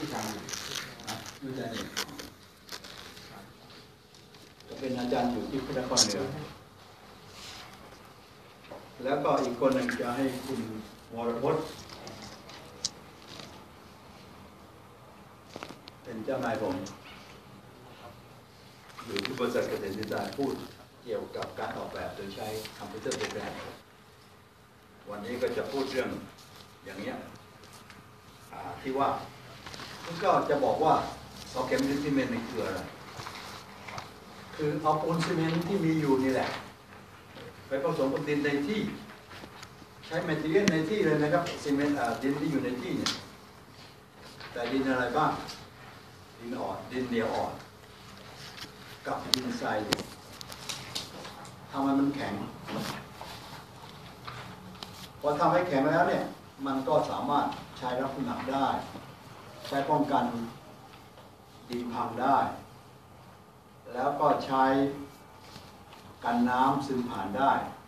ที่ทำอยู่อาจารย์เอกก็เป็นอาจารย์อยู่ที่พระนครเหนือแล้วก็อีกคนหนึ่งจะให้คุณวรพจน์เป็นเจ้านายผมอยู่ที่บริษัทเกษตรดีไซน์พูดเกี่ยวกับการออกแบบโดยใช้คอมพิวเตอร์โปรแกรมวันนี้ก็จะพูดเรื่องอย่างนี้ที่ว่าก็จะบอกว่าซอเกมซีเมนต์นี่คืออะไรคือเอาปูนซีเมนต์ที่มีอยู่นี่แหละไปผสมกับดินในที่ใช้แมทเทียลในที่เลยนะครับซีเมนต์ดินที่อยู่ในที่เนี่ยแต่ดินอะไรบ้างดินอ่อนดินเหนียวอ่อนกับดินทรายทำให้มันแข็งพอทำให้แข็งแล้วเนี่ยมันก็สามารถใช้รับน้ำหนักได้ใช้ป้องกันดินพังได้แล้วก็ใช้กันน้ำซึมผ่านได้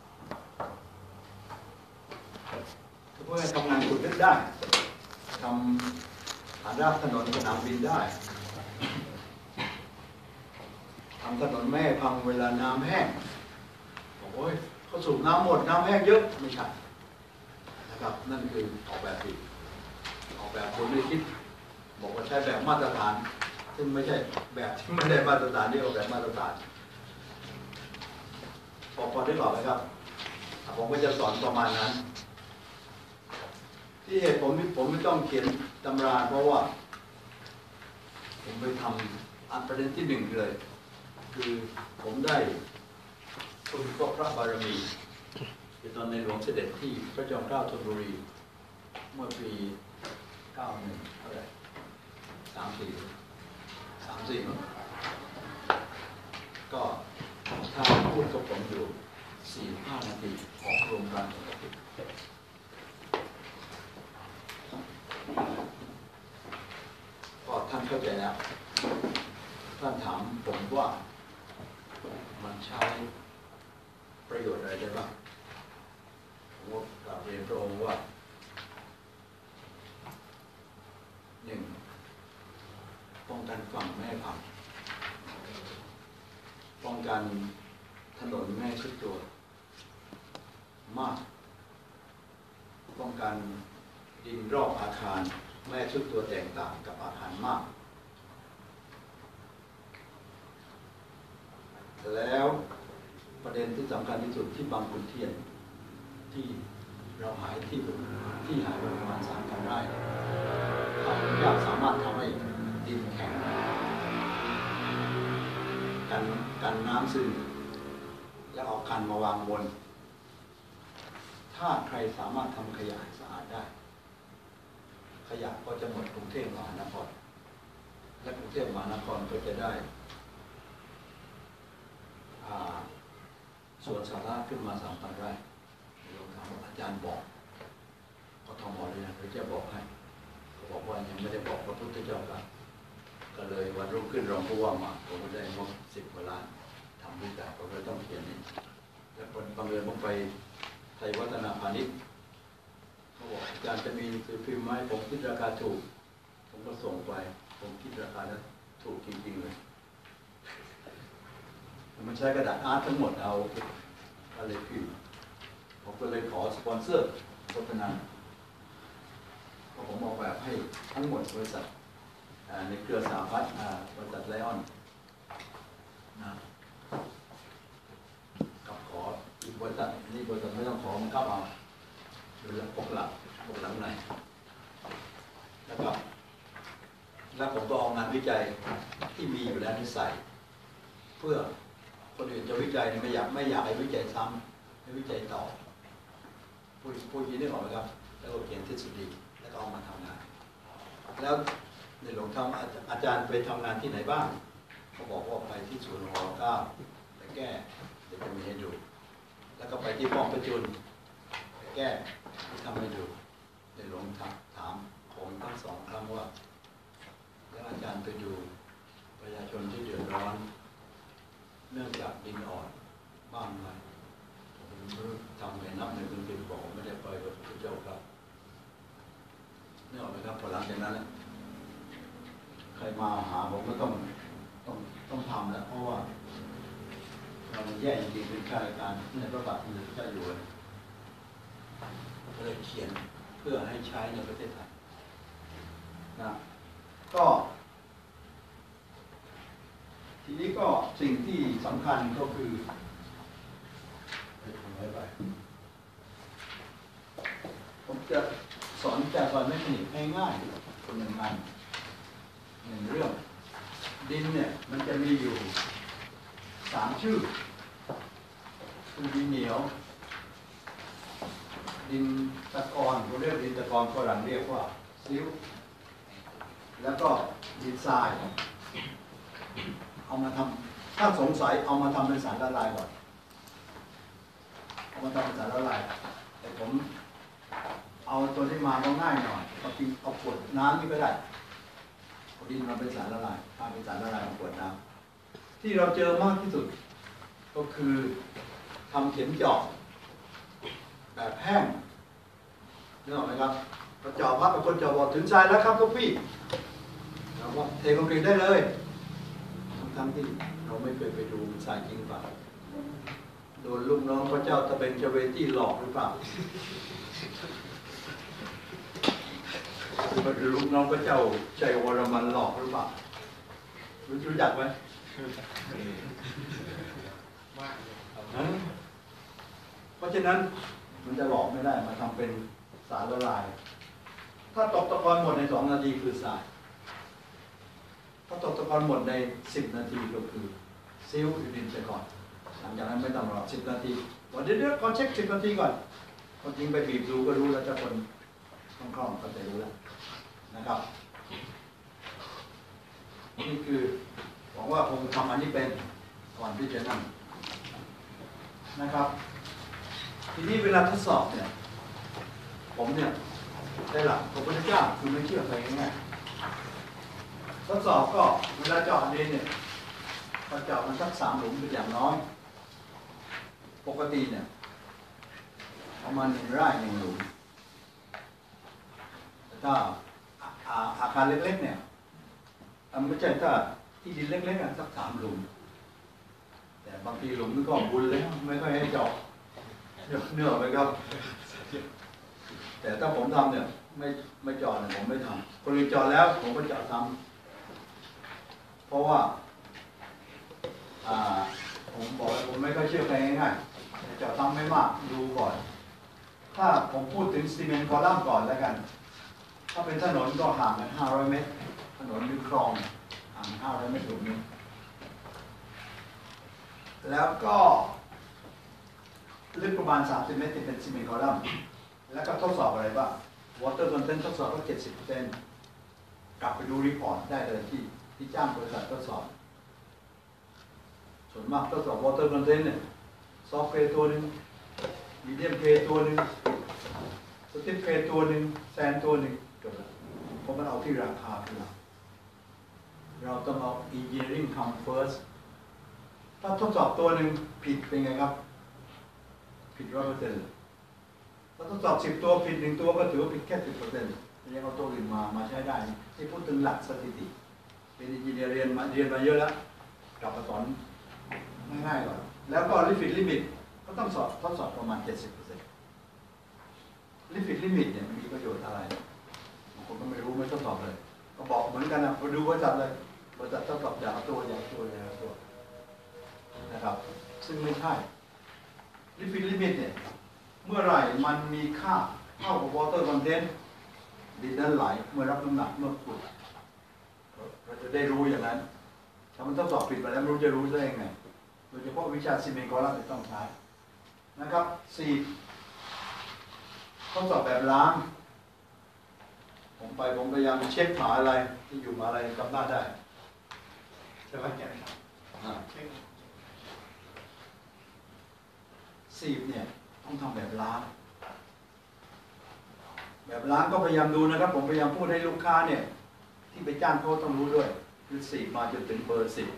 เพื่อทำงานขุดลึกได้ทำฐานรากถนนสนามบินได้ทำถนนแม่พังเวลาน้ำแห้งโอ้ยเขาสูบน้ำหมดน้ำแห้งเยอะไม่ใช่นะครับนั่นคือออกแบบผิดออกแบบคนไม่คิดบอกว่าใช้แบบมาตรฐานซึ่งไม่ใช่แบบที่ไม่ได้มาตรฐานนี่ออกแบบมาตรฐานพอได้หรอกไหมครับผมก็จะสอนประมาณนั้นที่เหตุผมไม่ต้องเขียนตำราเพราะว่าผมไปทำอันประเด็นที่หนึ่งเลยคือผมได้ทุนก็พระบารมีคือตอนในหลวงเสด็จที่พระจอมเกล้าธนบุรีเมื่อปี91เท่าไหร่34ก็ถ้าพูดกับผมอยู่ 4-5 นาทีออกรวมกันก็ท่านเข้าใจแล้วท่านถามผมว่ามันใช้ประโยชน์อะไรได้บ้างผมก็กราบเรียนพระองค์ว่า1ป้องกันฝั่งแม่พังป้องกันถนนแม่ชุดตัวมากป้องกันดินรอบอาคารแม่ชุดตัวแตกต่างกับอาคารมากแล้วประเด็นที่สำคัญที่สุดที่บางขุนเทียนที่เราหายที่หายไปประมาณ3,000 ไร่ความยากสามารถทำให้ดินแข็งกันน้ำซึมแล้วเอาคันมาวางบนถ้าใครสามารถทำขยะสะอาดได้ขยะก็จะหมดกรุงเทพมหานครและกรุงเทพมหานครก็จะได้ส่วนสาธารณะขึ้นมา3,000 ไร่ลองถามอาจารย์บอกกทมเลยนะหรือจะบอกให้เขาบอกว่ายังไม่ได้บอกพระพุทธเจ้าก็เลยวันรุ่งขึ้นรองผู้ว่ามาผมก็ได้งบ10 กว่าล้านทำวิจัยผมเลยต้องเขียนนี่แล้วบังเอิญผมไปไทยวัฒนาพาณิชย์เขาบอกอาจารย์จะมีซื้อพิมพ์ไหมผมคิดราคาถูกผมก็ส่งไปผมคิดราคาแล้วถูกจริงๆเลยมันใช้กระดาษอาร์ตทั้งหมดเอาอะไรพิมพ์ผมก็เลยขอสปอนเซอร์โฆษณาเพราะผมออกแบบให้ทั้งหมดบริษัทในเครือสหพัฒน์บริษัทไลออนนะกับขออีกบริษัทนี่บริษัทไม่ต้องขอมันก็เอาดูแลปกหลังในแล้วผมก็เอางานวิจัยที่มีอยู่แล้วที่ใส่เพื่อคนอื่นจะวิจัยไม่อยากให้วิจัยซ้ำให้วิจัยต่อผู้ยินได้ออกไหมครับแล้วก็เขียนทฤษฎีแล้วก็เอามาทำงานแล้วในหลวงทำอาจารย์ไปทำงานที่ไหนบ้างเขาบอกว่าไปที่ศูนย์หอ9ไปแก้เดี๋ยวจะมีให้ดูแล้วก็ไปที่ป้องประจุนไปแก้ที่ทำให้ดูในหลวงถามผมทั้ง2 ครั้งว่าแล้วอาจารย์ไปดูประชาชนที่เดือดร้อนเนื่องจากดินอ่อนบ้างไหมผมทำไปนับในพื้นที่บอกไม่ได้ไปกับพระเจ้าครับนี่ออกไหมครับพอหลังจากนั้นใครมาหาผมก็ต้องทำแล้วเพราะว่าเราแย่จริงๆเป็นข้าราชการในพระบาทสมเด็จพระเจ้าอยู่หัวก็เลยเขียนเพื่อให้ใช้ในประเทศไทยนะก็ทีนี้ก็สิ่งที่สำคัญก็คือผมจะสอนจากก่อนไม่สนิทง่ายๆคนหนึ่งอันหนึ่งเรื่องดินเนี่ยมันจะมีอยู่3 ชื่อคือดินเหนียวดินตะกอนเขาเรียกดินตะกอนฝรั่งเรียกว่าซิลแล้วก็ดินทรายเอามาทำถ้าสงสัยเอามาทำเป็นสารละลายก่อนเอามาทำเป็นสารละลายแต่ผมเอาตัวที่มาก็ง่ายหน่อยเอาขวดน้ำนี่ก็ได้เอาดินมาเป็นสารละลายทำเป็นสารละลายของขวดน้ำที่เราเจอมากที่สุดก็คือทำเข็มเจาะแบบแห้งนึกออกไหมครับพอเจาะพับเป็นคนเจาะบอกถึงทรายแล้วครับทุกพี่เราก็เทคอนกรีตได้เลยทั้งที่เราไม่เคยไปดูมันทรายจริงเปล่าโดนลูกน้องพระเจ้าตะเบนเจเวตี้หลอกหรือเปล่าลูกน้องพระเจ้าชัยวรมันหลอกหรือเปล่ารู้จักไหมเพราะฉะนั้นมันจะหลอกไม่ได้มาทำเป็นสารละลายถ้าตกตะกอนหมดใน2 นาทีคือทรายถ้าตกตะกอนหมดใน10 นาทีก็คือซิลดินไปก่อนหลังจากนั้นไม่ต้องรอ10 นาทีวันเดี๋ยวก่อนเช็ค10 นาทีก่อนคนจริงไปบีบดูก็รู้แล้วจะคนคล่องๆก็จะรู้แล้วนะครับนี่คือหวังว่าคงทำอันนี้เป็นก่อนที่จะนั่งนะครับทีนี้เวลาทดสอบเนี่ยผมเนี่ยได้หลักพระพุทธเจ้าคือไม่เชื่อใครง่ายๆทดสอบก็เวลาเจาะดินเนี่ยก็เจาะมันสัก3 หลุมเป็นอย่างน้อยปกติเนี่ยประมาณ1 ไร่ 1 หลุมแต่ถ้าอาคารเล็กๆเนี่ยไม่ใช่ถ้าที่ดินเล็กๆสัก3 หลุมแต่บางทีหลุมก็บุญเลยไม่ค่อยให้เจาะเนื้อไปครับแต่ถ้าผมทำเนี่ยไม่เจาะเนี่ยผมไม่ทำคนอื่นเจาะแล้วผมก็เจาะซ้ำเพราะว่าผมบอกผมไม่ค่อยเชื่อใครง่ายๆเจาะซ้ำไม่มากดูก่อนถ้าผมพูดถึงซีเมนต์คอลัมน์ก่อนแล้วกันถ้าเป็นถนนก็ห่างกัน500 เมตรถนนหรือคลองห่าง500 เมตรหลุมนึงแล้วก็ลึกประมาณ30 เมตรเป็นซีเมนต์คอลัมน์แล้วก็ทดสอบอะไรบ้าง water content ทดสอบก็ 70% กลับไปดูรีพอร์ตได้เลยที่จ้างบริษัททดสอบส่วนมากทดสอบ water content เนี่ยซอฟต์เคตัวหนึ่งมีเดียมเคตัวหนึ่งสติปเคตัวหนึ่งแซนตัวหนึ่งจบแล้วเพราะมันเอาที่ราคาเป็นหลักเราต้องเอา engineering come first ถ้าทดสอบตัวหนึ่งผิดเป็นไงครับผิด100%ถ้าทดสอบ10 ตัวผิด1 ตัวก็ถือว่าผิดแค่10%ยังเอาตัวอื่นมาใช้ได้ที่พูดถึงหลักสถิติเป็นอินเจเนียร์เรียนมาเยอะแล้วกลับมาสอนง่ายๆก่อนแล้วก็ลิมิตก็ต้องทดสอบประมาณ 70%ลิมิตเนี่ยมีประโยชน์อะไรบางคนก็ไม่รู้ไม่ทดสอบเลยก็บอกเหมือนกันนะไปดูบริษัทเลยบริษัททดสอบอย่างตัวนะครับซึ่งไม่ใช่ลิมิตเนี่ยเมื่อไหร่มันมีค่าเท่ากับ water content ดินนั้นไหลเมื่อรับน้ำหนักเมื่อขุดเราจะได้รู้อย่างนั้นถ้ามันทดสอบผิดไปแล้วไม่รู้จะรู้ได้ยังไงโดยเฉพาะวิชาซีเมนต์คอลัมน์ต้องใช้นะครับ4ทดสอบแบบล้างผมพยายามเช็คหาอะไรที่อยู่มาอะไรจำหน้าได้ใช่ไหม10เนี่ยต้องทำแบบล้างก็พยายามดูนะครับผมพยายามพูดให้ลูกค้าเนี่ยที่ไปจ้างเขาต้องรู้ด้วยคือ10มาจนถึงเบอร์10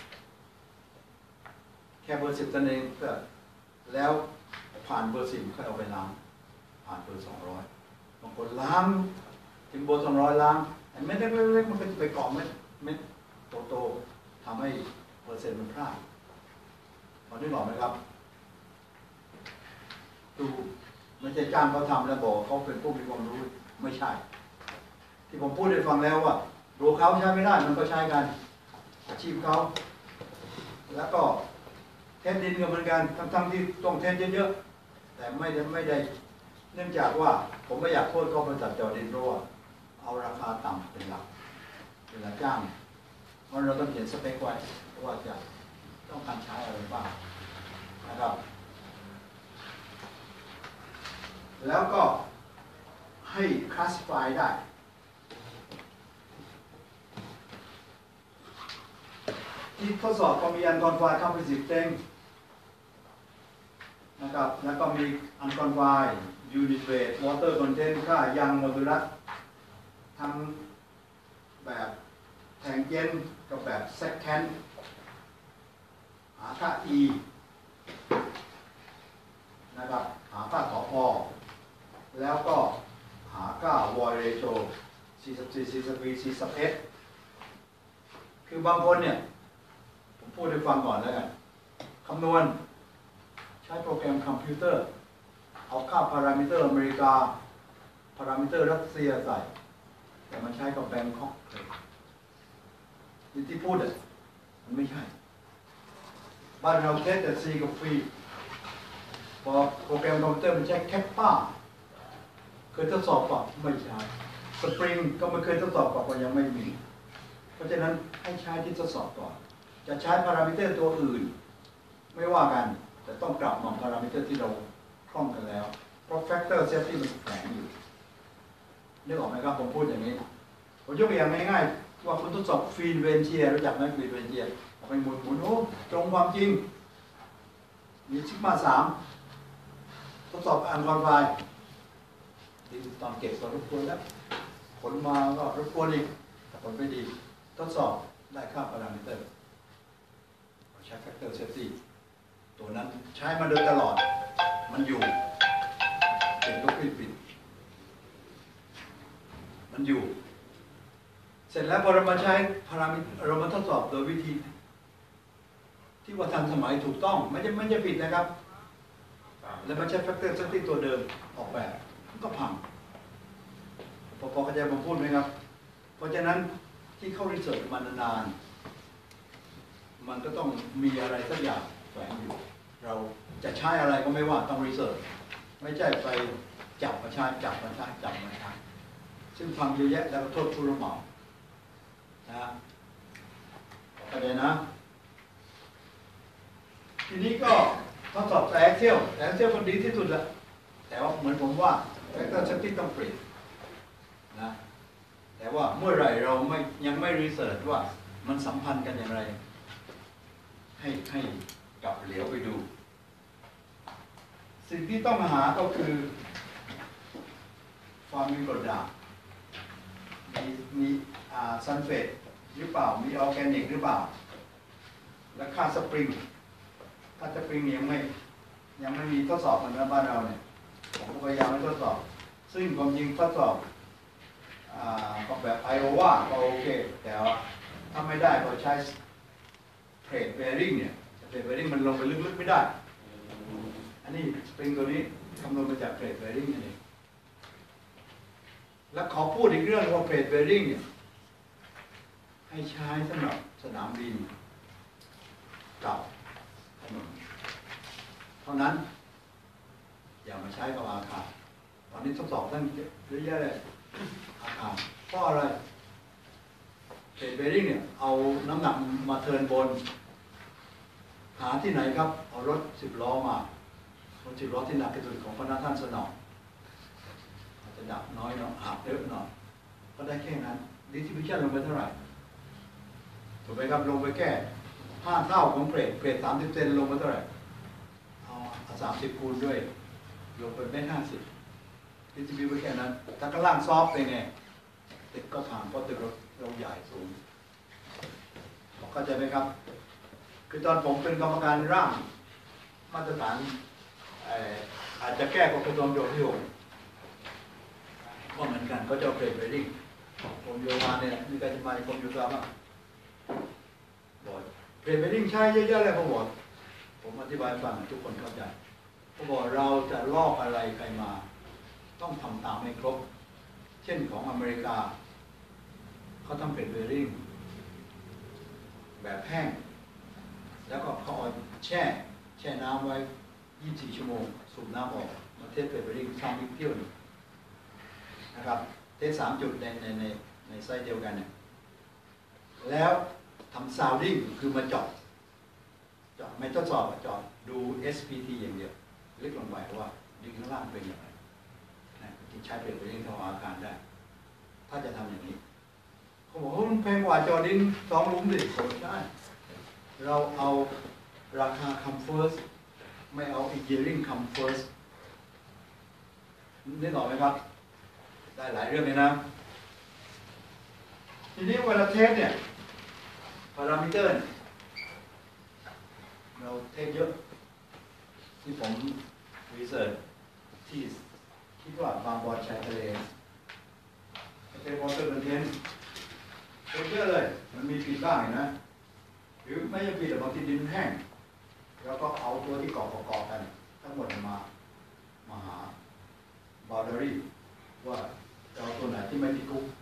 แค่เบอร์10นั่นเองก็แล้วผ่านเบอร์10ค่อยเอาไปล้างผ่านเบอร์200บางคนล้างถึงเบอร์200ล้างเม็ดเล็กๆมันก็จะไปเกาะเม็ดเม็ดโตๆทำให้เปอร์เซ็นต์มันพลาดพอนึกออกไหมครับดูไม่ใช่จ้างเขาทำแล้วบอกเขาเป็นผู้มีความรู้ไม่ใช่ที่ผมพูดให้ฟังแล้วว่ารู้เขาใช้ไม่ได้มันก็ใช้กันอาชีพเขาแล้วก็เทสดินก็เหมือนกันทั้งที่ต้องเทสเยอะๆแต่ไม่ได้เนื่องจากว่าผมไม่อยากโทษเขาบริษัทเจาะดินเพราะว่าเอาราคาต่ำเป็นหลักเวลาจ้างเพราะเราต้องเขียนสเปคไว้ว่าจะต้องการใช้อะไรบ้างนะครับแล้วก็ให้คลาสสิฟายได้ที่ทดสอบก็มีอันคอนไฟเข้าไป10เต็งนะครับแล้วก็มีอันคอนไฟยูนิตเวทวอเตอร์คอนเทนต์ค่ายางโมดูลัสทั้งแบบแทงเจนกับแบบเซคแคนหาค่า E นะครับหาค่าต่อพอแล้วก็หาค่าวอยเรโช C/4 C/V C/S คือบางคนเนี่ยผมพูดให้ฟังก่อนแล้วกันคำนวณใช้โปรแกรมคอมพิวเตอร์เอาค่าพารามิเตอร์อเมริกาพารามิเตอร์รัสเซียใส่แต่มันใช้กับแบงคอกที่พูดอ่ะมันไม่ใช่บ้านเราเทสแต่ C กับ V พอโปรแกรมคอมพิวเตอร์มันใช้แคปป้าเคยทดสอบป่ะไม่ใช่สปริงก็ไม่เคยทดสอบป่ะก็ยังไม่มีเพราะฉะนั้นให้ใช้ที่ทดสอบก่อนจะใช้พารามิเตอร์ตัวอื่นไม่ว่ากันแต่ต้องกลับมาพารามิเตอร์ที่เราคล่องกันแล้วเพราะแฟกเตอร์เซฟตี้มันแฝงอยู่นึกออกไหมครับผมพูดอย่างนี้ผมยกตัวอย่างง่ายๆว่าคุณทดสอบฟีนเวนเชียรู้จักไหมฟีนเวนเชียไปหมุนโอ้ตรงความจริงมีซิกมา3ทดสอบอันคอนไฟดีตอนเก็บก็รบกวนแล้วผลมาก็รบกวนอีกแต่ผลไม่ดีทดสอบได้ค่าพารามิเตอร์ใช้แฟกเตอร์เซฟตี้ตัวนั้นใช้มาโดยตลอดมันอยู่เป็นลูกปิดมันอยู่เสร็จแล้วพอเรามาใช้พารามิเตอร์เรามาทดสอบโดยวิธีที่ว่าทันสมัยถูกต้องไม่ใช่ผิดนะครับแล้วมาใช้แฟกเตอร์เซฟตี้ตัวเดิมออกแบบก็พังพอเข้าใจผมพูดไหมครับเพราะฉะนั้นที่เข้ารีเสิร์ชมานานๆมันก็ต้องมีอะไรสักอย่างแฝงอยู่เราจะใช้อะไรก็ไม่ว่าต้องรีเสิร์ชไม่ใช่ไปจับมาใช้จับมาใช้ซึ่งฟังเยอะแยะแล้วก็โทษผู้รับเหมานะเข้าใจนะทีนี้ก็ทดสอบแอคเซลมันดีที่สุดแหละแต่ว่าเหมือนผมว่าแฟกเตอร์เซฟตี้ต้องเปลี่ยนนะแต่ว่าเมื่อไหร่เรายังไม่รีเสิร์ชว่ามันสัมพันธ์กันอย่างไรให้กลับเหลียวไปดูสิ่งที่ต้องหาก็คือความมีกรดด่างมีซัลเฟตหรือเปล่ามีออร์แกนิกหรือเปล่าและค่าสปริงยังไม่มีทดสอบเหมือนบ้านเราเนี่ยผมก็พยายามให้ทดสอบซึ่งความจริงทดสอบแบบไอโอวาก็โอเคแต่ว่าถ้าไม่ได้ก็ใช้เพลทเบริ่งเนี่ยเพลทเบริ่งมันลงไปลึกๆไม่ได้อันนี้สปริงตัวนี้คำนวณมาจากเพลทเบริ่งนี่เองและขอพูดอีกเรื่องว่าเพลทเบริ่งเนี่ยให้ใช้สำหรับสนามบินเก่าถนนเท่านั้นอย่ามาใช้กับอาคารตอนนี้ทดสอบตั้งเยอะแยะเลยอาคารเพราะอะไรเพลทเบริ่งเนี่ยเอาน้ำหนักมาเทิร์นบนหาที่ไหนครับเอารถ10 ล้อมารถ10 ล้อที่หนักที่สุดของพนักท่านสนองอาจจะดับน้อยหน่อยหักเยอะหน่อยก็ได้แค่นั้นดิสทริบิวชั่นลงไปเท่าไหร่ถูกไหมครับลงไปแค่5 เท่าของเพลท30 เซนลงไปเท่าไหร่เอา30 คูณด้วยลงไปได้50ดิสทริบิวไปแค่นั้นถ้าข้างล่างซอฟต์เป็นไงตึกก็ผ่านเพราะตึกเราใหญ่สูงเข้าใจไหมครับคือตอนผมเป็นกรรมการร่างมาตรฐานอาจจะแก้กฎกระทรวงโยธาก็เหมือนกันก็จะเอาเพลทเบริ่งผมโยธาเนี่ยมีการจะมาในกรมโยธาบ้างเบดดิ้งใช้เยอะๆเลยผมอธิบายฟังทุกคนเข้าใจผมบอกเราจะลอกอะไรใครมาต้องทำตามให้ครบเช่นของอเมริกาเขาทำเบดดิ้งแบบแห้งแล้วก็เขาเอาแช่น้ำไว้24 ชั่วโมงสูบน้ำออกมาเทสเบดดิ้งซ้ำอีกเที่ยวนึงนะครับเทส3 จุดในไซต์เดียวกันเนี่ยแล้วทำซาวดิ้งคือมาเจาะไม่ทดสอบเจาะดู SPT อย่างเดียวเล็กลงไปว่าดินข้างล่างเป็นอย่างไรที่ใช้เป็นไปเรื่องทางอาคารได้ถ้าจะทำอย่างนี้เขาบอกว่ามันแพงกว่าเจาะดิน2 หลุมดิโอ้ใช่เราเอาราคา come first ไม่เอา engineering come first นึกออกไหมครับได้หลายเรื่องเลยนะทีนี้เวลาเทสเนี่ยพารามิเตอร์เราเทสเยอะที่ผมรีเสิร์ชที่คิดว่าบางบอนชายทะเลเทสวอเตอร์คอนเทนต์เทสเยอะเลยมันมีผิดบ้างนะหรือไม่ใช่ผิดแต่บางทีดินแห้งแล้วก็เอาตัวที่เกาะกันทั้งหมดมาหาบาวเดอรี่ว่าจะเอาตัวไหนที่ไม่ติดคุก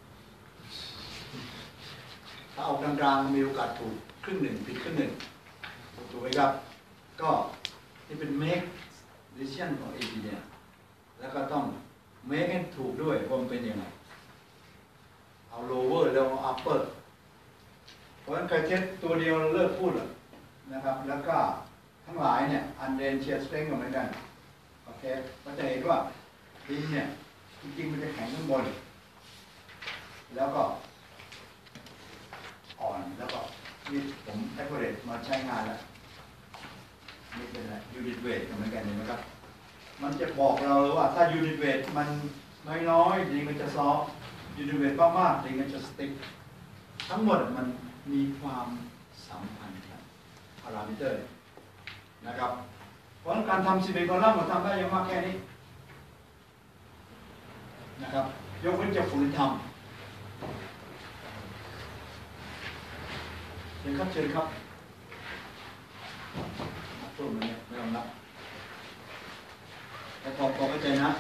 ถ้าเอากลางๆมีโอกาสถูกครึ่งหนึ่งผิดครึ่งหนึ่งถูกไหมครับก็นี่เป็น make decision ของ engineer แล้วก็ต้อง make ให้ถูกด้วยว่ามันเป็นยังไงเอา lower แล้วเอา upper เพราะฉะนั้นใครเทสตัวเดียวเลิกพูดนะครับแล้วก็ทั้งหลายเนี่ย undrained shear strength เหมือนกันโอเคก็จะเห็นว่าดินเนี่ยจริงๆมันจะแข็งข้างบนแล้วก็อ่อนแล้วก็นี่ผมแอคคูเรตมาใช้งานแล้วนี่เป็นอะไรยูนิตเวทเหมือนกันเห็นไหมครับมันจะบอกเราว่าถ้ายูนิตเวทมันน้อยๆดินมันจะซอฟยูนิตเวทมากๆดินมันจะสติ๊กทั้งหมดมันมีความสัมพันธ์กันพารามิเตอร์นะครับเพราะการทำซีเมนต์คอลัมน์ผมทำได้ยังมากแค่นี้นะครับยกเว้นจะฝืนทำเชิญครับต้นนี้ไม่ต้องนับแต่พอเข้าใจนะ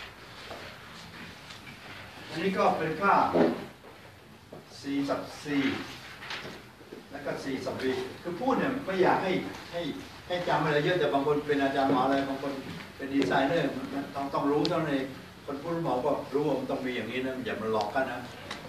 อันนี้ก็เป็นค่า c สบ c แล้วก็ c สบ v คือพูดเนี่ยไม่อยากให้จำอะไรเยอะแต่บางคนเป็นอาจารย์มหาอะไรบางคนเป็นดีไซเนอร์ต้องรู้เท่านั้นเองคนพูดหมอก็รู้ว่ามันต้องมีอย่างนี้นะอย่ามาหลอกกันนะ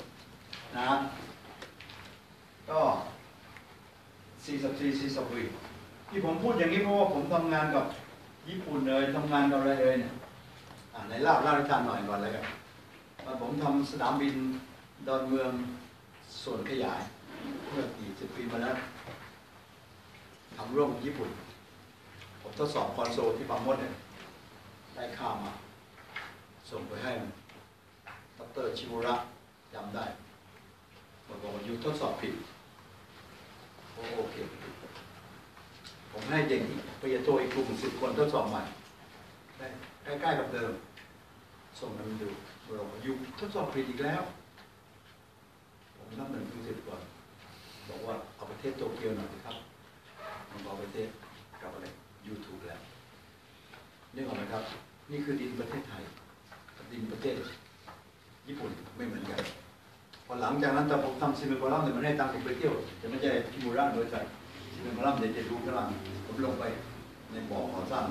ก็ C สบ C C สบ V ที่ผมพูดอย่างนี้เพราะว่าผมทำงานกับญี่ปุ่นเลยทำงานกับอะไรเลยเนี่ยในเล่าให้ท่านหน่อยก่อนเลยครับผมทำสนามบินดอนเมืองส่วนขยายเมื่อกี่10 ปีมาแล้วทำร่วมกับญี่ปุ่นผมทดสอบคอนโซลที่บางมดเนี่ยได้ค่ามาส่งไปให้ดร.ชิมุระจำได้บอกว่าอยู่ทดสอบผิดโอเคผมให้เด็กปริญญาโทอีกกลุ่ม10 คนทดสอบใหม่ได้ใกล้ๆกับเดิมส่งมันดูบอกว่าอยู่ทดสอบผิดอีกแล้วผมนับ1 ถึง 10 ก่อนบอกว่าเอาไปเทสโตเกียวหน่อยครับมันเอาไปเทสกับอะไรYouTubeแล้วนึกออกไหมครับนี่คือดินประเทศไทยกับดินประเทศญี่ปุ่นไม่เหมือนกันพอหลังจากนั้นแต่ผมทำซีเมนต์คอลัมน์เนี่ยมันให้ตังค์ผมไปเที่ยวจะไม่ใช่คิมูระโดยใส่ซีเมนต์คอลัมน์เดี๋ยวจะดูข้างหลังผมลงไปในบ่อก่อสร้าง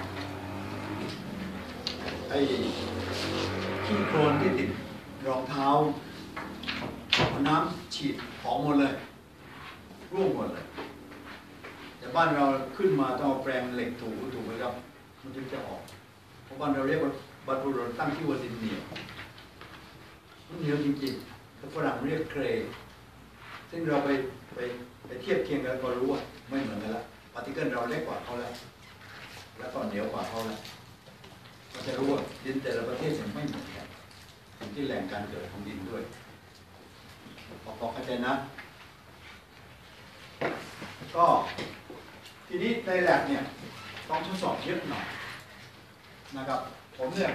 ไอ้ขี้โคลนที่ติดรองเท้าเอาน้ำฉีดออกหมดเลยร่วงหมดเลยแต่บ้านเราขึ้นมาต้องเอาแปรงเหล็กถูไหมครับมันจึงจะออกเพราะบ้านเราเรียกว่าบรรพุรตั้งชื่อว่าดินเหนียวมันเหนียวจริงๆแต่ฝรั่งเรียกเครย์ซึ่งเราไปเทียบเคียงกันก็รู้ว่าไม่เหมือนกันละพาร์ติเคิลเราเล็กกว่าเขาแล้วก็เหนียวกว่าเขาแล้วก็จะรู้ว่าดินแต่ละประเทศไม่เหมือนกันถึงที่แหล่งการเกิดของดินด้วยพอเข้าใจนะก็ทีนี้ในแลบเนี่ยต้องทดสอบเยอะหน่อยนะครับผมเนี่ย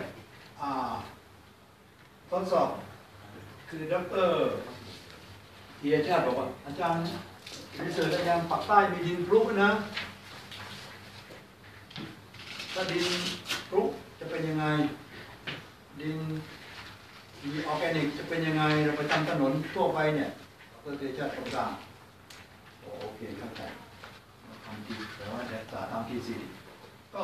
ทดสอบคือดร.ธีรชาติบอกว่าอาจารย์รีเสิร์ชได้ยังปากใต้มีดินพลุนะถ้าดินพลุจะเป็นยังไงดินมีออร์แกนิกจะเป็นยังไงเราไปทำถนนทั่วไปเนี่ยเพื่อที่จะตรงกลางโอเคเข้าใจทำทีแต่ว่าจะทำทีสี่ก็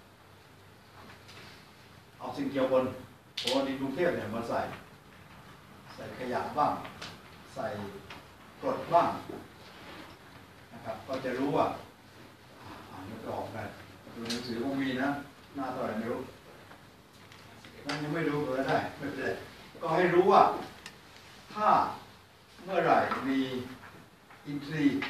เอาสิ่งเกี่ยวบนโอ้ดินกรุงเทพเนี่ยมาใส่ขยะบ้างใส่กรดบ้างนะครับก็จะรู้ว่าอ่านไม่ออกกันดูหนังสือคงมีนะหน้าเท่าไหร่ไม่รู้นั่นยังไม่รู้ก็ได้ไม่เป็นไรก็ให้รู้ว่าถ้าเมื่อไหร่มีอินทรีย์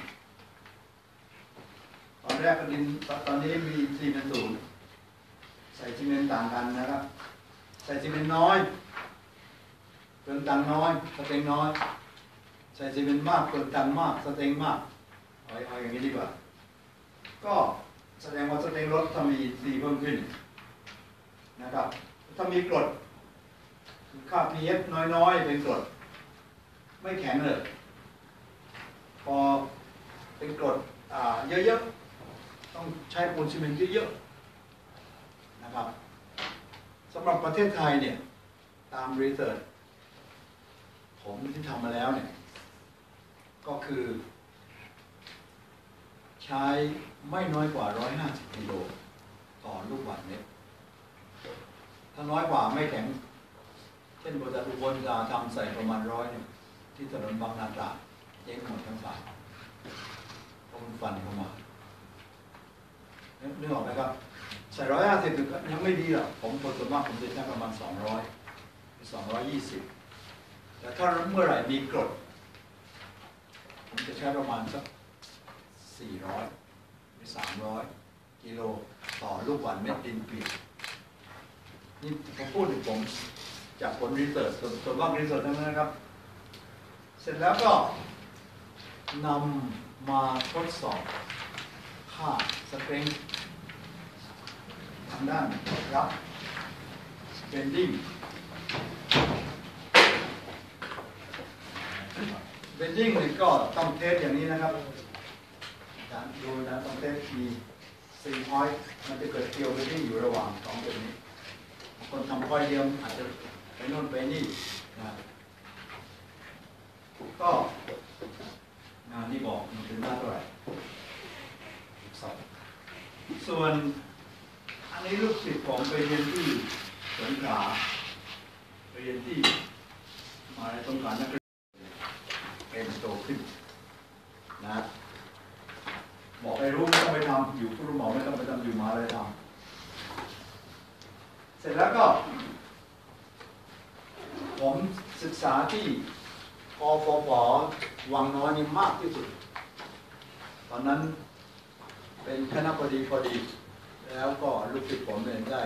ตอนแรกก็ดินตอนนี้มีอินทรีย์เป็นศูนย์ใส่ซีเมนต์ต่างกันนะครับใส่ซีเมนต์น้อยเติมตังน้อยสเต็งน้อยใส่ซีเมนต์มากเติมตังมากสเต็งมากเอาอย่างนี้ดีกว่าก็แสดงว่าสเต็งลดถ้ามีอินทรีย์เพิ่มขึ้นนะครับถ้ามีกรดค่า pH น้อยๆเป็นกรดไม่แข็งเลยพอเป็นกรดเยอะๆต้องใช้ปูนซีเมนต์เยอะๆนะครับสำหรับประเทศไทยเนี่ยตามรีเสิร์ชผมที่ทำมาแล้วเนี่ยก็คือใช้ไม่น้อยกว่า150 กิโลต่อลูกบาศก์เมตรถ้าน้อยกว่าไม่แข็งเช่นบริษัทอุบลจะทำใส่ประมาณ100เนี่ยที่ถนนบางนาตราดเจ๊งหมดทั้งสายเพราะมันฟันเข้ามานึกออกไหมครับใส่150ยังไม่ดีหรอกผมส่วนมากผมจะใช้ประมาณ220แต่ถ้าเมื่อไหร่มีกรดผมจะใช้ประมาณสัก400หรือ300 กิโลต่อลูกบาศก์เมตรดินเปียกนี่ผมพูดถึงผมจากผลรีเสิร์ชส่วนมากรีเสิร์ชทั้งนั้นนะครับเสร็จแล้วก็นำมาทดสอบค่าสเตรนท์ทางด้านรับเบนดิ้งเนี่ยก็ต้องเทสอย่างนี้นะครับการดูนะต้องเทสมีซีพอยต์มันจะเกิดเกลียวเบนดิ้งอยู่ระหว่าง2ตัวนี้คนทำพอยต์เดียวอาจจะไปโน่นไปนี่นะก็งานที่บอกมันถึงหน้าเท่าไหร่ส่วนอันนี้ลูกศิษย์ผมไปเรียนที่สงขลาไปเรียนที่มาในสงขลานักเรียนเป็นโตขึ้นนะบอกให้รู้ไม่ต้องไปทำอยู่ผู้รู้หมอไม่ต้องไปทำอยู่มาเลยทำเสร็จแล้วก็ผมศึกษาที่กฟผ.วังน้อยนี่มากที่สุดตอนนั้นเป็นคณบดีพอดีแล้วก็ลูกศิษย์ผมเองได้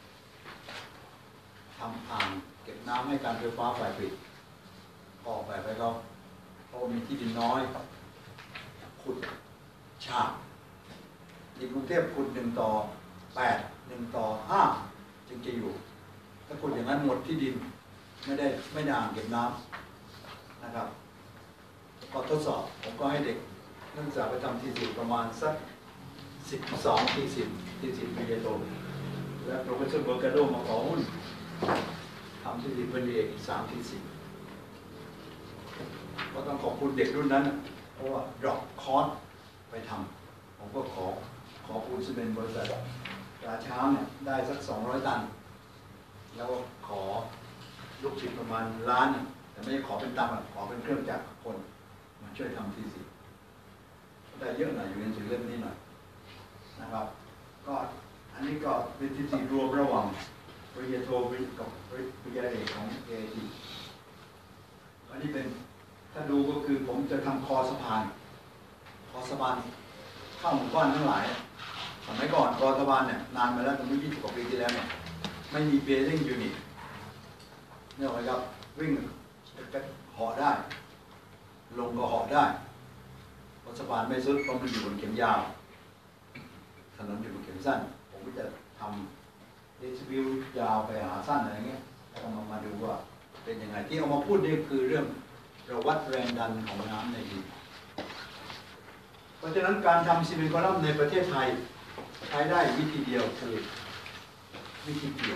ทำอ่างเก็บน้ำให้การไฟฟ้าฝ่ายผลิตออกแบบให้เขาเพราะมีที่ดินน้อยขุดฉากดินกรุงเทพขุด1:8 1:5จึงจะอยู่ถ้าขุดอย่างนั้นหมดที่ดินไม่ได้อ่างเก็บน้ำนะครับก็ทดสอบผมก็ให้เด็กนักศึกษาไปทำทีสิประมาณสัก12 ทีสิปริญญาโทและโปรเฟสเซอร์เบอร์กาโดมาขอหุ้นทำทีสิปริญญาเอกอีก3 ทีสิก็ต้องขอบคุณเด็กรุ่นนั้นเพราะว่าดรอปคอร์สไปทำผมก็ขอปูนซีเมนต์บริษัทราช้างเนี่ยได้สัก200 ตันแล้วก็ขอลูกศิษย์ประมาณล้านแต่ไม่ได้ขอเป็นตังค์ขอเป็นเครื่องจักรคนมาช่วยทำทีสิได้เยอะหน่อยอยู่ในหนังสือเล่มนี้หน่อยนะครับก็อันนี้ก็เป็นทีสิรวมระหว่างปริญญาโทกับปริญญาเอกของ AIT อันนี้เป็นถ้าดูก็คือผมจะทำคอสะพานเข้าหมู่บ้านทั้งหลายสมัยก่อนคอสะพานเนี่ยนานมาแล้วตั้งแต่20 กว่าปีที่แล้วเนี่ยไม่มีเบลลิ่งยูนิตเนี่ยครับวิ่งก็เหาะได้ลงก็เหาะได้คอสะพานไม่สุดเพราะมันอยู่บนเข็มยาวถนนอยู่บนเข็มสั้นผมก็จะทำดิสบิวยาวไปหาสั้นอะไรเงี้ยแล้วก็มาดูว่าเป็นยังไงที่เอามาพูดนี่คือเรื่องเราวัดแรงดันของน้ำในดินราะฉะนั้นการทำซีเมนต์คอลัมน์ในประเทศไทยใช้ได้วิธีเดียวคือวิธีเปียก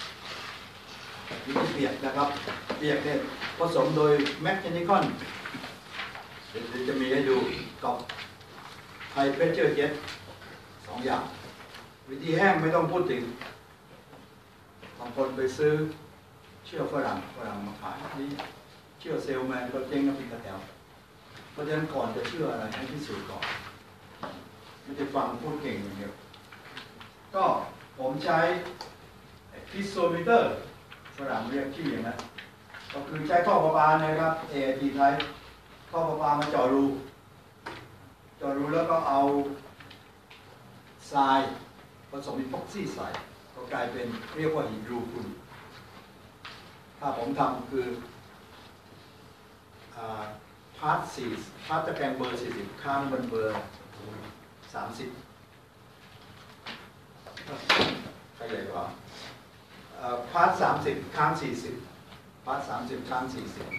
นะครับเปียกเนี่ยผสมโดยแมคแคนิคอนเดี๋ยวจะมีให้ดูกับไฮเพรสเชอร์เจ็ต2 อย่างวิธีแห้งไม่ต้องพูดถึงบางคนไปซื้อเชื่อฝรั่งมาขายนี่เชื่อเซลแมนก็เจ๊งกันเป็นกระแถวเพราะฉะนั้นก่อนจะเชื่ออะไรให้พิสูจน์ก่อนไม่ได้ฟังพูดเก่งอย่างเดียวก็ผมใช้พิโซมิเตอร์ฝรั่งเรียกชื่ออย่างนั้นก็คือใช้ท่อประปานะครับ AIT ไทยท่อประปามาเจาะรูแล้วก็เอาทรายผสมอีพ็อกซี่ใส่ก็กลายเป็นเรียกว่าหินรูพุนถ้าผมทำคือพาร์ทตะแกรงเบอร์40ข้างบนเบอร์30ใครใหญ่กว่าพาร์ท30ข้าง40พาร์ท30ข้าง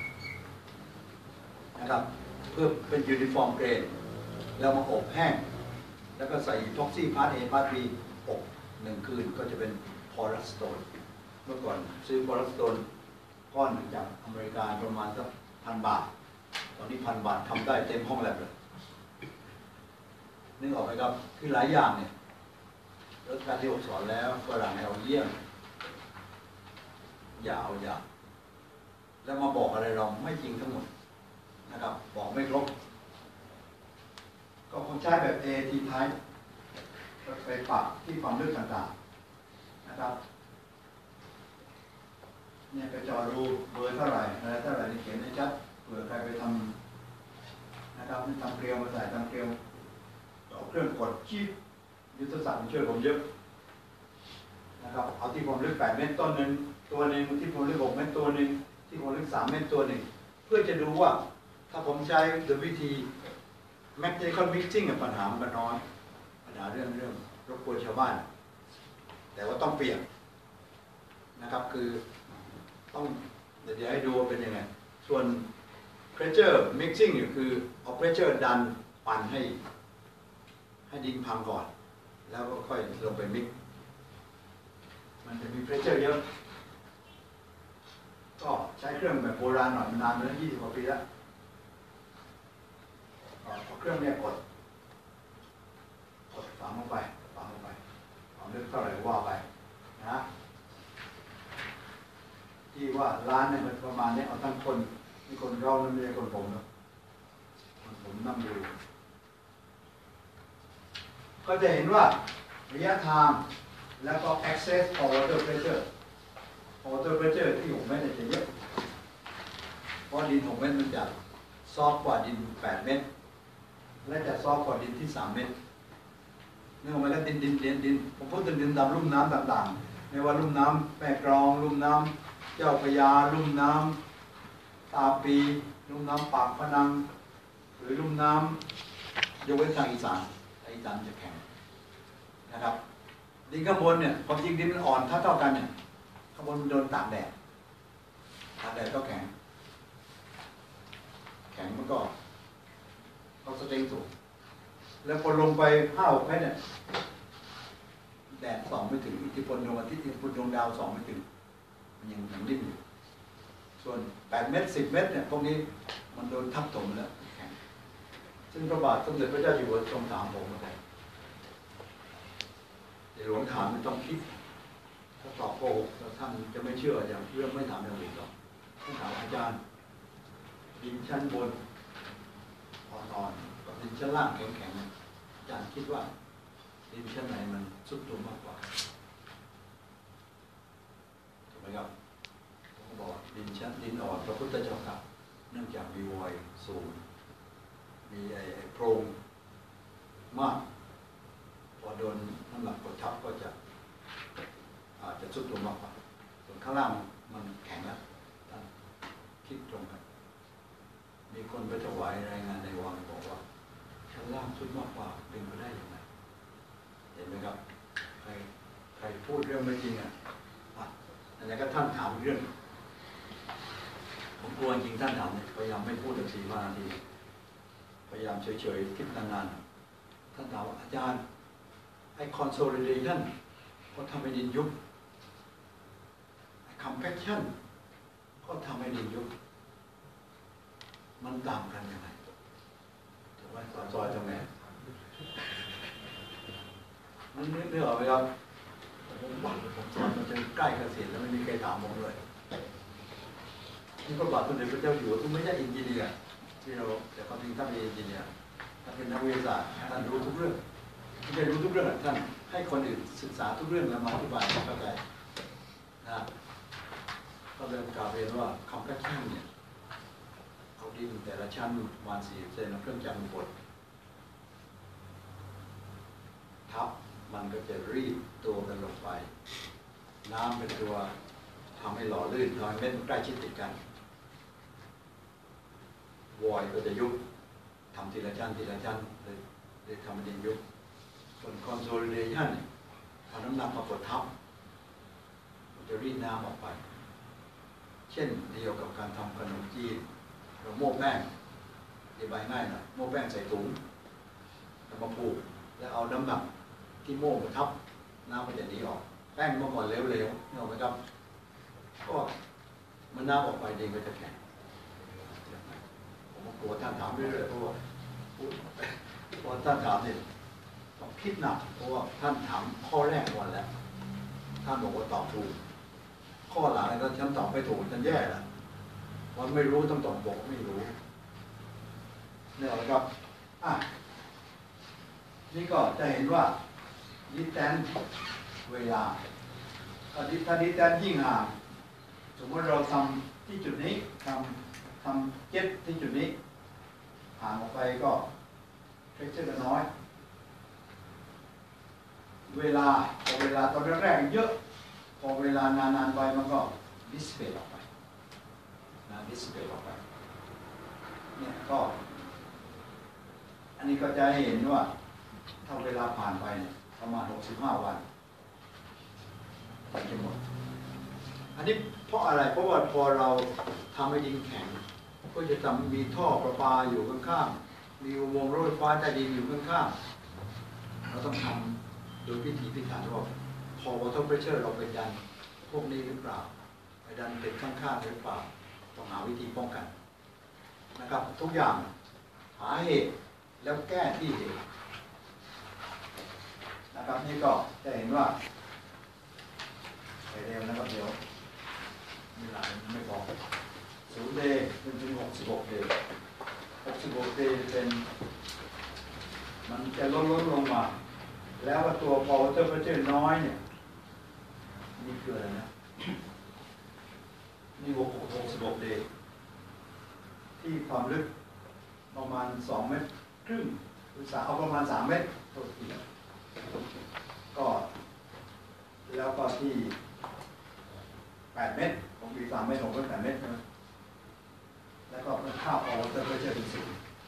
40นะครับเพื่อเป็นยูนิฟอร์มเกรดแล้วมาอบแห้งแล้วก็ใส่พ็อกซี่พาร์ท A พาร์ท B อบ1 คืนก็จะเป็นพอรัสโตนเมื่อก่อนซื้อพอรัสโตนก้อนหนึ่งจากอเมริกาประมาณสัก1,000 บาทตอนนี้1,000 บาททำได้เต็มห้องแลบเลยนึกออกไหมครับคือหลายอย่างเนี่ยแล้วการที่ผมสอนแล้วฝรั่งให้เอาเยี่ยมอย่าเอาอย่างแล้วมาบอกอะไรเราไม่จริงทั้งหมดนะครับบอกไม่ครบก็คงใช้แบบ AT type ไปปรับที่ความลึกต่างๆนะครับเนี่ยไปจอรูเบอร์เท่าไหร่อะไรเท่าไหร่เขียนให้ชัดเผื่อใครไปทำนะครับทำเกลียวมาใส่ทำเกลียวเอาเครื่องกดชีพยุทธศาสตร์ช่วยผมเยอะนะครับเอาที่ผมลึก8 เมตรตัวหนึ่งที่ผมลึก6 เมตรตัวหนึ่งที่ผมลึก3 เมตรตัวหนึ่งเพื่อจะดูว่าถ้าผมใช้โดยวิธีแมคเนคอนมิกซิ่งปัญหามันน้อยปัญหาเรื่องรบกวนชาวบ้านแต่ว่าต้องเปลี่ยนนะครับคือต้องเดี๋ยวให้ดูว่าเป็นยังไงส่วน pressure mixing เนี่ยคือเอา pressure ดันปั่นให้ดินพังก่อนแล้วก็ค่อยลงไปมิกมันจะมี pressure เยอะก็ใช้เครื่องแบบโบราณหน่อยนานแล้ว20 กว่าปีแล้วเอาเครื่องนี้กดฝังลงไปความลึกเท่าไหร่ว่าไปนะที่ว่าร้านเนี่ยมันประมาณนี้เอาทั้งคนมีคนเราไม่ใช่คนผมนะผมนั่งดูก็จะเห็นว่าระยะทางแล้วก็ access for water pressureที่6 เมตรจะเยอะเพราะดิน6 เมตรมันจะซอฟกว่าดิน8 เมตรและจะซอฟกว่าดินที่3 เมตรเนื่องจากดินผมพูดถึงดินตามลุ่มน้ำต่างๆไม่ว่าลุ่มน้ำแม่กลองลุ่มน้ำเจ้าพระยาลุ่มน้ำตาปีลุ่มน้ำปากพนังหรือลุ่มน้ำยกเว้นทางอีสานจะแข็งนะครับดินข้างบนเนี่ยความจริงดินมันอ่อนเท่ากันเนี่ยข้างบนมันโดนตากแดดก็แข็งมันก็สเต็งสูงแล้วพอลงไป5-6 เมตรเนี่ยแดดส่องไม่ถึงอิทธิพลดวงอาทิตย์อิทธิพลดวงดาวส่องไม่ถึงมันยังดิ้นอยู่ส่วน8 เมตร 10 เมตรเนี่ยพวกนี้มันโดนทับถมแล้วแข็งซึ่งพระบาทสมเด็จพระเจ้าอยู่หัวทรงถามผมอะไรหลวงถามไม่ต้องคิดถ้าตอบโกหกท่านจะไม่เชื่ออย่างเรื่องไม่ถามอย่างอื่นหรอกท่านถามอาจารย์ดินชั้นบนอ่อนๆกับดินชั้นล่างแข็งๆอาจารย์คิดว่าดินชั้นไหนมันสุดตัวมากกว่าถูกไหมครับผมบอกดินอ่อนพระพุทธเจ้าครับเนื่องจากมีวอยสูงมีโพรงมากพอโดนน้ำหนักกดทับก็จะอาจจะสุดตัวมากกว่าส่วนข้างล่างมันแข็งแล้วท่านคิดตรงกันมีคนไปถวายรายงานในวังบอกว่าชั้นล่างสุดมากกว่าเป็นไปได้ยังไงเห็นไหมครับใครพูดเรื่องไม่จริงอะไรก็ท่านถามเรื่องผมกลัวจริงท่านถามพยายามไม่พูดถึง4-5 นาทีพยายามเฉยๆคิดนานๆานถามว่าอาจารย์ไอ้ consolidation ก็ทำให้ดินยุบไอ้ compaction ก็ทำให้ดินยุบมันต่างกันยังไงถูกไหมสอนซอยตรงไหนมันนึกออกไหมครับผมบอกผมสอนมันจะใกล้เกษียณแล้วไม่มีใครถามผมด้วยนี่พระบาทสมเด็จพระเจ้าอยู่หัวท่านไม่ใช่อินจิเนียร์ที่เราแต่ความจริงท่านเป็นอินจิเนียร์ท่านเป็นนักวิทยาศาสตร์ท่านรู้ทุกเรื่องไม่ใช่รู้ทุกเรื่องท่านให้คนอื่นศึกษาทุกเรื่องแล้วมาอธิบายให้เข้าใจนะก็เลยกล่าวเรียนว่าคำแค่แค่เนี่ยเขาดินแต่ละชั้นประมาณ40 เซนเครื่องจักรกลทับมันก็จะรีดตัวกันลงไปน้ำเป็นตัวทำให้หล่อลื่นทำให้เม็ดมันใกล้ชิดติดกันวอยก็จะยุบทำทีละชั้นทีละชั้นเลยทำให้ดินยุบส่วน consolidation เอาน้ำหนักมากดทับมันจะรีดน้ำออกไปเช่นเดียวกับการทำขนมจีนเราโม้แป้งอธิบายง่ายหน่อยโม้แป้งใส่ถุงแล้วมาผูกแล้วเอาน้ำหนักที่โม้มาทับน้ำมันจะหนีออกแป้งเมื่อก่อนเหลวๆนี่ออกไหมครับก็มันน้ำออกไปดินก็จะแข็งผมกลัวท่านถามเรื่อยๆเพราะว่าท่านถามเนี่ยต้องคิดหนักเพราะว่าท่านถามข้อแรกก่อนแล้วท่านบอกว่าตอบถูกข้อหลังก็ฉันตอบไม่ถูกฉันแย่แล้ววันไม่รู้ต้องตอบบอกไม่รู้เนี่ยนะครับนี่ก็จะเห็นว่าดิสแทนเวลาถ้าดิสแทนยิ่งห่างสมมติเราทำที่จุดนี้ทำเจ็ตที่จุดนี้ห่างออกไปก็เทคเจอร์น้อยเวลาพอเวลาตอนแรกๆเยอะพอเวลานานๆไปมันก็ดิสเพย์ออกไปดิสเพย์ออกไปเนี่ยก็อันนี้ก็จะให้เห็นว่าถ้าเวลาผ่านไปเนี่ยประมาณ65 วันจะหมดอันนี้เพราะอะไรเพราะว่าพอเราทำให้ดินแข็งก็จะทำมีท่อประปาอยู่ข้างๆมีอุโมงค์รถไฟฟ้าใต้ดินอยู่ข้างๆเราต้องทำโดยพิถีพิถันว่าพอ water pressure เราไปดันพวกนี้หรือเปล่าไปดันติดข้างๆหรือเปล่าต้องหาวิธีป้องกันนะครับทุกอย่างหาเหตุแล้วแก้ที่เหตุนะครับนี่ก็จะเห็นว่าไปเร็วนะครับเดี๋ยวเวลาไม่พอ0 เดย์จนถึง66 เดย์66 เดย์เป็นมันจะลดลงมาแล้วว่าตัวพอวัตถุประจุน้อยเนี่ยนี่คืออะไรนะนี่66 เดย์ที่ความลึกประมาณ2 เมตรครึ่งหรือเอาประมาณ3 เมตรโทษทีก็แล้วก็ที่8 เมตรผมมี3 เมตรผมก็8 เมตรนะแล้วก็ค่าพอวัตถุประจุเป็น0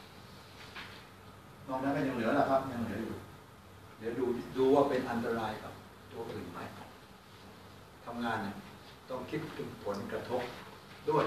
นอกนั้นก็ยังเหลือนะครับยังเหลืออยู่เดี๋ยวดูว่าเป็นอันตรายกับตัวอื่นไหมทำงานเนี่ยต้องคิดถึงผลกระทบด้วย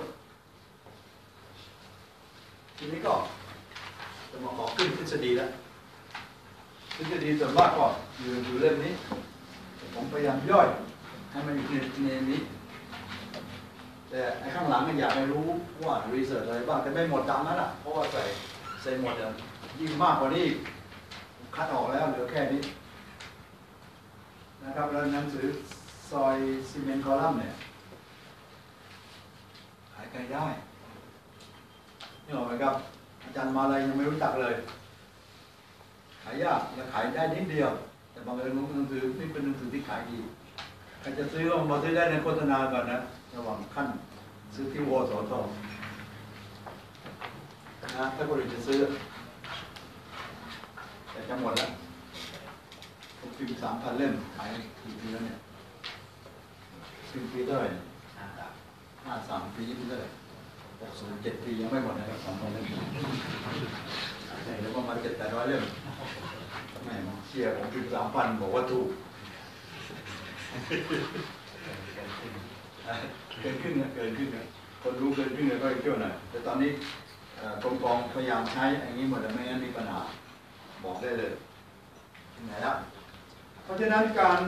ทีนี้ก็จะมาขอขึ้นทฤษฎีแล้วทฤษฎีส่วนมากก็อยู่เล่มนี้ผมพยายามย่อยให้มันอยู่ในนี้แต่ไอ้ข้างหลังอยากให้รู้ว่ารีเสิร์ชอะไรบ้างแต่ไม่หมดตามนั้นอ่ะเพราะว่าใส่หมดยิ่งมากกว่านี้คัดออกแล้วเหลือแค่นี้นะครับแล้วหนังสือซอยซีเมนต์คอลัมน์เนี่ยขายใครได้นี่หรอไหมครับอาจารย์มาอะไรยังไม่รู้จักเลยขายยากและขายได้นิดเดียวแต่บางเรื่องหนังสือนี่เป็นหนังสือที่ขายดีใครจะซื้อก็มาซื้อได้ในโฆษณาก่อนนะระหว่างขั้นซื้อที่วสทนะถ้าคนอื่นจะซื้อแต่จะหมดแล้วผมพิมพ์ 3,000 เล่มขายกี่ปีแล้วเนี่ย10 ปีเท่าไหร่53 ปีนี่เท่าไหร่67 ปียังไม่หมดนะครับ 2,000 เล่มใช่แล้วประมาณ700-800 เล่มแม่เชียร์ผมพิมพ์ 3,000 บอกว่าถูกเกินครึ่งนะคนรู้เกินครึ่งเลยก็อีกเท่าหน่อยแต่ตอนนี้กรมกองพยายามใช้อย่างนี้หมดแล้วไม่งั้นมีปัญหาบอกได้เลยถึงไหนแล้วเพราะฉะนั้นการ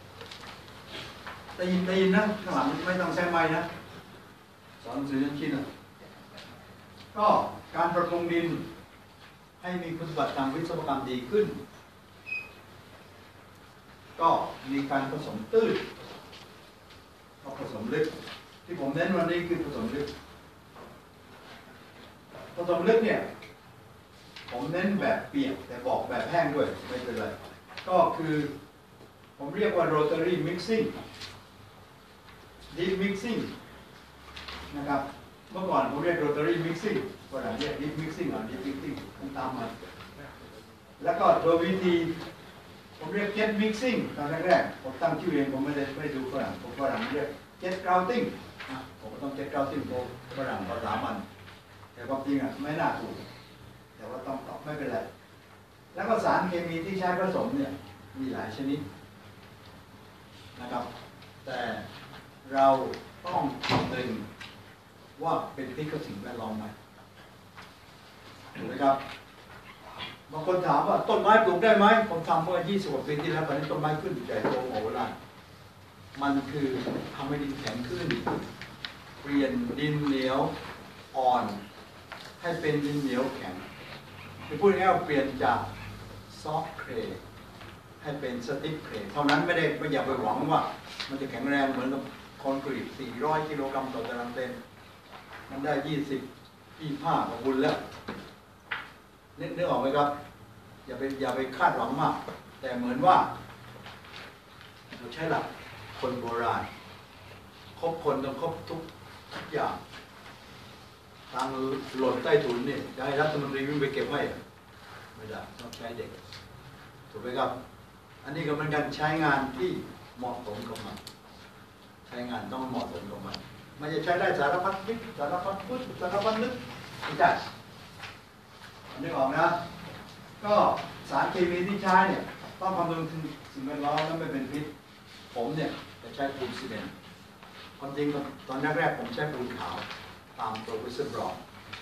ได้ยินนะข้างหลังไม่ต้องใช้ไม้นะสอนหนังสือยังชินก็การปรับปรุงดินให้มีคุณสมบัติทางวิศวกรรมดีขึ้นก็มีการผสมตื้นก็ผสมลึกที่ผมเน้นวันนี้คือผสมลึกผสมลึกเนี่ยผมเน้นแบบเปียกแต่บอกแบบแห้งด้วยไม่เป็นไรก็คือผมเรียกว่า rotary mixing deep mixing นะครับเมื่อก่อนผมเรียก rotary mixing ก็หลังเรียก deep mixing หรือ deep mixing ตามมาแล้วก็ตัววิธีผมเรียก jet mixing ตอนแรกๆผมตั้งชื่อเองผมไม่ดูฝรั่งผมฝรั่งเรียก jet grouting ผมก็ต้อง jet grouting ผมฝรั่งภาษามันแต่ความจริงไม่น่าถูกแต่ว่าต้องตอบไม่เป็นไรแล้วก็สารเคมีที่ใช้ผสมเนี่ยมีหลายชนิดนะครับแต่เราต้องคำนึงว่าเป็นพิษกับสิ่งแวดล้อมไหมถูกไหมครับบางคนถามว่าต้นไม้ปลูกได้ไหมผมทำเมื่อ20 กว่าปีที่แล้วตอนนี้ต้นไม้ขึ้นใหญ่โตโหฬารมันคือทำให้ดินแข็งขึ้นเปลี่ยนดินเหนียวอ่อนให้เป็นดินเหนียวแข็งคือพูดง่ายๆเปลี่ยนจากซอฟต์เคลย์ให้เป็นสติ๊กเคลย์เท่านั้นไม่อยากไปหวังว่ามันจะแข็งแรงเหมือนกับคอนกรีต400 กิโลกรัมต่อตารางเซนมันได้25ก็บุญแล้วนึกออกไหมครับอย่าไปคาดหวังมากแต่เหมือนว่าเราใช้หลักคนโบราณครบคนต้องครบทุกอย่างทางหล่นใต้ถุนนี่จะให้รัฐมนตรีวิ่งไปเก็บให้ไม่ได้ต้องใช้เด็กถูกไหมครับอันนี้ก็เป็นการใช้งานที่เหมาะสมกับมันใช้งานต้องเหมาะสมกับมันไม่จะใช้ได้สารพัดวิทย์สารพัดพุทธสารพัดนึกไม่ได้นึกออกนะก็สารเคมีที่ใช้เนี่ยต้องคำนึงถึงสิ่งแวดล้อมแล้วไม่เป็นพิษผมเนี่ยจะใช้ปูนซีเมนต์ความจริงตอนแรกๆผมใช้ปูนขาวตามโปรเฟสเซอร์บรอน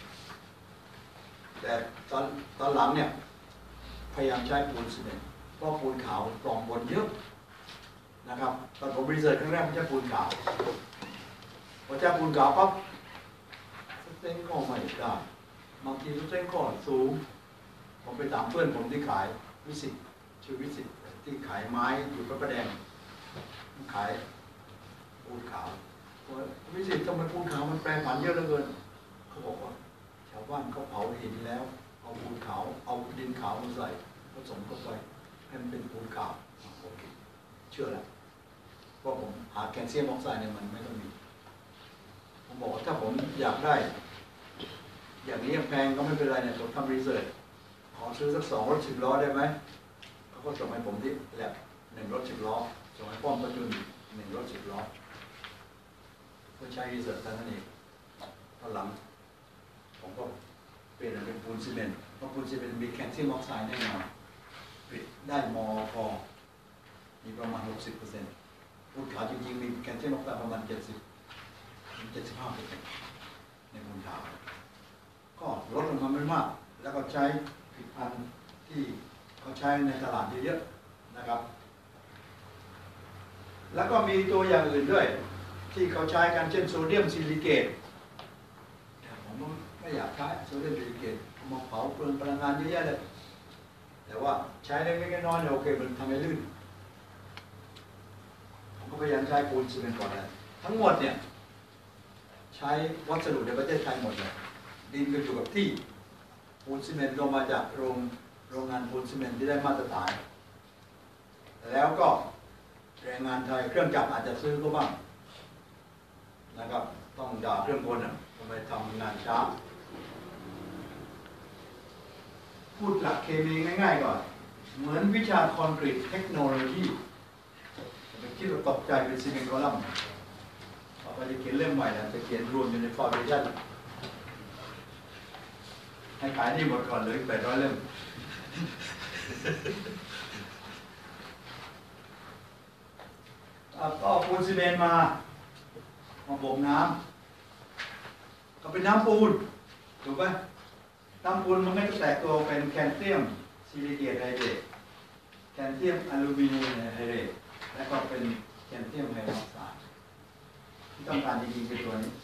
แต่ตอนหลังเนี่ยพยายามใช้ปูนซีเมนต์เพราะปูนขาวปล่องบนเยอะนะครับตอนผมรีเสิร์ชครั้งแรกผมใช้ปูนขาวพอใช้ปูนขาวปั๊บสเต็งก็ไม่ได้บางทีสเต็งก็สูงผมไปถามเพื่อนผมที่ขายวิสิตชื่อวิสิตที่ขายไม้อยู่พระประแดงขายปูนขาววิสิตทำไมปูนขาวมันแปรผันเยอะเหลือเกินเขาบอกว่าชาวบ้านเขาเผาหินแล้วเอาปูนขาวเอาดินขาวมาใส่ผสมเข้าไปให้มันเป็นปูนขาวโอเคเชื่อแล้วเพราะผมหาแคลเซียมออกไซด์เนี่ยมันไม่ต้องมีผมบอกว่าถ้าผมอยากได้อย่างนี้แพงก็ไม่เป็นไรเนี่ยผมทำรีเสิร์ชขอซื้อสัก2 รถ 10 ล้อได้ไหมเขาก็ส่งให้ผมที่แลบ1 รถ 10 ล้อส่งให้ป้อมประจุน1 รถ 10 ล้อเพื่อใช้รีเสิร์ชเท่านั้นเองตอนหลังผมก็เปลี่ยนเป็นปูนซีเมนต์เพราะปูนซีเมนต์มีแคลเซียมออกไซด์แน่นอนได้มอพอมีประมาณ 60%ปูนขาวจริงๆมีแคลเซียมออกไซด์ประมาณ 75% ในปูนขาวก็ลดลงมาไม่มากแล้วก็ใช้ผลิตภัณฑ์ที่เขาใช้ในตลาดเยอะๆนะครับแล้วก็มีตัวอย่างอื่นด้วยที่เขาใช้กันเช่นโซเดียมซิลิเกตผมไม่อยากใช้โซเดียมซิลิเกตมาเผาเปลืองพลังงานเยอะแยะเลยแต่ว่าใช้เล็กๆน้อยๆเนี่ยโอเคมันทำให้ลื่นผมก็พยายามใช้ปูนซีเมนต์ก่อนเลยทั้งหมดเนี่ยใช้วัสดุในประเทศไทยหมดเลยดินก็อยู่กับที่ปูนซีเมนต์ก็มาจากโรงงานปูนซีเมนต์ที่ได้มาตรฐานแล้วก็แรงงานไทยเครื่องจักรอาจจะซื้อก็บ้างนะครับต้องด่าเครื่องกลทำไมทำงานช้าพูดหลักเคมีง่ายๆก่อนเหมือนวิชาคอนกรีตเทคโนโลยีไปคิดว่าตกใจเป็นซีเมนต์คอลัมน์ต่อไปจะเขียนเล่มใหม่แล้วจะเขียนรวมอยู่ในฟอร์เมชั่นให้ขายนี่หมดก่อนเลย800 เล่มก็ปูนซีเมนต์มาบ่มน้ำก็เป็นน้ำปูนถูกไหมน้ำปูนมันก็จะแตกตัวเป็นแคลเซียมซิลิเกตไฮเดรตแคลเซียมอลูมิเนียมไฮเดรตและก็เป็นแคลเซียมไฮดรอกไซด์ที่ต้องการจริงๆคือตัวนี้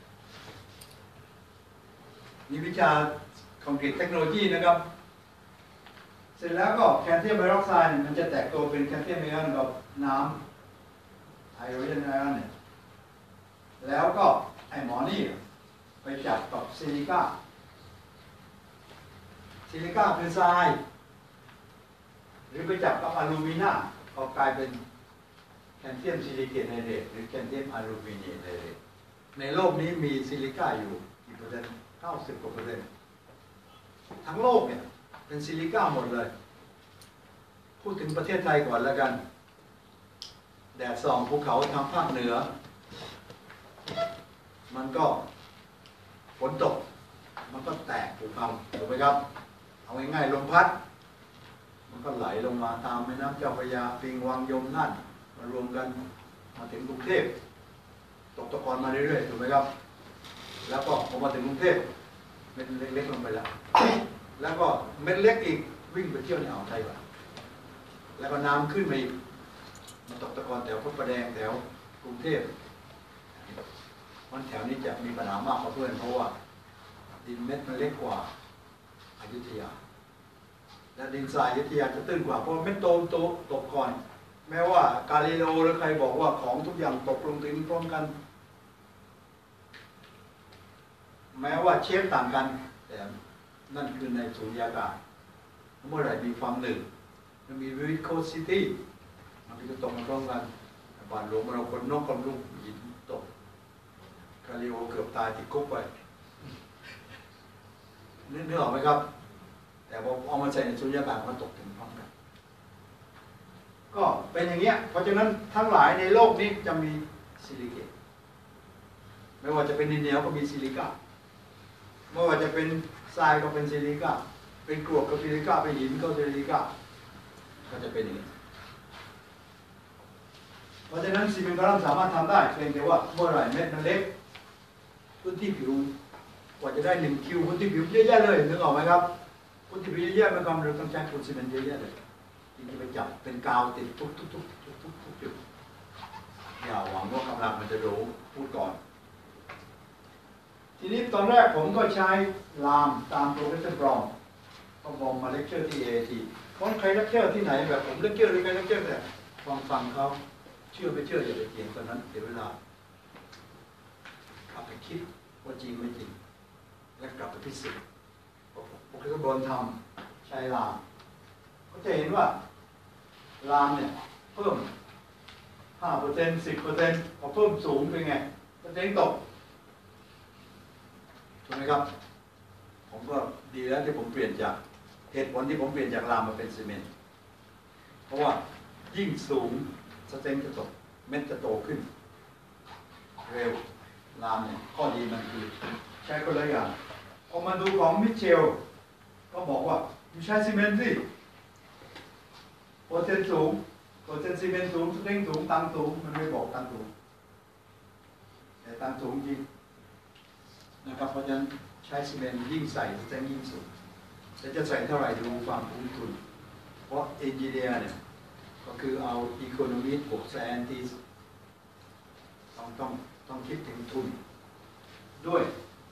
นี่วิชาคอมพิวเตอร์เทคโนโลยีนะครับเสร็จแล้วก็แคลเซียมไฮดรอกไซด์มันจะแตกตัวเป็นแคลเซียมไอออนกับน้ำไฮโดรเจนไอออนเนี่ยแล้วก็ไอหมอนี่ไปจับกับซิลิก้าคือทรายหรือไปจับกับอลูมิเนียมก็กลายเป็นแคลเซียมซิลิเกตไฮเดรตหรือแคลเซียมอลูมิเนียมไฮเดรตในโลกนี้มีซิลิก้าอยู่กี่เปอร์เซ็นต์90 กว่าเปอร์เซ็นต์ทั้งโลกเนี่ยเป็นซิลิก้าหมดเลยพูดถึงประเทศไทยก่อนแล้วกันแดดส่องภูเขาทางภาคเหนือมันก็ฝนตกมันก็แตกถูกไหมครับเอาง่ายๆลมพัดมันก็ไหลลงมาตามแม่น้ำเจ้าพระยาปิงวังยมน่านมารวมกันมาถึงกรุงเทพตกตะกอนมาเรื่อยๆถูกไหมครับแล้วก็พอมาถึงกรุงเทพเม็ดเล็กๆลงไปแล้วแล้วก็เม็ดเล็กอีกวิ่งไปเที่ยวในอ่าวไทยก่อนแล้วก็น้ำขึ้นมาอีกมาตกตะกอนแถวพระประแดงแถวกรุงเทพวันแถวนี้จะมีปัญหามากกว่าเพื่อนเพราะว่าดินเม็ดมันเล็กกว่าอยุธยาและดินทรายอยุธยาจะตื้นกว่าเพราะเม็ดโตตกก่อนแม้ว่ากาลิเลโอหรือใครบอกว่าของทุกอย่างตกลงดินพร้อมกันแม้ว่าเชฟต่างกันแต่นั่นคือในสุญญากาศเมื่อไหร่มีความหนึ่งมันมีวิโคซิตี้มันก็จะตกมาพร้อมกันบ้านหลวงเราคนนอกคนลูกหินตกกาลิเลโอเกือบตายติดคุกไปนึกออกไหมครับแต่พอเอามาใส่ในสุญญากาศมันตกถึงพร้อมกันก็เป็นอย่างเงี้ยเพราะฉะนั้นทั้งหลายในโลกนี้จะมีซิลิเกตไม่ว่าจะเป็นดินเหนียวก็มีซิลิก้าไม่ว่าจะเป็นทรายก็เป็นซิลิก้าเป็นกรวดก็ซิลิก้าเป็นหินก็ซิลิก้าก็จะเป็นอย่างนี้เพราะฉะนั้นซีเมนต์กระด้างสามารถทำได้เพียงแต่ว่าเมื่อไหร่เม็ดมันเล็กพื้นที่ผิวกว่าจะได้1 คิวพื้นที่ผิวเยอะแยะเลยนึกออกไหมครับพื้นที่ผิวเยอะแยะมันก็เราต้องใช้ปูนซีเมนต์เยอะแยะเลยที่จะไปจับเป็นกาวติดทุกจุดอย่าหวังว่ากำลังมันจะรู้พูดก่อนทีนี้ตอนแรกผมก็ใช้ลามตามโปรเฟสเซอร์บรอมก็บอกมาเลคเชอร์ที่ AIT คนใครเลคเชอร์ที่ไหนแบบผมเลคเชอร์หรือใครเลคเชอร์แต่ฟังเขาเชื่อไม่เชื่ออย่าไปเถียงตอนนั้นเสียเวลากลับไปคิดว่าจริงไม่จริงและกลับไปพิสูจน์โปรเฟสเซอร์บรอมทำใช้ลามก็จะเห็นว่าลามเนี่ยเพิ่ม 5% 10% พอเพิ่มสูงเป็นไงเปอร์เซ็นต์ตกถูกไหมครับผมก็ดีแล้วที่ผมเปลี่ยนจากเหตุผลที่ผมเปลี่ยนจากรามมาเป็นซีเมนต์เพราะว่ายิ่งสูงสเต็งจะตกเม็ดจะโตขึ้นเร็วรามเนี่ยข้อดีมันคือใช้คนละอย่างพอมาดูของมิเชลก็บอกว่าอยู่ใช้ซีเมนต์สิเปอร์เซ็นต์สูงเปอร์เซ็นต์ซีเมนต์สูงสเต็งสูงตังสูงมันไม่บอกตังสูงแต่ตังสูงจริงนะครับเพราะฉะนั้นใช้ซีเมนต์ยิ่งใส่จะยิ่งสูงแต่จะใส่เท่าไหร่ดูความคุ้มทุนเพราะเอนจิเนียร์เนี่ยก็คือเอาอีโคโนมิสบวกไซแอนติสต้องคิดถึงทุนด้วย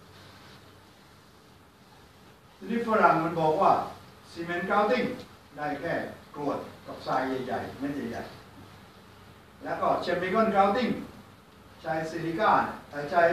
ทีนี้ฝรั่งมันบอกว่าซีเมนต์กราวติ้งได้แค่กรวดกับทรายใหญ่ๆเม็ดใหญ่ๆแล้วก็เคมีคอลกราวติ้งใช้ซิลิก้าใช้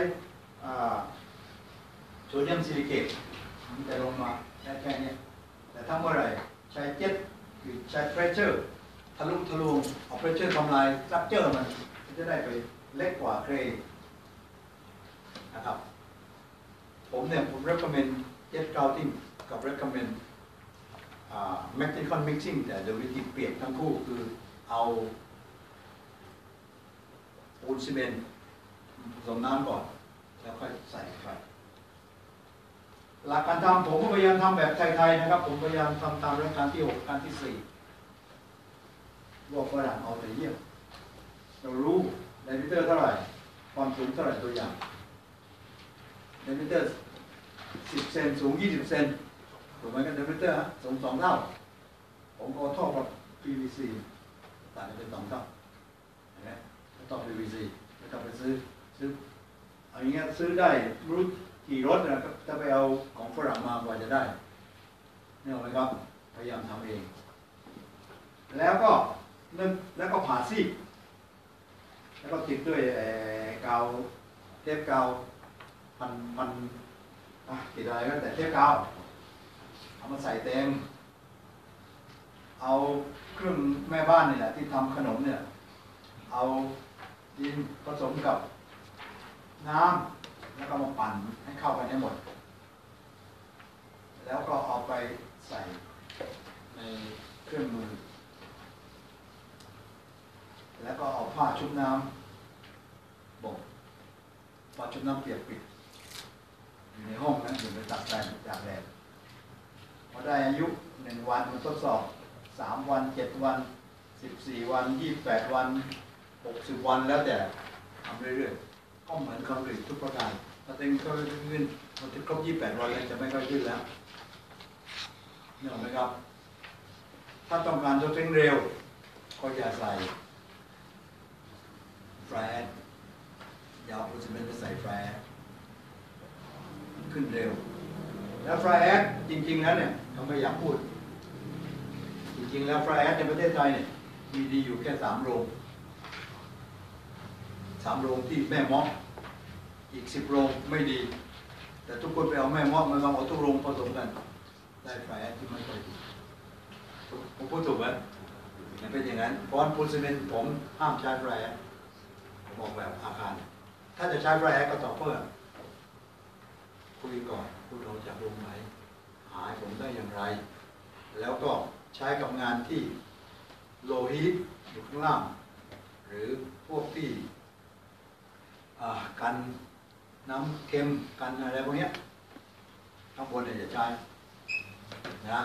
โซเดียมซิลิเกตมันจะลงมาแค่นี้แต่ถ้าเมื่อไหร่ใช้เจ็ตคือใช้เพรสเชอร์ทะลุเอาเพรสเชอร์ทำลายสตรัคเจอร์มันจะได้ไปเล็กกว่าเครนนะครับผมrecommend jet grouting กับ recommend mechanical mixing แต่โดยวิธีเปลี่ยนทั้งคู่คือเอาปูนซีเมนต์ผสมน้ำก่อนแล้วค่อยใส่ไปหลักการทำผมก็พยายามทำแบบไทยๆนะครับผมพยายามทำตามรายการที่6การที่4บอกฝรั่งเอาแต่เยี่ยมเรารู้ไดมิเตอร์เท่าไหร่ความสูงเท่าไหร่ตัวอย่างไดมิเตอร์10 เซนสูง20 เซนถูกไหมกันไดมิเตอร์สูง2 เท่าผมก็ท่อแบบ PVC ต่างกันเป็น2 เท่าเห็นไหมต้อง PVC ไม่ต้องไปซื้ออย่างเงี้ยซื้อได้รู้กี่รถนะจะไปเอาของฝรั่งมากว่าจะได้เนี่ยไหมครับพยายามทำเองแล้วก็ผ่าซีกแล้วก็ติดด้วยกาวเทปกาวพันติดอะไรก็แต่เทปกาวเอามาใส่เต็มเอาเครื่องแม่บ้านนี่แหละที่ทำขนมเนี่ยเอาดินผสมกับน้ำแล้วก็มาปั่นให้เข้ากันให้หมดแล้วก็เอาไปใส่ในเครื่องมือแล้วก็เอาผ้าชุบน้ำบ่งผ้าชุบน้ำเปียกปิดอยู่ในห้องนะอยู่ในตากแดดพอได้อายุ1 วันมันทดสอบ3 วัน7 วัน14 วัน28 วัน60 วันแล้วแต่ทำเรื่อยๆก็เหมือนคอนกรีตทุกประการถ้าเต็มก็ขึ้นมันจะครบ28 วันแล้วจะไม่ค่อยขึ้นแล้วนี่ไหมครับถ้าต้องการจะเร่งเร็วก็อย่าใส่แฟลชยาวพุทธเป็นใส่แฟลชขึ้นเร็วแล้วแฟลชจริงๆแล้วเนี่ยเขาไม่อยากพูดจริงๆแล้วแฟลชในประเทศไทยเนี่ยมีดีอยู่แค่3 โรงที่แม่เมาะอีก10 โรงไม่ดีแต่ทุกคนไปเอาแม่เมาะมาเอาทุกโรงผสมกันได้แฟลชที่ไม่ค่อยดีผมพูดถูกไหมเป็นอย่างนั้นเพราะปูนซีเมนต์ผมห้ามใช้แฟลชบอกแบบอาคารถ้าจะใช้แฟลชก็ต้องเพื่อคุยก่อนคุณเอาจากโรงไหนหาผมได้อย่างไรแล้วก็ใช้กับงานที่โลฮีตอยู่ข้างล่างหรือพวกที่กันน้ำเค็มกันอะไรพวกนี้ข้างบนเนี่ยจะใช้นะ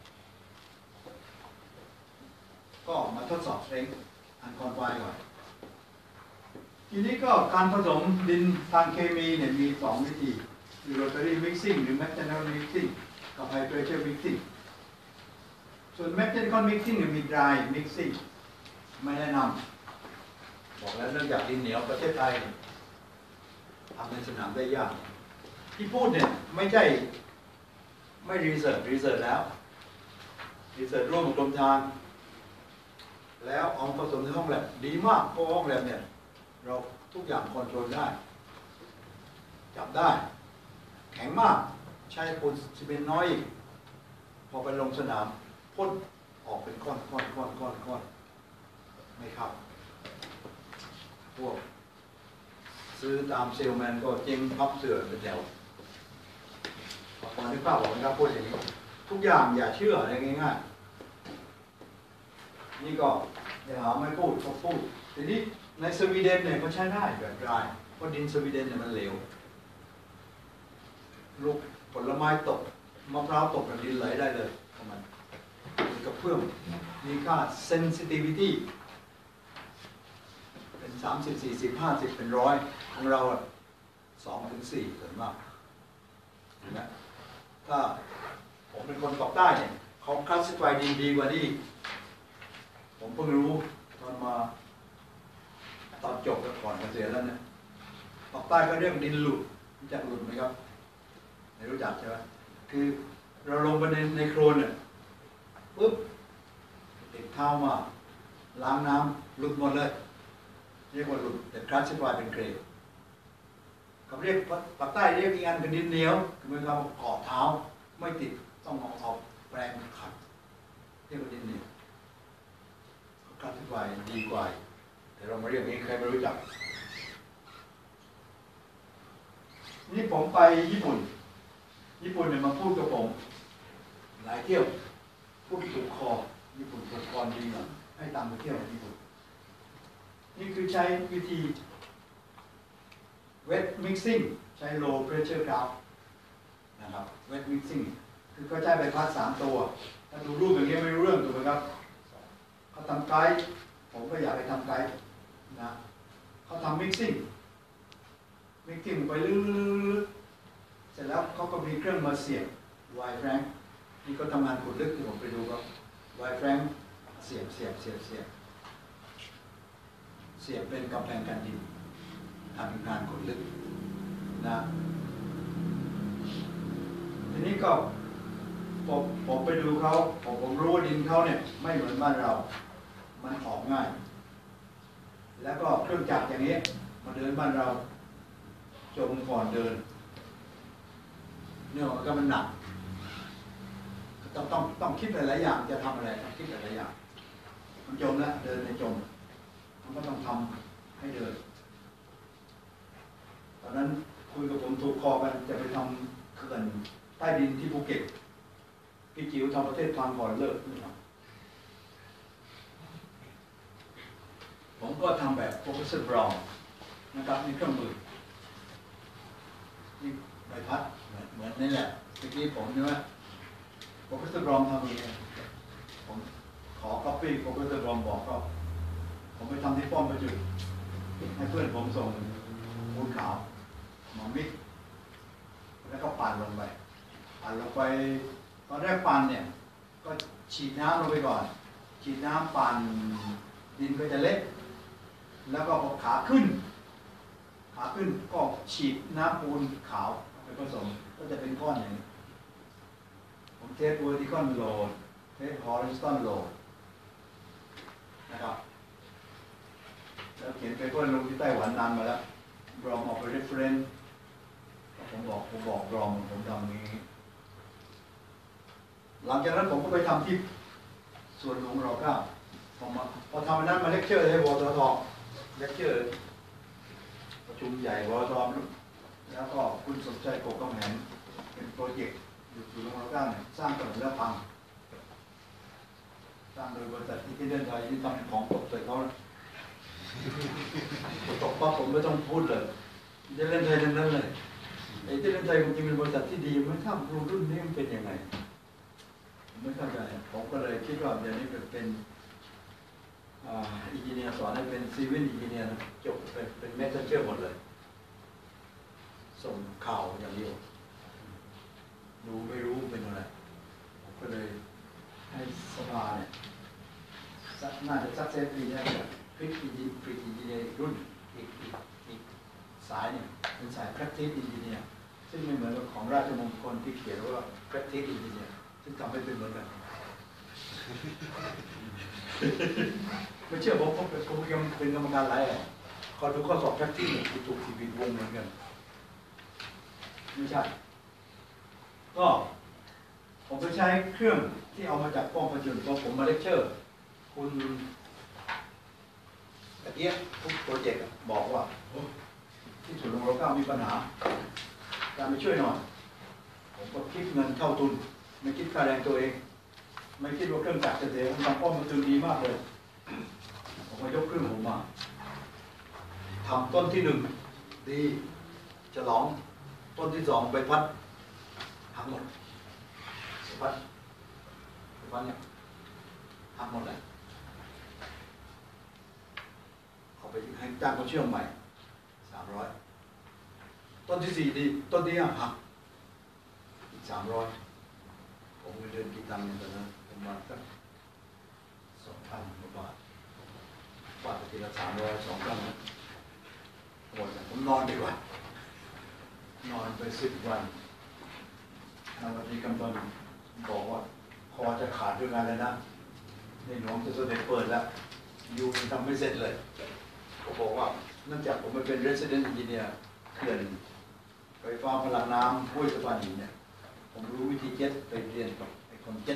ก็มาทดสอบเองอันคอนไฟก่อนทีนี้ก็การผสมดินทางเคมีเนี่ยมี2 วิธีคือ rotary mixing หรือ mechanical mixing กับ high pressure mixing ส่วน mechanical mixing เนี่ยมี dry mixing ไม่แนะนำบอกแล้วเนื่องจากดินเหนียวประเทศไทยทำในสนามได้ยากที่พูดเนี่ยไม่ใช่ไม่รีเสิร์ชแล้วรีเสิร์ชร่วมกับกรมทางแล้วเอาผสมในห้องแลบดีมากเพราะห้องแลบเนี่ยเราทุกอย่างคอนโทรลได้จับได้แข็งมากใช้ปูนซีเมนต์น้อยพอไปลงสนามพ่นออกเป็นก้อนไม่เข้าพวกซื้อตามเซลแมนก็เจ๊งพับเสื่อเป็นแถวพอนึกภาพออกไหมครับพูดอย่างนี้ทุกอย่างอย่าเชื่ออะไรง่ายๆนี่ก็อย่าหาไม่พูดเขาพูดทีนี้ในสวีเดนเนี่ยก็ใช้ได้แบบไรเพราะดินสวีเดนเนี่ยมันเหลวลูกผลไม้ตกมะพร้าวตกกับดินไหลได้เลยประมาณกับเพื่อมมีค่า sensitivity เป็น30 40 50เป็น100ของเรา2 ถึง 4ส่วนมากเห็นไหมถ้าผมเป็นคนเกาะใต้เนี่ยเขาคลาสสิฟายดินดีกว่านี้ผมเพิ่งรู้ตอนจบแล้วก่อนเกษียณแล้วเนี่ยเกาะใต้ก็เรียกดินหลุดรู้จักหลุดไหมครับไม่รู้จักใช่ไหมคือเราลงไปในโคลนเนี่ยปุ๊บติดเท้ามาล้างน้ำหลุดหมดเลยเรียกว่าหลุดแต่คลาสสิฟายเป็นเกรดเขาเรียกปากใต้เรียกอีกอันเป็นดินเหนียวคือมันเขาเกาะเท้าไม่ติดต้องเอาแปรงขัดเรียกว่าดินเหนียวคลาสสิฟายดีกว่าแต่เรามาเรียกนี้ใครไม่รู้จักนี่ผมไปญี่ปุ่นเนี่ยมาพูดกับผมหลายเที่ยวพูดถูกคอญี่ปุ่นถูกคอดีหน่อยให้ตามไปเที่ยวญี่ปุ่นนี่คือใช้วิธี wet mixing ใช้ low pressure ground นะครับ wet mixing คือเขาใช้ใบพัด3 ตัวถ้าดูรูปอย่างนี้ไม่รู้เรื่องถูกไหมครับเขาทำไกด์ผมก็อยากไปทำไกด์นะเขาทำ mixing ไปเรื่อยๆเสร็จแล้วเขาก็มีเครื่องมาเสียบไวแฟรงค์นี่ก็ทำงานขุดลึกที่ผมไปดูครับไวแฟรงค์เสียบเป็นกำแพงกันดินทำงานขุดลึกนะทีนี้ก็ผมไปดูเขาผมรู้ดินเขาเนี่ยไม่เหมือนบ้านเรามันออกง่ายแล้วก็เครื่องจักรอย่างนี้มาเดินบ้านเราจมก่อนเดินเนี่ยก็มันหนักต้องคิดหลายๆอย่างจะทำอะไรต้องคิดหลายๆอย่างมันจมแล้วเดินในจมมันก็ต้องทำให้เดินตอนนั้นคุยกับผมถูกคอกันจะไปทำเขื่อนใต้ดินที่ภูเก็ตพี่จิ๋วทำประเทศพังก่อนเลิกผมก็ทำแบบโปรเฟสเซอร์บราวน์นะครับมีเครื่องมือนี่ใบพัดเหมือนนี่แหละเมื่อกี้ผมใช่ไหมโปรเฟสเซอร์บราวน์ทำอย่างนี้ผมขอ copy โปรเฟสเซอร์บราวน์บอกก็ผมไปทำที่ป้อมประจุให้เพื่อนผมส่งปูนขาวมามิกแล้วก็ปั่นลงไปตอนแรกปั่นเนี่ยก็ฉีดน้ำลงไปก่อนฉีดน้ำปั่นดินก็จะเล็กแล้วก็พอขาขึ้นก็ฉีดน้ำปูนขาวไปผสมก็จะเป็นก้อนอย่างนี้ผมเทส vertical load เทส horizontal load นะครับแล้วเขียนไปเพื่อนลงที่ไต้หวันนานมาแล้วรองออกไป reference ผมบอกรองผมทำนี้หลังจากนั้นผมก็ไปทำที่ส่วนของเราก็พอทำนั้นมาเลคเชอร์ให้วททเลคเชอร์ประชุมใหญ่วททแล้วก็คุณสมใจโกกำแหงเป็นโปรเจกต์อยู่ศูนย์ของเราก็สร้างถนนและพังสร้างโดยบริษัทที่เดินไทยที่ทำของตกใส่เขาตกปั๊บผมไม่ต้องพูดเลยจะเล่นไทยทั้งนั้นเลยไอ้ที่เล่นไทยจริงๆเป็นบริษัทที่ดีไม่ทราบครูรุ่นนี้มันเป็นยังไงไม่เข้าใจผมก็เลยคิดว่าเดี๋ยวนี้เป็นอินจิเนียร์สอนให้เป็นซีวิลอินจิเนียร์จบเป็นเมสเซนเจอร์หมดเลยส่งข่าวอย่างเดียวดูไม่รู้เป็นอะไรผมก็เลยให้สภาเนี่ยน่าจะซักเซสปีนี้คลิกอินจิเนียร์รุ่นอีกสายเนี่ยเป็นสาย practice engineer ซึ่งไม่เหมือนกับของราชมงคลที่เขียนว่า practice engineer ซึ่งทำให้เป็นเหมือนกันไม่เชื่อผมยังเป็นกรรมการหลายขอดูข้อสอบ practice เนี่ยถูกทีวีวงเหมือนกันไม่ใช่ก็ผมไปใช้เครื่องที่เอามาจากป้อมประจุพอผมมาเลคเชอร์คุณตะเกียบทุกโปรเจกต์บอกว่าที่ศูนย์ของเราก็มีปัญหาการไปช่วยหน่อยผมก็คิดเงินเข้าทุนไม่คิดค่าแรงตัวเองไม่คิดว่าเครื่องจักรจะเสียทำป้อมประจุดีมากเลยผมก็ยกเครื่องผมมาทำต้นที่1ดีฉลองต้นที่2ใบพัดหักหมดใบพัดเนี่ยหักหมดเลยเอาไปให้จ้างเขาเชื่อมใหม่300ต้นที่4ดีต้นที่5หักอีก300ผมเงินเดือนกี่ตังค์เนี่ยตอนนั้นประมาณสัก2,000 กว่าบาทไปทีละ300 2,000หมดเลยผมนอนดีกว่านอนไป10 วันวันที่กำลังบอกว่าคอจะขาดด้วยกันแล้วนะในหลวงจะเสด็จเปิดแล้วอยู่ทำไม่เสร็จเลยผมบอกว่าเนื่องจากผมเป็น resident engineer เขื่อนไฟฟ้าพลังน้ำห้วยสะพานหินเนี่ยผมรู้วิธีเจ็ตไปเรียนกับไอ้คนเจ็ต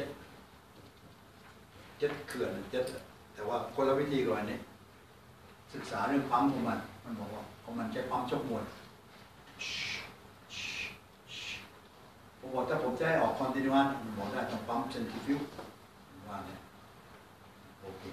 เขื่อนเจ็ตแต่ว่าคนละวิธีก่อนนี้ศึกษาเรื่องปั๊มของมันบอกว่าของมันใช้ปั๊มชกมวยผมบอกถ้าผมจะให้ออกคอนติเนียสมันบอกได้ต้องปั๊มเซนทริฟิวว่าเนี่ยโอเค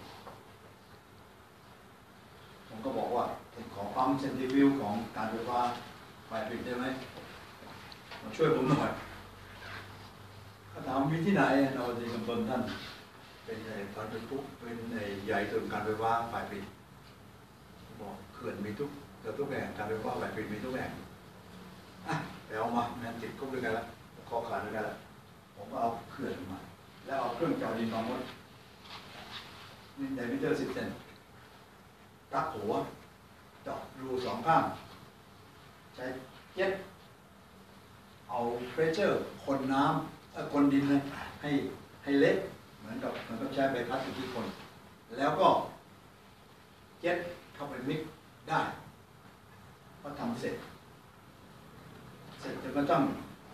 ผมก็บอกว่าขอปั๊มเซนทริฟิวของการไฟฟ้าฝ่ายผลิตได้ไหมมาช่วยผมหน่อยก็ถามมีที่ไหนเราจะกำลังท่านเป็นใหญ่ตอนเป็นปุ๊บเป็นใหญ่ส่วนการไฟฟ้าฝ่ายผลิตบอกเขื่อนมีทุกแห่งการไฟฟ้าฝ่ายผลิตมีทุกแห่งไปเอามาแมนติดคุกด้วยกันแล้วคอขาดด้วยกันแล้วผมก็เอาเขื่อนมาแล้วเอาเครื่องเจาะดินมาหมดไดมิเตอร์10 เซนรักหัวเจาะรู2 ข้างใช้เจ็ตเอาเพรสเชอร์คนน้ำคนดินเลยให้เล็กเหมือนกับใช้ใบพัดอยู่ที่คน แล้วก็เจ็ตเข้าไปมิกได้ก็ทำเสร็จจนกระทั่ง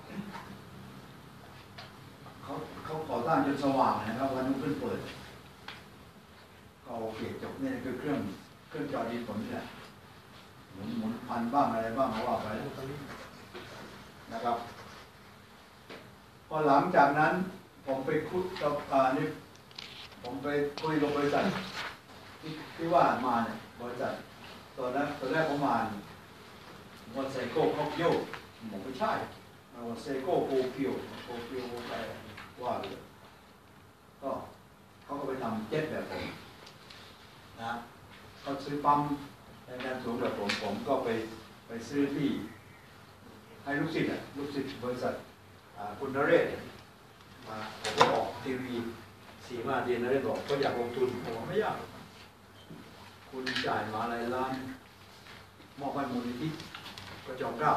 เขาก่อสร้างจนสว่างนะครับวันรุ่งขึ้นเปิดก็โอเคจบนี่คือเครื่องจอดินผมนี่แหละหมุนพันบ้างอะไรบ้างเขาว่าไปนะครับพอหลังจากนั้นผมไปคุยกับนี่ผมไปคุยกับบริษัทที่ว่ามาเนี่ยบริษัทตอนแรกผมมาวันไซโก้คอกโยผมไม่ใช่วันไซโก้โกเกียวอะไรว่าเลยก็เขาก็ไปทำเจ็ตแบบผมนะเขาซื้อปั๊มในการสูงแบบผมก็ไปซื้อที่ให้ลูกศิษย์บริษัทคุณนเรศมาผมก็ออกทีวี4-5 เดือนนเรศบอกก็อยากลงทุนผมไม่อยากคุณจ่ายมาหลายล้านมอบให้มูลนิธิกระจกเกล้า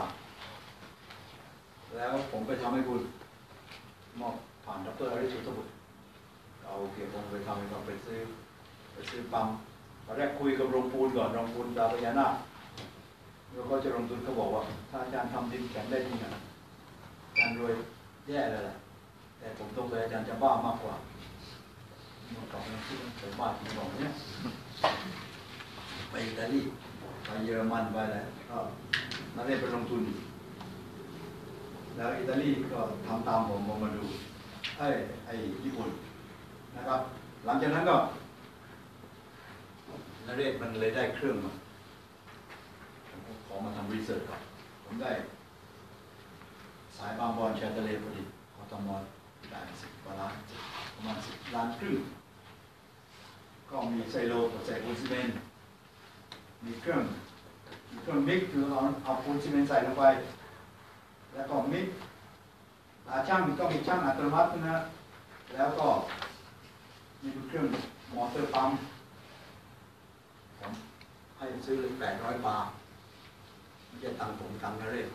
แล้วผมไปทำให้คุณมอบผ่านดร.อริสุทธบุตรเอาเกี่ยวกับไปทำให้เขาไปซื้อปั๊มตอนแรกคุยกับโรงปูนก่อนโรงปูนตาพญานาคแล้วก็จะลงทุนเขาบอกว่าถ้าอาจารย์ทำดินแข็งได้จริงอาจารย์รวยแย่เลยแหละแต่ผมต้องไปอาจารย์จะบ้ามากกว่ามันกล่องนั้นที่มันเสริมบ้าจริงกล่องเนี้ยไปอิตาลีไปเยอรมันไปแล้วก็นั่นเองไปลงทุนแล้วอิตาลีก็ทำตามผมมาดูไอ้ญี่ปุ่นนะครับหลังจากนั้นก็นเรศมันเลยได้เครื่องมาผมขอมาทำรีเสิร์ชก่อนผมได้สายบางบอนชายทะเลพอดีเขาทำมาได้10 กว่าล้านประมาณ10 ล้านครึ่งก็มีไซโลกับใส่ปูนซีเมนต์มีเครื่องมิกคือเอาปูนซีเมนต์ใส่ลงไปแล้วก็มิกช่างก็มีช่างอัตโนมัตินะแล้วก็มีเครื่องมอเตอร์ปั๊มผมให้ซื้อเลย800 บาทไม่ใช่ตังผมตังนเรศ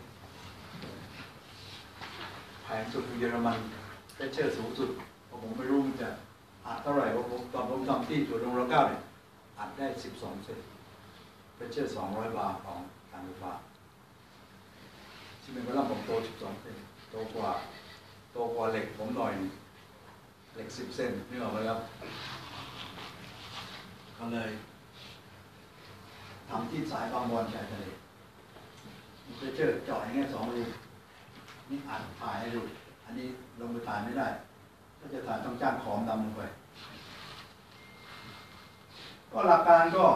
แพงสุดคือเยอรมันเพชเชอร์สูงสุดผมไม่รู้มันจะอัดเท่าไหร่เพราะตอนผมทำที่สวนโรงละ9เนี่ยอัดได้12 เซนเพชเชอร์200 บาทของการไฟฟ้าที่เป็นเวลาผมโต12 เซนโตกว่าเหล็กผมหน่อยเหล็ก10 เซนนี่ออกไหมครับก็เลยทำที่สายบางบอนชายทะเลเพชเชอร์เจาะอย่างเงี้ย2 รูนี่อัดถ่ายให้ดูอันนี้ลงไปถ่ายไม่ได้ถ้าจะถ่ายต้องจ้างขอมดำลงไปก็หลักการก็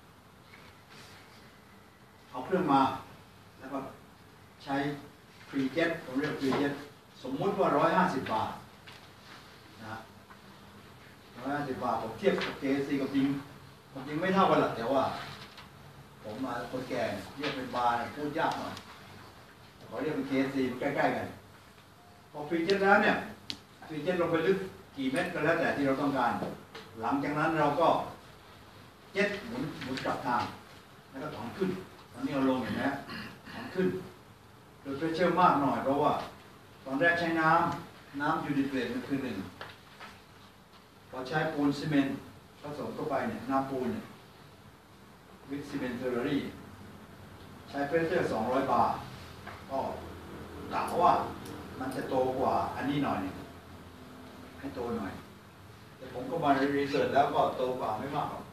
เอาเครื่องมาแล้วก็ใช้ฟรีเจ็ตผมเรียกฟรีเจ็ตสมมุติว่า150 บาทนะ150 บาทผมเทียบกับKCกับจริงไม่เท่ากันหรอกแต่ว่าผมมาคนแก่เรียกเป็นบาร์พูดยากหน่อยขอเรียกเป็นKCใกล้ๆกันพอฟรีเจ็ตแล้วเนี่ยฟรีเจ็ตลงไปลึกกี่เมตรก็แล้วแต่ที่เราต้องการหลังจากนั้นเราก็เจ็ตหมุนกลับทางแล้วก็ถอนขึ้นตอนนี้เราลงเห็นไหมถอนขึ้นโดยเพรสเชอร์มากหน่อยเพราะว่าตอนแรกใช้น้ำยูนิเกรดมันคือ1พอใช้ปูนซีเมนต์ผสมเข้าไปเนี่ยน้ำปูนเนี่ยวิกซีเมนต์เทอร์รี่ใช้เพรสเชอร์200 บาร์ก็กล่าวว่ามันจะโตกว่าอันนี้หน่อยให้โตหน่อยแต่ผมก็มารีเสิร์ชแล้วก็โตกว่าไม่มากหรอก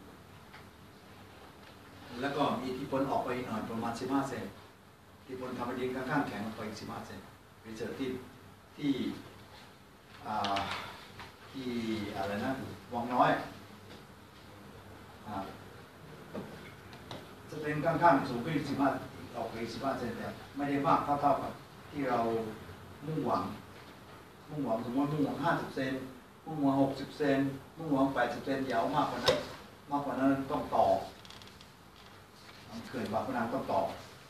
แล้วก็มีที่พ้นออกไปหน่อยประมาณ15 เซนที่พ้นทำให้ดินข้างๆแข็งออกไปอีก15 เซนรีเสิร์ชที่อะไรนะวังน้อยจะเป็นข้างๆสูงขึ้น15ออกไป15 เซนแต่ไม่ได้มากเท่ากับที่เรามุ่งหวังสมมติมุ่งหวัง50 เซนมุ่งหวัง60 เซนมุ่งหวัง80 เซนยาวมากกว่านั้นต้องต่อเขื่อนปากพนังต้องต่อ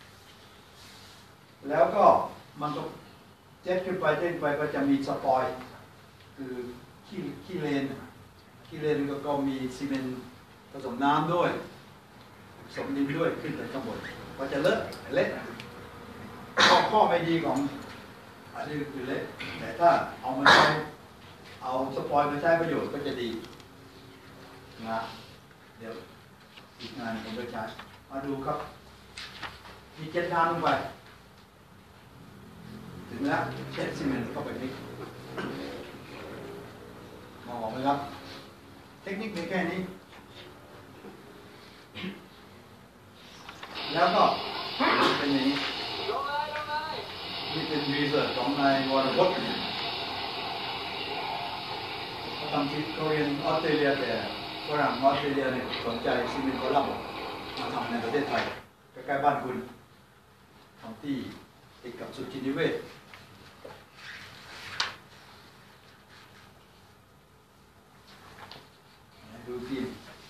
แล้วก็มันก็เจ็ตขึ้นไปก็จะมีสปอยคือขี้เลนขี้เลนก็มีซีเมนต์ผสมน้ำด้วยผสมดินด้วยขึ้นไปข้างบนก็จะเลอะเละข้อไม่ดีของอันนี้คือเละแต่ถ้าเอามาใช้เอาสปอยล์มาใช้ประโยชน์ก็จะดีนะเดี๋ยวอีกงานผมจะใช้มาดูครับมีเจ็ดน้ำลงไปถึงแล้วเช็ดซีเมนต์เข้าไปนิดมองออกไหมครับเทคนิคมีแค่นี้แล้วก็เป็นอย่างนี้นี่เป็นรีเสิร์ชของนายวรพจน์เขาทำที่เขาเรียนออสเตรเลียแต่ฝรั่งออสเตรเลียเนี่ยสนใจซีเมนต์คอลัมน์มาทำในประเทศไทยใกล้ๆบ้านคุณทำที่ติดกับสุจินนิเวศดูทีม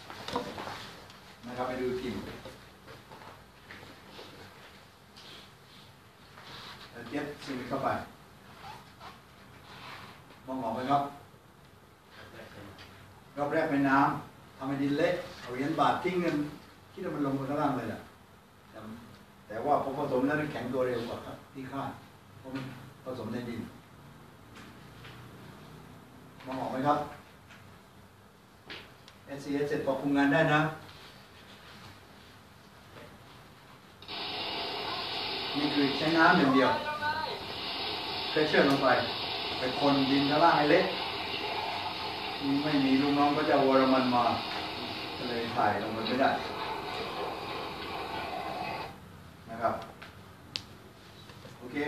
นะครับไปดูทีมเย็บซีเมนต์เข้าไปมองออกไหมครับรอบแรกเป็นน้ำทำให้ดินเละเอาเหรียญบาททิ้งเงินที่มันลงไปข้างล่างเลยแหละแต่ว่าพอผสมแล้วมันแข็งตัวเร็วกว่าที่คาดเพราะมันผสมในดินมองออกไหมครับSCS เสร็จพอคุมงานได้นะนี่คือใช้น้ำอย่างเดียวแค่เชื่อมลงไปคนดินข้างล่างให้เละไม่มีลูกน้องก็จะวรมันมาก็เลยถ่ายลงมันไม่ได้นะครับโอเค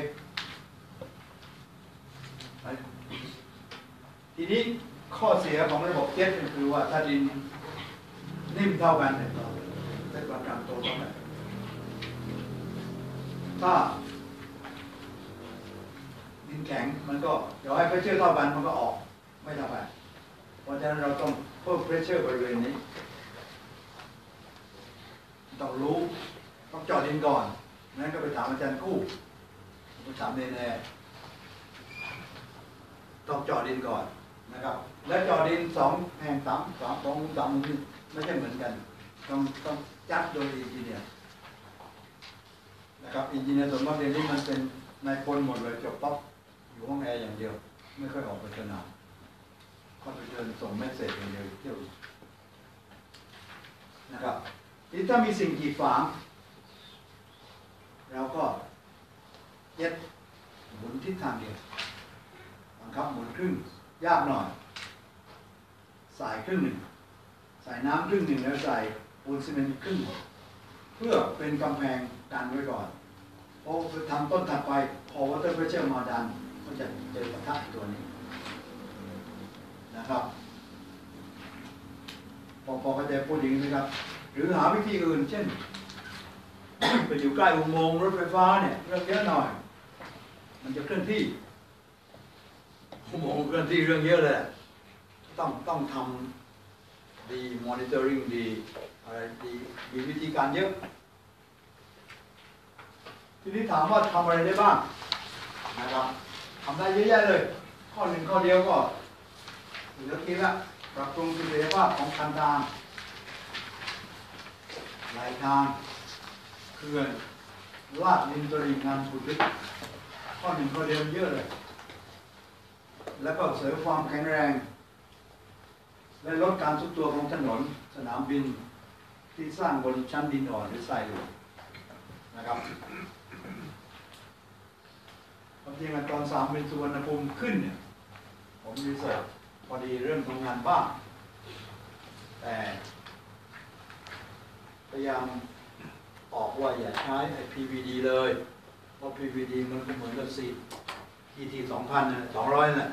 ทีนี้ข้อเสียของระบบเจ็ตก็คือว่าถ้าดินนิ่มเท่ากันเนี่ยได้ความดันโตเท่ากันถ้าดินแข็งมันก็เดี๋ยวให้เพรสเชอร์เท่ากันมันก็ออกไม่เท่ากันเพราะฉะนั้นเราต้องเพิ่มเพรสเชอร์บริเวณนี้ต้องรู้ต้องเจาะดินก่อนนั้นก็ไปถามอาจารย์กู้ไปถามเนแน่ต้องเจาะดินก่อนนะครับและเจาะดิน2 แห่ง3ไม่ใช่เหมือนกันต้องจัดโดยอินจิเนียร์นะครับอินจิเนียร์ส่วนมากเรียนนี้มันเป็นนายพลหมดเลยจบป๊อปอยู่ห้องแอร์อย่างเดียวไม่ค่อยออกไปสนามก็ไปเดินส่งเมสเซจอย่างเดียวเที่ยวนะครับนี่ถ้ามีสิ่งกีดขวางเราก็เย็ดหมุนทิศทางเดียวบังคับหมุนครึ่งยากหน่อยใส่ครึ่งหนึ่งใส่น้ำครึ่งหนึ่งแล้วใส่ปูนซีเมนต์ครึ่งเพื่อเป็นกำแพงดันไว้ก่อนพอทำต้นถัดไปพอวอเตอร์เพรสเชอร์มาดันก็จะเจอปะทะตัวนี้นะครับพอเข้าใจพูดอย่างนี้ไหมครับหรือหาวิธีอื่นเช่น ไปอยู่ใกล้อุโมงค์รถไฟฟ้าเนี่ยเรื่องเยอะหน่อยมันจะเคลื่อนที่อุโมงค์เคลื่อนที่เรื่องเยอะเลยต้องทำดีมอนิเตอร์ริงดีอะไรดีมีวิธีการเยอะทีนี้ถามว่าทำอะไรได้บ้างนะครับทำได้เยอะแยะเลยข้อหนึ่งข้อเดียวก็เหลือคิดละปรับปรุงศักยภาพของคันทางไหลทางเขื่อนลาดดินตลิ่งงานขุดลึกข้อหนึ่งข้อเดียวเยอะเลยแล้วก็เสริมความแข็งแรงและลดการทรุดตัวของถนนสนามบินที่สร้างบนชั้นดินอ่อนหรือทรายหลวงนะครับความจริงตอน3เป็นสุวรรณภูมิขึ้นเนี่ยผมรีเสิร์ชพอดีเรื่องทำงานบ้างแต่พยายามออกว่าอย่าใช้ PVD เลยเพราะ PVD มันก็เหมือนกับET 2,000 นะ200น่ะ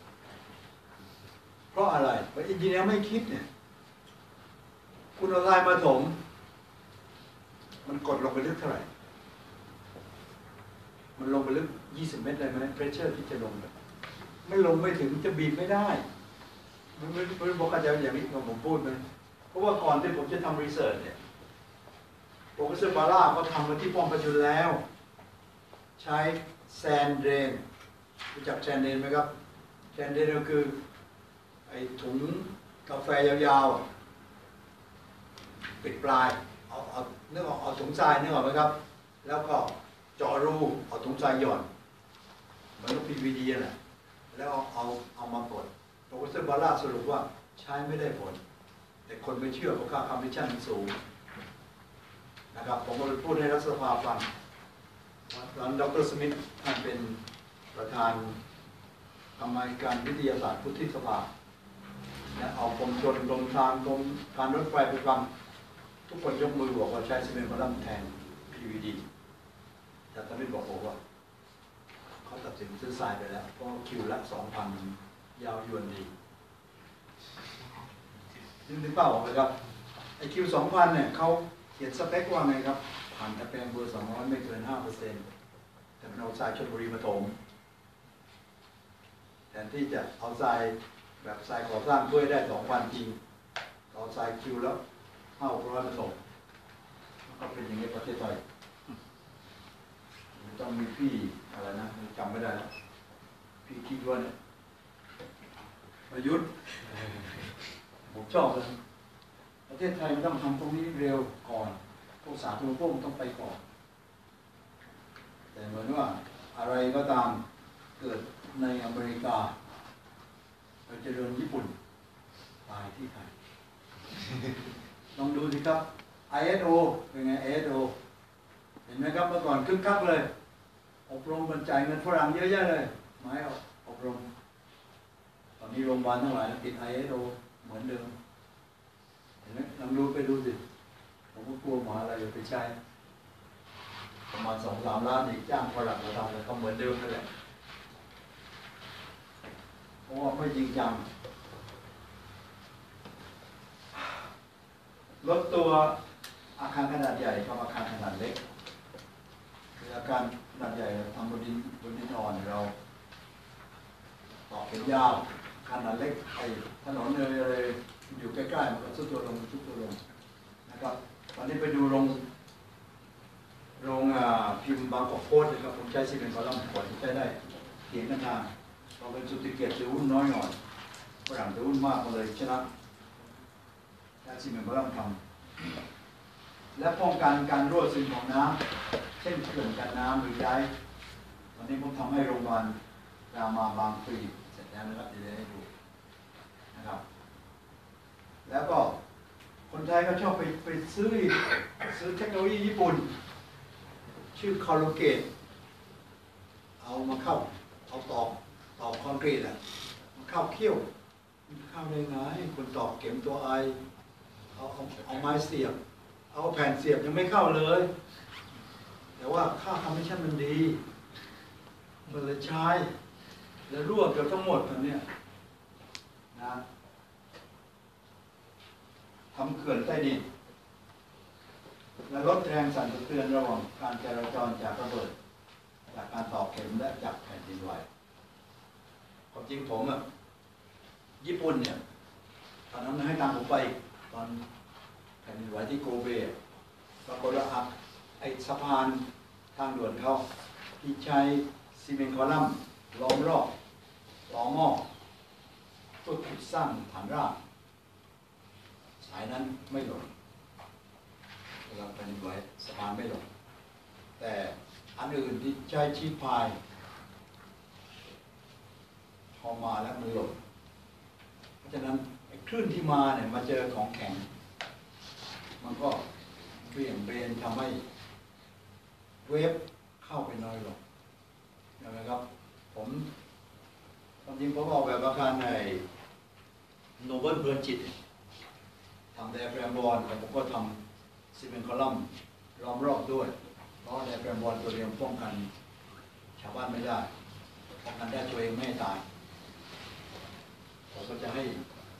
เพราะอะไรเพราะอินจิเนียร์ไม่คิดเนี่ยคุณเอาทรายมาถมมันกดลงไปลึกเท่าไหร่มันลงไปลึก20 เมตรเลยไหมเพรสเชอร์ที่จะลงไม่ลงไม่ถึงจะบีบไม่ได้ไม่บอกอาจารย์อย่างนี้ผมพูดไหมเพราะว่าก่อนที่ผมจะทำรีเสิร์ชเนี่ยโปรเฟสเซอร์บาร่าเขาทำมาที่ป้อมประจุแล้วใช้แซนเดรนรู้จักแซนเดรนไหมครับแซนเดรนก็คือไอ้ถุงกาแฟยาวๆปิดปลายเอานึกออกเอาถุงทรายนึกออกไหมครับแล้วก็เจาะรูเอาถุงทรายหย่อนเหมือนลูก PVD แหละแล้วเอามาปลดโปรเฟสเซอร์บาร่าสรุปว่าใช้ไม่ได้ผลแต่คนไม่เชื่อเพราะค่าคอมมิชชั่นมันสูงนะครับผมก็พูดให้รัฐสภาฟังตอนดร.สมิธท่านเป็นประธานกรรมการวิทยาศาสตร์พุทธิสภาและเอากรมชลกรมทางกรมการรถไฟไปฟังทุกคนยกมือบอกว่าใช้ซีเมนต์พลัมแทน PVD แต่ตอนนี้บอกผมว่าเขาตัดสินซื้อทรายไปแล้วเพราะคิวละ 2,000 ยาวยวนดีนึกเป้าออกไหมครับไอคิว 2,000 เนี่ยเขาเขียนสเปคว่าไงครับผ่านตะแกรงเบอร์ 200 ไม่เกิน 5% แต่มันเอาทรายชลบุรีมาถมแทนที่จะเอาทรายแบบทรายก่อสร้างด้วยได้ 2,000 จริงเอาทรายคิวแล้ว500มาถมก็เป็นอย่างนี้ประเทศไทยต้องมีพี่อะไรนะจำไม่ได้แล้วพี่คิดว่าเนี่ยประยุทธ์ผมชอบเลยประเทศไทยมันต้องทำตรงนี้เร็วก่อนพวกสาธารณูปโภคต้องไปก่อนแต่เหมือนว่าอะไรก็ตามเกิดในอเมริกาไปเจริญญี่ปุ่นตายที่ไทยลองดูสิครับ ISO เป็นไง ISO เห็นไหมครับเมื่อก่อนคึกคักเลยอบรมบรรจัยเงินฝรั่งเยอะแยะเลยไม่อบรมตอนนี้โรงพยาบาลทั้งหลายติด ISO เหมือนเดิมเห็นไหมลองดูไปดูสิผมก็กลัวหมาอะไรไปใช้ประมาณ 2-3 ล้านอีกจ้างฝรั่งมาทำแล้วก็เหมือนเดิมนั่นแหละเพราะว่าไม่จริงจังลดตัวอาคารขนาดใหญ่กับอาคารขนาดเล็กคืออาคารขนาดใหญ่ทำบนดินอ่อนเราต่อเป็นยาวขนาดเล็กไอ้ถนนอะไรอยู่ใกล้ๆมันก็ซุดตัวลงนะครับตอนนี้ไปดูโรงพิมพ์บางกอกโพสต์นะครับผมใช้ซีเมนต์คอลัมน์ก่อนใช้ได้เขียนกันนานเราเป็นสุติเกียรติถือหุ้นน้อยหน่อยฝรั่งถือหุ้นมากก็เลยชนะใช้ซีเมนต์คอลัมน์ทำและป้องกันการรั่วซึมของน้ำเช่นเขื่อนกันน้ำหรือย้ายวันนี้ผมทำให้โรงพยาบาลรามาบางพลีเสร็จแล้วนะครับเดี๋ยวให้ดูนะครับแล้วก็คนไทยก็ชอบไปซื้อเทคโนโลยีญี่ปุ่นชื่อคอลโลเกตเอามาเข้าเอาตอกคอนกรีตมาเข้าเขี้ยวเข้าได้ไงคนตอกเข็มตัวไอเอาไม้เสียบเอาแผ่นเสียบยังไม่เข้าเลยแต่ว่าค่าคอมมิชชั่นมันดีมันเลยใช้แล้วรั่วเกือบทั้งหมดตอนนี้นะทำเขื่อนใต้ดินและลดแรงสั่นสะเทือนระหว่างการจราจรจากระเบิดจากการตอกเข็มและจากแผ่นดินไหวความจริงผมญี่ปุ่นเนี่ยตอนนั้นให้ตามผมไปตอนแผ่นดินไหวที่โกเบปรากฏว่าไอ้สะพานทางด่วนเขาที่ใช้ซีเมนต์คอลัมน์ล้อมรอบล้อมหม้อเพื่อขุดสร้างฐานรากสายนั้นไม่หล่นเวลาแผ่นดินไหวสะพานไม่หล่นแต่อันอื่นที่ใช้ชีพายพอมาแล้วมันหล่นเพราะฉะนั้นคลื่นที่มาเนี่ยมาเจอของแข็งมันก็เปลี่ยนเบนทำให้เวฟเข้าไปน้อยลงใช่ไหมครับผมความจริงผมออกแบบอาคารในโนเบิลเพลินจิตทำไดอะแฟรมบอลแต่ผมก็ทำซีเมนต์คอลัมน์ล้อมรอบด้วยเพราะไดอะแฟรมบอลตัวเดียวป้องกันชาวบ้านไม่ได้ป้องกันได้ตัวเองไม่ให้ตายผมก็จะให้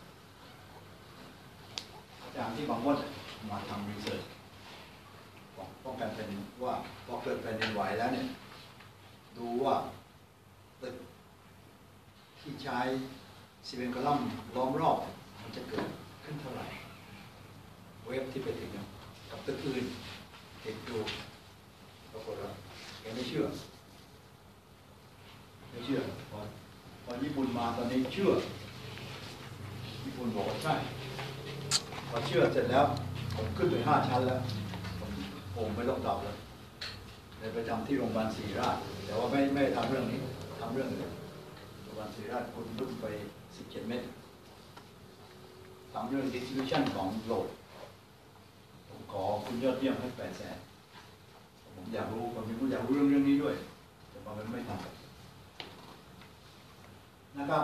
อาจารย์ที่บางวัดมาทำรีเสิร์ชป้องกันเป็นว่าพอเกิดแผ่นดินไหวแล้วเนี่ยดูว่าตึกที่ใช้ซีเมนต์คอลัมน์ล้อมรอบมันจะเกิดขึ้นเท่าไหร่เวฟที่ไปถึงกับตึกอื่นเห็นดูปรากฏว่าแกไม่เชื่อพอญี่ปุ่นมาตอนนี้เชื่อญี่ปุ่นบอกว่าใช่พอเชื่อเสร็จแล้วผมขึ้นไป5 ชั้นแล้วผมไม่ต้องตอบแล้วเลยไปทำที่โรงพยาบาลศรีราชแต่ว่าไม่ทำเรื่องนี้ทำเรื่องอื่นโรงพยาบาลศรีราชคุณรุ่นไป17 เมตรทำเรื่อง distribution ของโหลดผมขอคุณยอดเยี่ยมให้800,000ผมอยากรู้ผมอยากรู้เรื่องนี้ด้วยแต่มันไม่ทำนะครับ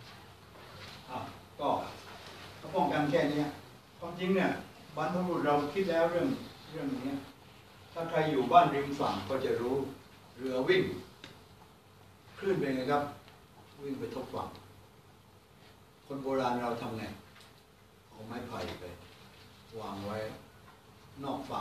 ก็ป้องกันแค่นี้ความจริงเนี่ยบรรพบุรุษเราคิดแล้วเรื่องนี้ถ้าใครอยู่บ้านริมฝั่งก็จะรู้เรือวิ่งคลื่นเป็นไงครับวิ่งไปทบฝั่งคนโบราณเราทำไงเอาไม้ไผ่ไปวางไว้นอกฝั่ง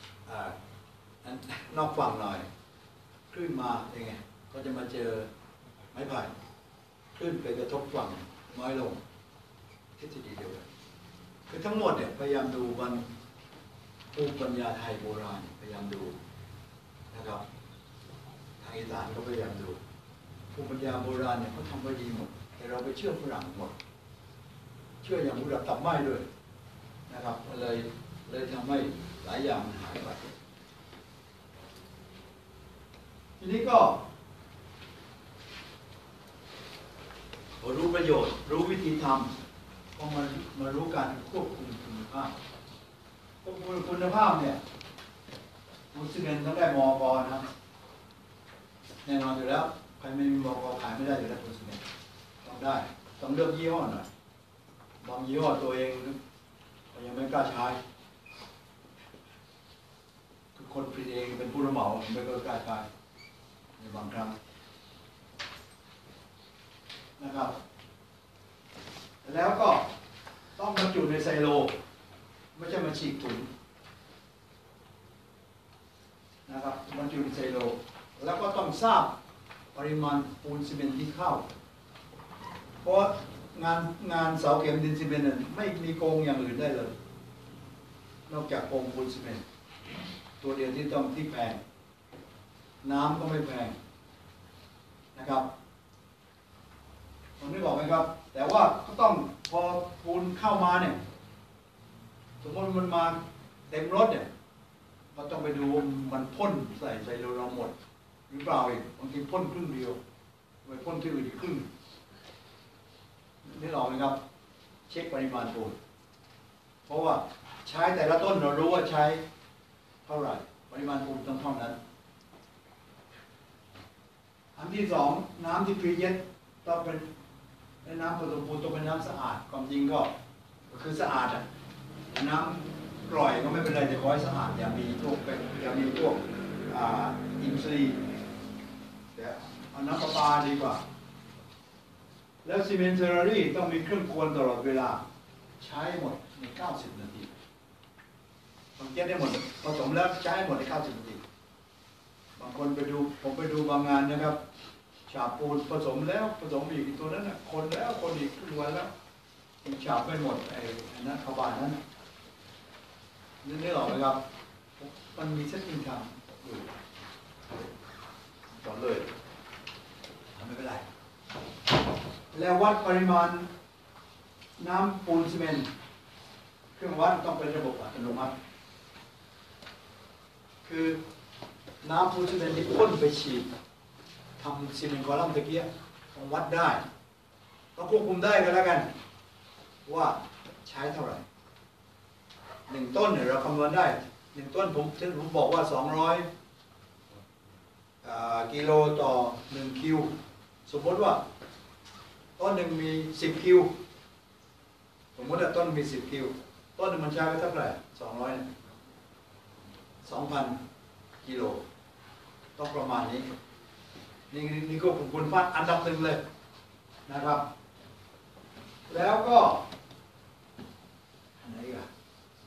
นอกฝั่งหน่อยคลื่นมาเป็นไงก็จะมาเจอไม้ไผ่คลื่นไปกระทบฝั่งน้อยลงทฤษฎีเดียวกันคือทั้งหมดเนี่ยพยายามดูภูมิปัญญาไทยโบราณพยายามดูนะครับทางอีสานก็พยายามดูภูมิปัญญาโบราณเนี่ยเขาทำไว้ดีหมดแต่เราไปเชื่อฝรั่งหมดเชื่ออย่างระดับตับไม้ด้วยนะครับเลยทำให้หลายอย่างมันหายไปทีนี้ก็รู้ประโยชน์รู้วิธีทำก็มารู้การควบคุมคุณภาพควบคุมคุณภาพเนี่ยมูลซีเมนต์ต้องได้มก.นะแน่นอนอยู่แล้วใครไม่มีมก.ขายไม่ได้อยู่แล้วมูลซีเมนต์ต้องได้ต้องเลือกยี่ห้อหน่อยบางยี่ห้อตัวเองยังไม่กล้าใช้คือคนผลิตเองเป็นผู้รับเหมาไม่กล้าใช้ในบางครั้งนะครับแล้วก็ต้องบรรจุในไซโลไม่ใช่มาฉีกถุงนะครับบรรจุในไซโลแล้วก็ต้องทราบปริมาณปูนซีเมนต์ที่เข้าเพราะงานเสาเข็มดินซีเมนต์ไม่มีโกงอย่างอื่นได้เลยนอกจากโกงปูนซีเมนต์ตัวเดียวที่แพงน้ำก็ไม่แพงนะครับผมนึกออกไหมครับแต่ว่าก็ต้องพอปูนเข้ามาเนี่ยสมมติมันมาเต็มรถเนี่ยเราต้องไปดูมันพ่นใส่เราหมดหรือเปล่าอีกบางทีพ่นครึ่งเดียวไปพ่นที่อื่นอีกครึ่งนี่ออกไหมครับเช็คปริมาณปูนเพราะว่าใช้แต่ละต้นเรารู้ว่าใช้เท่าไหร่ปริมาณปูนต้องเท่านั้นอันที่สองน้ำที่พรีเย็ดต้องเป็นน้ำผสมปูนต้องเป็นน้ำสะอาดความจริงก็คือสะอาดอ่ะน้ำกร่อยก็ไม่เป็นไรแต่ขอให้สะอาดอย่ามีพวกอินทรีย์แต่เอาน้ำประปาดีกว่าแล้วซีเมนต์เซอร์รี่ต้องมีเครื่องกวนตลอดเวลาใช้หมดใน90 นาทีต้องเก็บได้หมดผสมแล้วใช้หมดใน90 นาทีบางคนผมไปดูบางงานนะครับฉาบปูนผสมแล้วผสมอีกตัวนั้นนะคนแล้วคนอีกครึ่งวันแล้วยังฉาบไม่หมดไอ้นั้นขบานนั้นนึกออกไหมครับมันมีเส้นทางอยู่ต่อเลยไม่เป็นไรแล้ววัดปริมาณน้ำปูนซีเมนต์เครื่องวัดต้องเป็นระบบอัตโนมัติคือน้ำปูนซีเมนต์ที่พ่นไปฉีดทำซีเมนต์คอลัมน์ตะเกียบต้องวัดได้ต้องควบคุมได้ก็แล้วกันว่าใช้เท่าไหร่1 ต้นเนี่ยเราคำนวณได้1 ต้นผมบอกว่า200 กิโลต่อ1 คิวสมมติว่าต้นหนึ่งมี10 คิวสมมติว่าต้นมี10 คิวต้นหนึ่งมันใช้ไปเท่าไหร่200 2,000 กิโลต้องประมาณนี้นี่ก็คุณภาพอันดับ 1เลยนะครับแล้วก็อะไรอีกอะ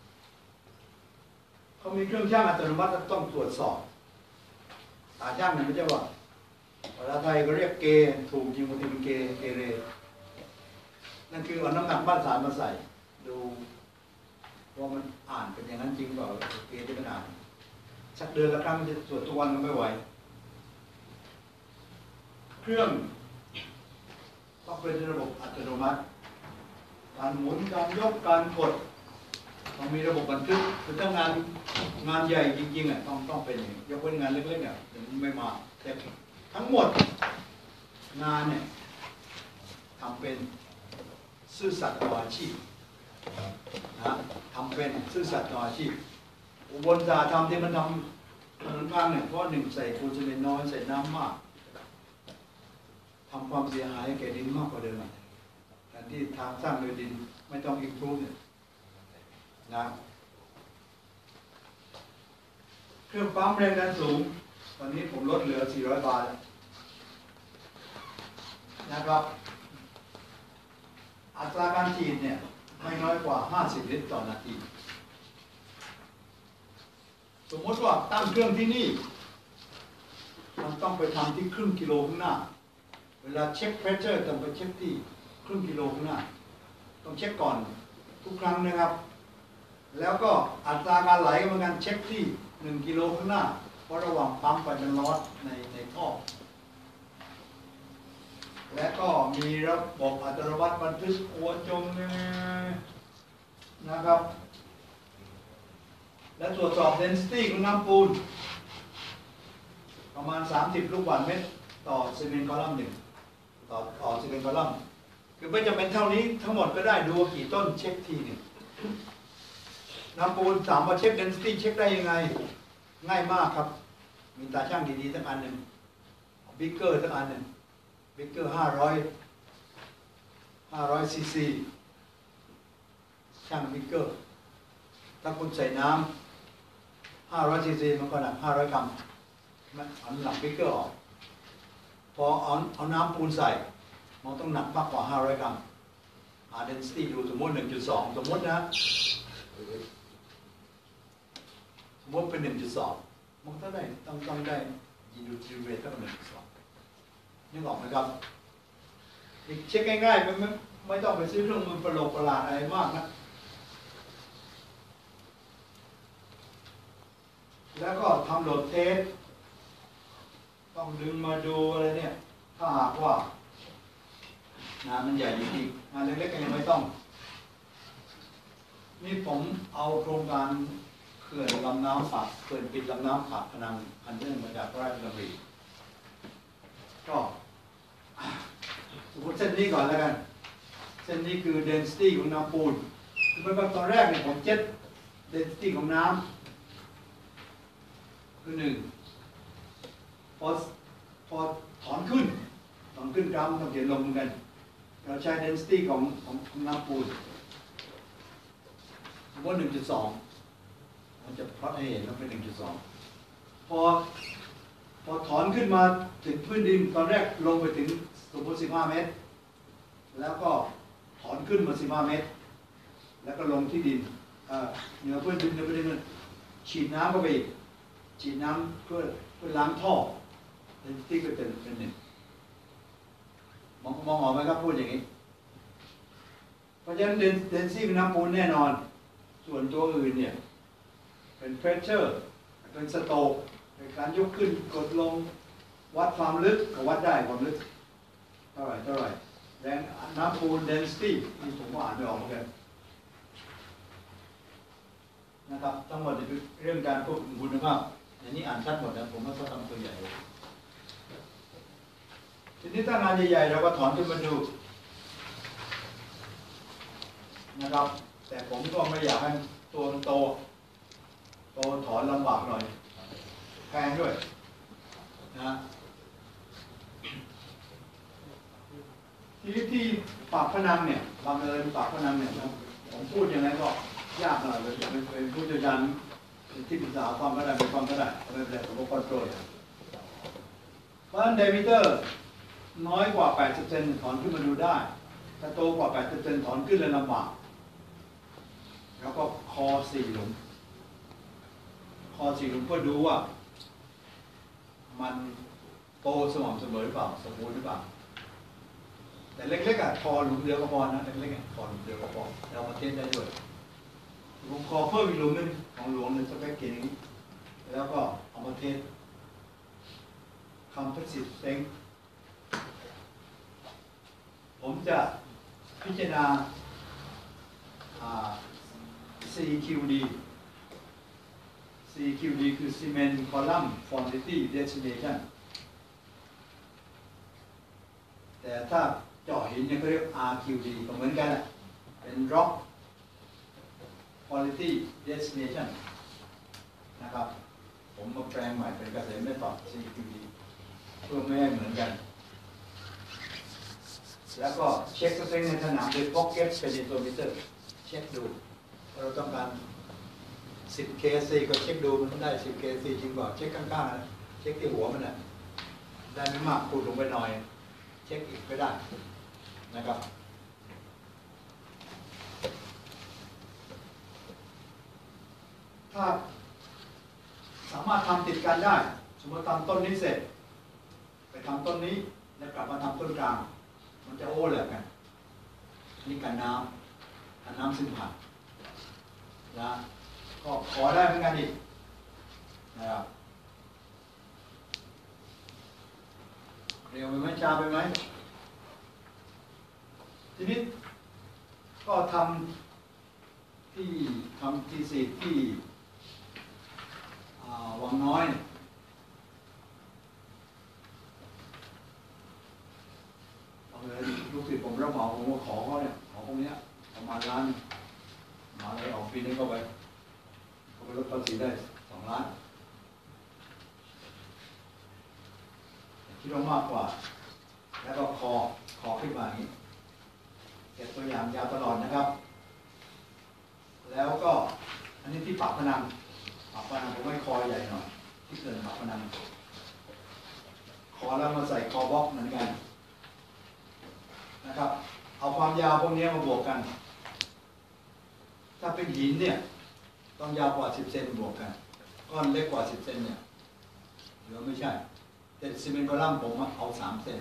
เขามีเครื่องชั่งอัตโนมัติต้องตรวจสอบตาช่างเนี่ยไม่ใช่ว่าภาษาไทยก็เรียกเกถูกจริงบางทีเป็นเกเรนั่นคือเอาน้ำหนักบ้านสารมาใส่ดูว่ามันอ่านเป็นอย่างนั้นจริงเปล่าเกที่มันอ่านสักเดือนละครั้งจะตรวจทุกวันก็ไม่ไหวเครื่องต้องเป็นระบบอัตโนมัติการหมุนการยกการกดต้องมีระบบบันทึกคือถ้างานใหญ่จริงๆต้องเป็นอย่างนี้ยกเว้นงานเล็กๆถึงไม่มาแต่ทั้งหมดงานเนี่ยทำเป็นซื่อสัตย์ต่ออาชีพนะทำเป็นซื่อสัตย์ต่ออาชีพอุบลสาทำที่มันทำถนนกลางเนี่ยเพราะหนึ่งใส่ปูนซีเมนต์น้อยใส่น้ำมากทำความเสียหายแก่ดินมากกว่าเดิมการที่ทางสร้างโดยดินไม่ต้องอิมพรูฟเนี่ยนะเครื่องปั๊มแรงดันสูงตอนนี้ผมลดเหลือ400 บาทนะครับอัตราการฉีดเนี่ยไม่น้อยกว่า50 ลิตรต่อนาทีสมมติว่าตั้งเครื่องที่นี่มันต้องไปทำที่ครึ่งกิโลข้างหน้าเวลาเช็คเพรสเชอร์ต้องไปเช็คที่ครึ่งกิโลข้างหน้าต้องเช็คก่อนทุกครั้งนะครับแล้วก็อัตราการไหลก็เหมือนกันเช็คที่1 กิโลข้างหน้าเพราะระหว่างปั๊มไปมันร้อนในท่อและก็มีระบบอัตโนมัติบันทึกหัวจมนะครับและตรวจสอบ density ของน้ำปูนประมาณ30 ลูกบาศก์เมตรต่อซีเมนต์คอลัมน์1ต่อซีเมนต์คอลัมน์คือไม่จำเป็นเท่านี้ทั้งหมดก็ได้ดูกี่ต้นเช็คทีหนึ่งน้ำปูนถามว่าเช็ค density เช็คได้ยังไงง่ายมากครับมีตาช่างดีๆสักอันหนึ่งบิ๊กเกอร์สักอันหนึ่งบิ๊กเกอร์500 ซีซีช่างบิ๊กเกอร์ถ้าคุณใส่น้ำ500 ซีซีมันก็หนัก500 กรัมเอาหนักบิ๊กเกอร์ออกพอเอาน้ำปูนใส่มันต้องหนักมากกว่า500 กรัมdensity ดูสมมติ 1.2 สมมตินะสมมติเป็น 1.2 มันต้องได้ยีดูทิวเรทต้อง 1.2 นึกออกไหมครับเช็คง่ายๆไม่ต้องไปซื้อเครื่องมือประหลาดอะไรมากนะแล้วก็ทำโหลดเทสต้องดึงมาดูอะไรเนี่ยถ้าหากว่างานมันใหญ่จริงๆงานเล็กๆก็ยังไม่ต้องนี่ผมเอาโครงการเขื่อนลำน้ำปากเขื่อนปิดลำน้ำปากพนังอันเนื่องมาจากพระราชดำริก็สมมติเส้นนี้ก่อนแล้วกันเส้นนี้คือ density ของน้ำปูนคือเป็นตอนแรกเนี่ยผมเจ็ด density ของน้ำคือ1พอถอนขึ้นกรัมต้องเขียนลงเหมือนกันเราใช้ density ของน้ำปูนสมมติ 1.2 มันจะพลอตให้เห็นว่าเป็น 1.2 พอถอนขึ้นมาถึงพื้นดินตอนแรกลงไปถึงสมมติ15 เมตรแล้วก็ถอนขึ้นมา15 เมตรแล้วก็ลงที่ดินเหนือพื้นดินฉีดน้ำเข้าไปอีกฉีดน้ำเพื่อล้างท่อที่ก็เป็นหนึ่งมองออกไหมครับพูดอย่างนี้เพราะฉะนั้นเดนซี่เป็นน้ำปูนแน่นอนส่วนตัวอื่นเนี่ยเป็นเพรสเชอร์เป็นสโตรกเป็นการยกขึ้นกดลงวัดความลึกก็วัดได้ความลึกเท่าไหร่แรงน้ำปูน density นี่ผมก็อ่านไม่ออกเหมือนกันนะครับทั้งหมดเป็นเรื่องการควบคุมคุณภาพอันนี้อ่านชัดหมดนะผมว่าเขาทำตัวใหญ่ทีนี้ถ้างานใหญ่ๆเราก็ถอนขึ้นมาดูนะครับแต่ผมก็ไม่อยากให้ตัวโตถอนลำบากหน่อยแพงด้วยนะที่ปากพนังเนี่ยบางเอิญปากพนังเนี่ยผมพูดยังไงก็ยากหน่อยเลยเป็นผู้เชี่ยวชาญที่ปรึกษาความก็ได้เป็นความก็ได้ไม่เป็นไรผมก็คอนโทรลเพราะฉะนั้นเดมิเตอร์น้อยกว่า80 เซนถอนขึ้นมาดูได้ถ้าโตกว่า80 เซนถอนขึ้นเลยลำบากแล้วก็คอ4 หลุมเพื่อดูว่ามันโตสม่ำเสมอหรือเปล่าสมบูรณ์หรือเปล่าแต่เล็กๆคอหลุมเดียวก็พอนะเล็กๆคอหลุมเดียวก็พอเรามาเทสได้ด้วยผมขอเพิ่มอีกหลุมนึงของหลวงในสเปคเกณฑ์นี้แล้วก็เอามาเทสcomposite strength ผมจะพิจารณา CQD CQD คือ Cement Column Quantity Destination แต่ถ้าเจาะหินเนี่ยเขาเรียก RQD ก็เหมือนกันเป็น Rock Quality Destination นะครับผมมาแปลงใหม่เป็นเกษตรไม่ตอบ CQD เพื่อไม่ให้เหมือนกันแล้วก็เช็คสเต็งในสนามโดย Pocket Penetrometer เช็คดูเราต้องการ10 KC ก็เช็คดูมันได้10 KC จริงเปล่าเช็คข้างๆนะเช็คที่หัวมันนะได้ไม่มากคูณลงไปหน่อยเช็คอีกก็ได้นะครับถ้าสามารถทำติดกันได้สมมติทำต้นนี้เสร็จไปทำต้นนี้แล้วกลับมาทำต้นกลางมันจะโอ้เลยกันนี่กันน้ำซึมผ่านนะก็ขอได้เหมือนกันอีกนะครับเร็วไปไหมช้าไปไหมทีนี้ก็ทำที่สี่ที่วังน้อยลูกศิษย์ผมรับเหมาผมก็ขอเขาเนี่ยขอพวกนี้ประมาณล้านมาเลยออกปีนึงเข้าไปเขาไปลดภาษีได้2 ล้านคิดว่ามากกว่าแล้วก็คอขึ้นมาอย่างนี้เก็บตัวอย่างยาวตลอดนะครับแล้วก็อันนี้ที่ปากพนังผมให้คอใหญ่หน่อยที่เกินปากพนังคอแล้วมาใส่คอบล็อกเหมือนกันนะครับเอาความยาวพวกนี้มาบวกกันถ้าเป็นหินเนี่ยต้องยาวกว่า10 เซนบวกกันก้อนเล็กกว่า10 เซนเนี่ยหรือไม่ใช่แต่ซีเมนต์คอลัมน์ผมเอา3 เซน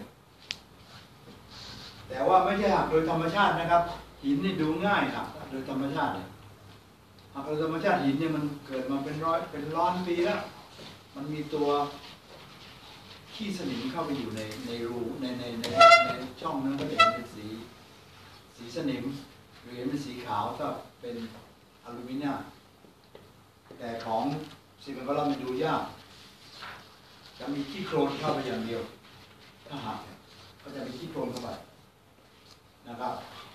แต่ว่าไม่ใช่หักโดยธรรมชาตินะครับหินนี่ดูง่ายหักโดยธรรมชาติเลยหักโดยธรรมชาติหินเนี่ยมันเกิดมาเป็นล้านปีแล้วมันมีตัวขี้สนิมเข้าไปอยู่ในรูในช่องนั้นก็จะเป็นสีสนิมหรือเป็นสีขาวถ้าเป็นอลูมิเนียมแต่ของซีเมนต์คอลัมน์มันดูยากจะมีขี้โคลนเข้าไปอย่างเดียวถ้าหักก็จะมีขี้โคลนเข้าไปนะครับ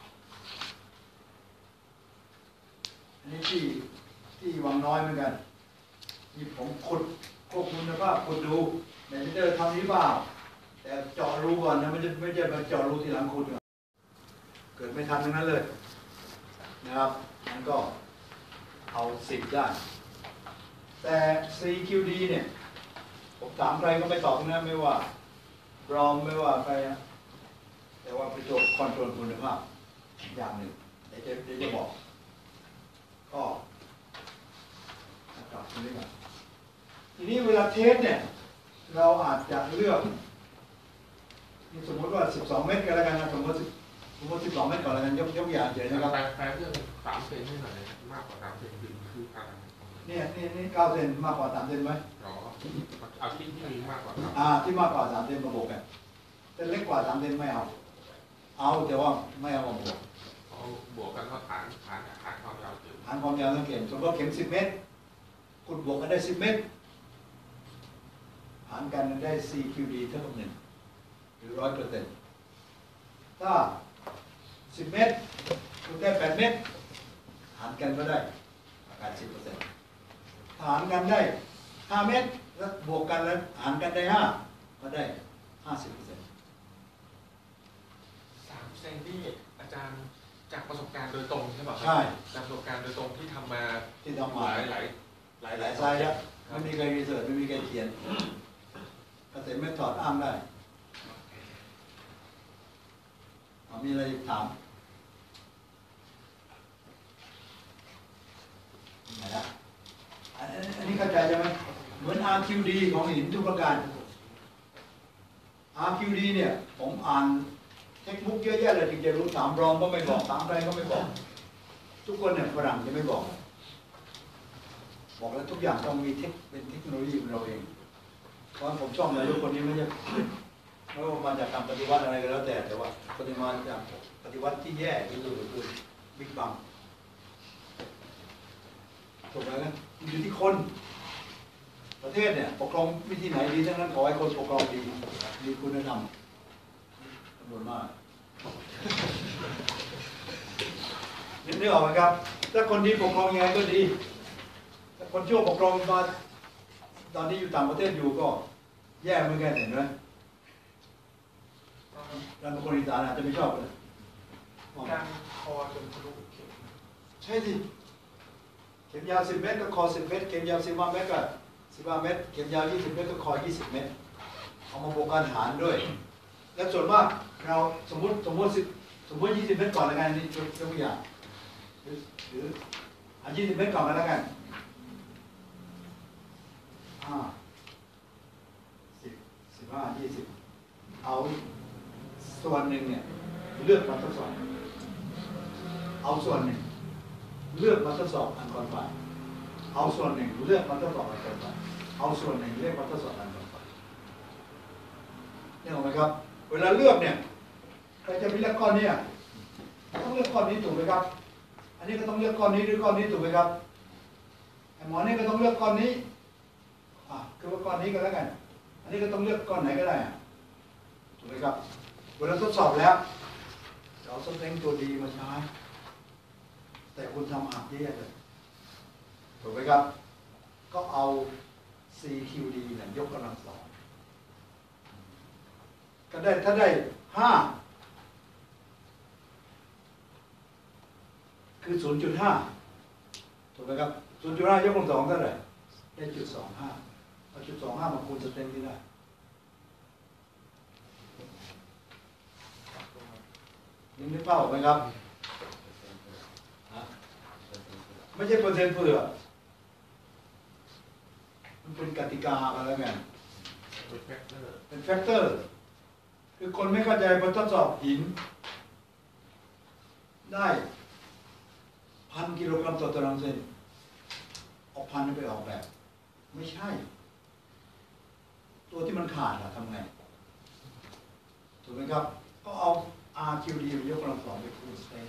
อันนี้ที่วังน้อยเหมือนกันนี่ผมขุดควบคุมนะครับขุดดูในมิเตอร์ทำนี้เปล่าแต่เจาะรูก่อนนะไม่ใช่มาเจาะรูทีหลังขุดเกิดไม่ทันทั้งนั้นเลยนะครับมันก็เอา10 ได้แต่ CQD เนี่ยผมถามใครก็ไม่ตอบนะไม่ว่าบรอมไม่ว่าใครนะแต่ว่าเป็นตัวคอนโทรลคุณภาพอย่างหนึ่งเดี๋ยวจะบอกก็กลับตรงนี้ก่อนทีนี้เวลาเทสเนี่ยเราอาจจะเลือกสมมติว่า12 เมตรกันแล้วกันนะสมมติ12 เมตรก่อนแล้วกันยกอย่างเฉยนะครับแปลเรื่อง3 เซนให้หน่อยมากกว่า3 เซนคืออะไรนี่9 เซนมากกว่า3 เซนไหมเอาที่มีมากกว่าที่มากกว่า3 เซนมาบวกกันแต่เล็กกว่า3 เซนไม่เอาแต่ว่าไม่เอามาบวกบวกกันก็ฐานความยาวเข็มฐานความยาวของเข็มสมมติว่าเข็ม10 เมตรคุณบวกกันได้10 เมตรหารกันได้ CQD เท่ากับ1หรือ 100%ถ้า10 เมตรคุณได้8 เมตรหารกันก็ได้80%หารกันได้5 เมตรแล้วบวกกันแล้วหารกันได้5ก็ได้ 50%3 เซนที่อาจารย์จากประสบการณ์โดยตรงใช่ป่ะครับใช่จากประสบการณ์โดยตรงที่ทำมาหลายไซส์แล้วไม่มีใครรีเสิร์ชไม่มีใครเขียนเกษตรไม่ถอดอ้างได้มีอะไรถามไหนละอันนี้เข้าใจใช่ไหมเหมือน RQD ของหินทุกประการ RQD เนี่ยผมอ่านเทคนิคเยอะแยะเลยถึงจะรู้ถามรองก็ไม่บอกถามใครก็ไม่บอกทุกคนเนี่ยฝรั่งจะไม่บอกแล้วทุกอย่างต้องมีเป็นเทคโนโลยีของเราเองเพราะผมชอบนะทุกคนนี้ไม่ว่ามาจากการปฏิวัติอะไรก็แล้วแต่ว่าปฏิวัติจากปฏิวัติที่แย่ที่สุดคือบิ๊กบังถูกไหมครับอยู่ที่คนประเทศเนี่ยปกครองวิธีไหนดีทั้งนั้นขอให้คนปกครองดีมีคุณธรรมจำนวนมากนึกออกไหมครับถ้าคนดีปกครองยังไงก็ดีถ้าคนชั่วปกครองมาตอนนี้อยู่ต่างประเทศอยู่ก็แย่เหมือนกันเห็นไหมการปกครองอีสานอาจจะไม่ชอบเลยการคอจนทะลุเข็มใช่สิเข็มยาว10 เมตรก็คอ10 เมตรเข็มยาว15 เมตรก็15 เมตรเข็มยาว20 เมตรก็คอ20 เมตรเอามาบวกกันหารด้วยและส่วนมากเราสมมติ20 เมตรก่อนแล้วกันนี่ยกตัวอย่างหรือ20 เมตรก่อนกันแล้วกัน10 15 20เอาส่วนหนึ่งเนี่ยเลือกมาทดสอบเอาส่วนหนึ่งเลือกมาทดสอบอันก่อนไปเอาส่วนหนึ่งเลือกมาทดสอบอันก่อนไปเอาส่วนหนึ่งเลือกมาทดสอบอันก่อนไปนี่เห็นไหมครับเวลาเลือกเนี่ยใครจะไปเลือกก้อนนี้ต้องเลือกก้อนนี้ถูกไหมครับอันนี้ก็ต้องเลือกก้อนนี้หรือก้อนนี้ถูกไหมครับไอ้หมอนี่ก็ต้องเลือกก้อนนี้คือว่าก้อนนี้ก็แล้วกันอันนี้ก็ต้องเลือกก้อนไหนก็ได้ถูกไหมครับเวลาทดสอบแล้วเอาสเต็งตัวดีมาใช้แต่คุณทำแย่เลยถูกไหมครับก็เอา CQD เนี่ยยกกำลัง 2ก็ได้ถ้าได้5คือ 0.5 ถูกไหมครับ 0.5 ยกกำลัง 2เท่าไหร่ได้ 0.25 เอา 0.25 มาคูณสเต็งที่ได้นึกภาพออกไหมครับไม่ใช่เปอร์เซ็นต์เผื่อมันเป็นกติกากันแล้วกันเป็นแฟกเตอร์คือคนไม่เข้าใจพอทดสอบหินได้1,000 กิโลกรัมต่อตารางเซนเอา1,000ไปออกแบบไม่ใช่ตัวที่มันขาดทำไงถูกไหมครับก็เอาRQD ยกกำลัง 2ไปคูณสเต็ง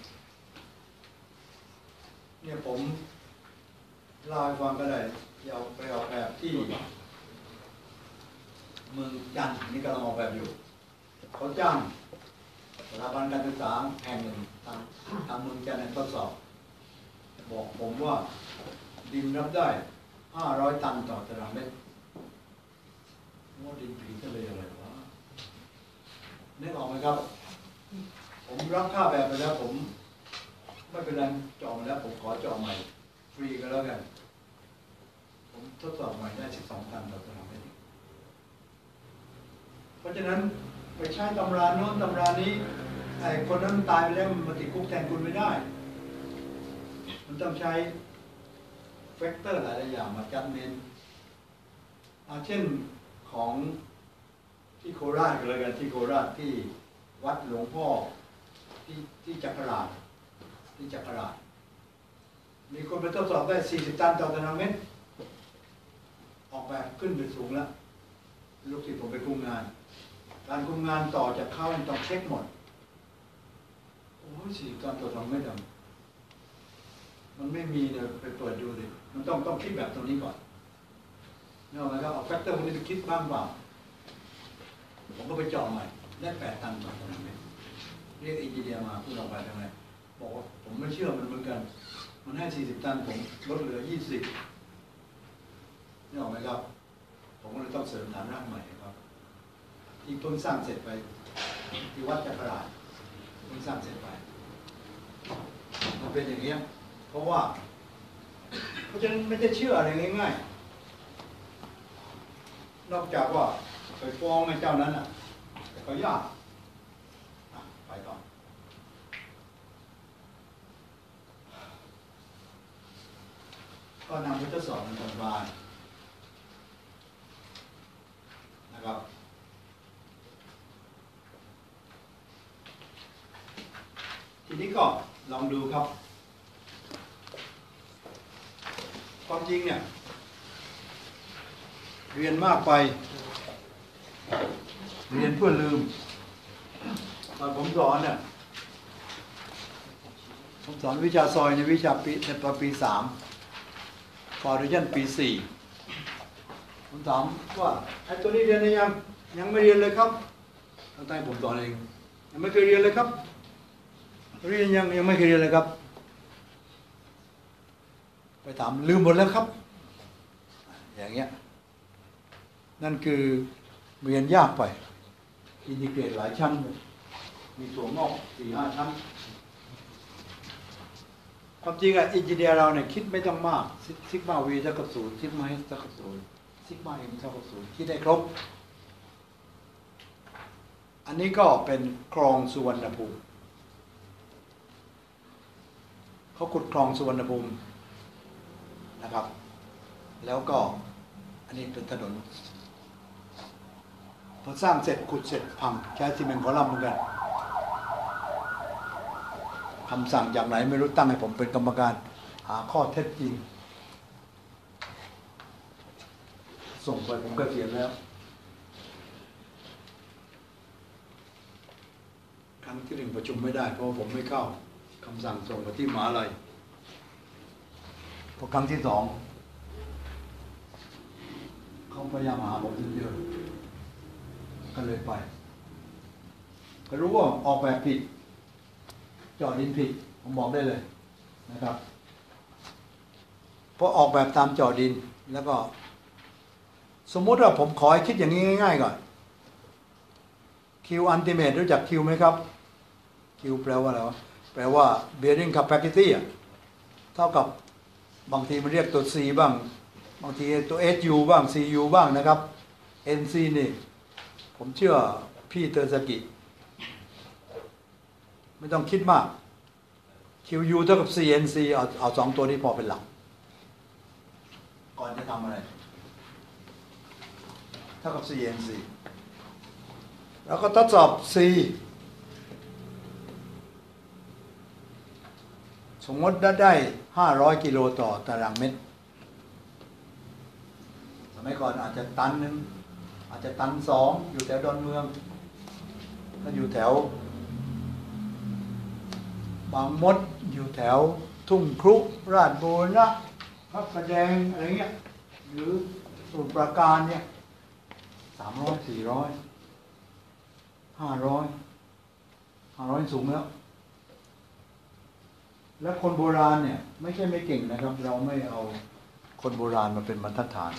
เนี่ยผมเล่าให้ฟังก็ได้เอาไปออกแบบที่เมืองจันทร์นี่กำลังออกแบบอยู่เขาจ้างสถาบันการศึกษาแห่งหนึ่งทางเมืองจันทร์ทดสอบบอกผมว่าดินรับได้500 ตันต่อตารางเมตรว่าดินผีทะเลอะไรวะนึกออกไหมครับผมรับค่าแบบไปแล้วผมไม่เป็นไรจองมาแล้วผมขอจองใหม่ฟรีก็แล้วกันผมทดสอบใหม่ได้12 ตันต่อตารางเมตรเพราะฉะนั้นไปใช้ตำราโน้นตำรานี้ไอ้คนนั้นตายไปแล้วมันติดคุกแทนคุณไม่ได้มันต้องใช้แฟกเตอร์หลายอย่างมาจัดเมนเช่นของที่โคราชก็เลยกันที่โคราชที่วัดหลวงพ่อที่จักราชมีคนไปทดสอบได้40 ตันต่อตารางเมตรออกแบบขึ้นไปสูงแล้วลูกศิษย์ผมไปคุมงานการคุมงานต่อจากเข้าต้องเช็คหมดโอ้ย40 ตันต่อตารางเมตรมันไม่มีเนี่ยไปเปิดดูดิมันต้องคิดแบบตรงนี้ก่อนเนี่ยนะครับเอาแฟกเตอร์พวกนี้ไปคิดบ้างเปล่าผมก็ไปเจาะใหม่ได้8 ตันต่อตารางเมตรเรียกเอนจิเนียร์มาพูดออกไปทำไมบอกว่าผมไม่เชื่อมันเหมือนกันมันให้40 ตันผมลดเหลือ20นี่ออกไหมครับผมก็เลยต้องเสริมฐานรากใหม่ครับที่เพิ่งสร้างเสร็จไปที่วัดจักราชเพิ่งสร้างเสร็จไปมันเป็นอย่างนี้เพราะฉะนั้นไม่ได้เชื่ออะไรง่ายๆนอกจากว่าไปฟ้องไอ้เจ้านั้นแต่ก็ยากไปก่อนก็นำไปทดสอบในโรงพยาบาลนะครับทีนี้ก็ลองดูครับความจริงเนี่ยเรียนมากไปเรียนเพื่อลืมตอนผมสอนเนี่ยผมสอนวิชาซอยในวิชาปีในตอนปี 3 ฟาวเดชั่นปี 4ผมถามว่าไอ้ตัวนี้เรียนหรือยังไม่เรียนเลยครับตั้งแต่ผมสอนเองยังไม่เคยเรียนเลยครับเรียนยังไม่เคยเรียนเลยครับไปถามลืมหมดแล้วครับอย่างเงี้ยนั่นคือเรียนยากไปอินทิเกรตหลายชั้นมีถั่วงอก 4-5 ชั้นความจริงอินจิเนียร์เราเนี่ยคิดไม่ต้องมากซิกมาวีเท่ากับ0ซิกมาเอสเท่ากับ0ซิกมาเอ็มเท่ากับ0คิดได้ครบอันนี้ก็เป็นคลองสุวรรณภูมิเขาขุดคลองสุวรรณภูมินะครับแล้วก็อันนี้เป็นถนนพอสร้างเสร็จขุดเสร็จพังใช้ซีเมนต์คอลัมน์เหมือนกันคำสั่งจากไหนไม่รู้ตั้งให้ผมเป็นกรรมการหาข้อเท็จจริงส่งไปผมก็เขียนแล้วครั้งที่ 1ประชุมไม่ได้เพราะผมไม่เข้าคำสั่งส่งไปที่มหาลัยพอครั้งที่ 2เขาพยายามหาผมเยอะก็เลยไปก็รู้ว่าออกแบบผิดเจาะดินผิดผมบอกได้เลยนะครับเพราะออกแบบตามเจาะดินแล้วก็สมมุติว่าผมขอให้คิดอย่างนี้ง่ายๆก่อนคิวอันติเมทรู้จักคิวไหมครับคิวแปลว่าอะไรวะแปลว่า bearing capacity เท่ากับบางทีมันเรียกตัว C บ้างบางทีตัว SU บ้าง CU บ้างนะครับ NC นี่ผมเชื่อพี่เตอร์สกิไม่ต้องคิดมาก QU เท่ากับ CNC เอา2ตัวนี้พอเป็นหลักก่อนจะทำอะไรเท่ากับ CNC แล้วก็ทดสอบ C สมมติได้500 กิโลต่อตารางเมตรสมัยก่อนอาจจะตันนึงอาจจะตัน2อยู่แถวดอนเมืองถ้าอยู่แถวบางมดอยู่แถวทุ่งครุราชบูรณะพระประแดงอะไรเงี้ยหรือสมุทรปราการเนี่ย300 400 500สูงแล้วคนโบราณเนี่ยไม่ใช่ไม่เก่งนะครับเราไม่เอาคนโบราณมาเป็นบรรทัดฐาน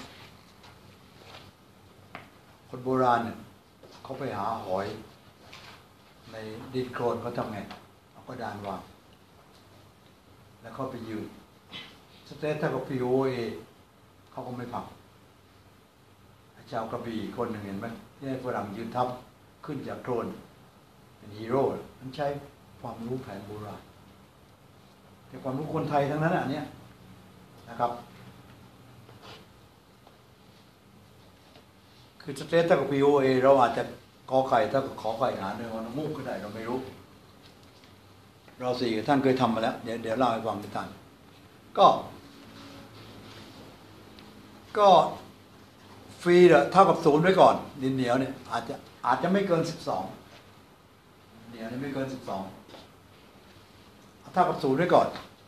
คนโบราณเนี่ยเขาไปหาหอยในดินโคลนเขาทำไงเอากระดานวางแล้วเขาไปยืนสเตทเท่ากับ POA เขาก็ไม่พังชาวกระบี่คนหนึ่งเห็นไหมที่ให้ฝรั่งยืนทับขึ้นจากโคลนเป็นฮีโร่มันใช้ความรู้แผนโบราณแต่ความรู้คนไทยทั้งนั้นอันนี้นะครับคือสเตทเท่ากับ POA เราอาจจะกอไก่เท่ากับขอไก่หารด้วยวันมุกก็ได้เราไม่รู้เราสี่ท่านเคยทำมาแล้วเดี๋ยวเล่าให้ฟังท่านก็ฟรีเท่ากับ0ไว้ก่อนดินเหนียวเนี่ยอาจจะไม่เกิน12เหนียวนี่ไม่เกิน12เท่ากับ0ไว้ก่อน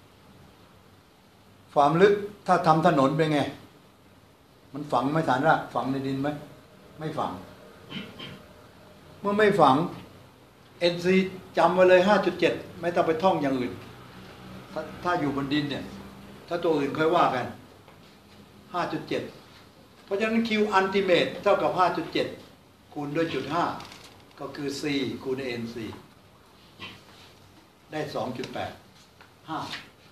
ความลึกถ้าทำถนนเป็นไงมันฝังไหมฐานรากฝังในดินไหมไม่ฝังเมื่อไม่ฝัง NC จำไว้เลย 5.7 ไม่ต้องไปท่องอย่างอื่นถ้าอยู่บนดินเนี่ยถ้าตัวอื่นค่อยว่ากัน 5.7 เพราะฉะนั้น Q ultimate เท่ากับ 5.7 คูณด้วยจุด5ก็คือ C คูณ NC ได้ 2.8 5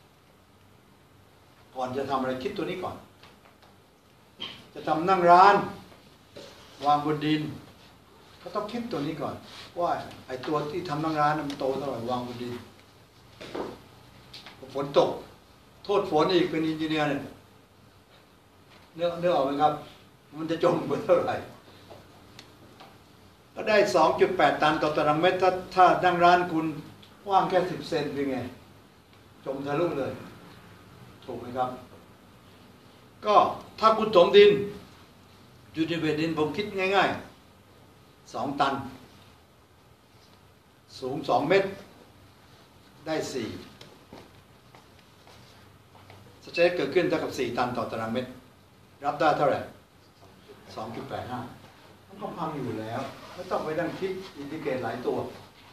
ก่อนจะทำอะไรคิดตัวนี้ก่อนจะทำนั่งร้านวางบนดินก็ต้องคิดตัวนี้ก่อนว่าไอ้ตัวที่ทำนั่งร้านมันโตเท่าไหร่วางบนดินฝนตกโทษฝนอีกเป็นอินจิเนียร์เนี่ยเนื้อออกไหมครับมันจะจมไปเท่าไหร่ก็ได้ 2.8 ตันต่อตารางเมตรถ้านั่งร้านคุณว่างแค่10 เซนเป็นไงจมทะลุเลยถูกไหมครับก็ถ้าคุณถมดินอยู่ในเบดดินผมคิดง่ายๆ2 ตันสูง2 เมตรได้4สจะเกิดขึ้นเท่ากับ4 ตันต่อตารางเมตรรับได้เท่าไหร่ 2.85 มันก็พังอยู่แล้วไม่ต้องไปดั้งคิดอินทิเกรตหลายตัว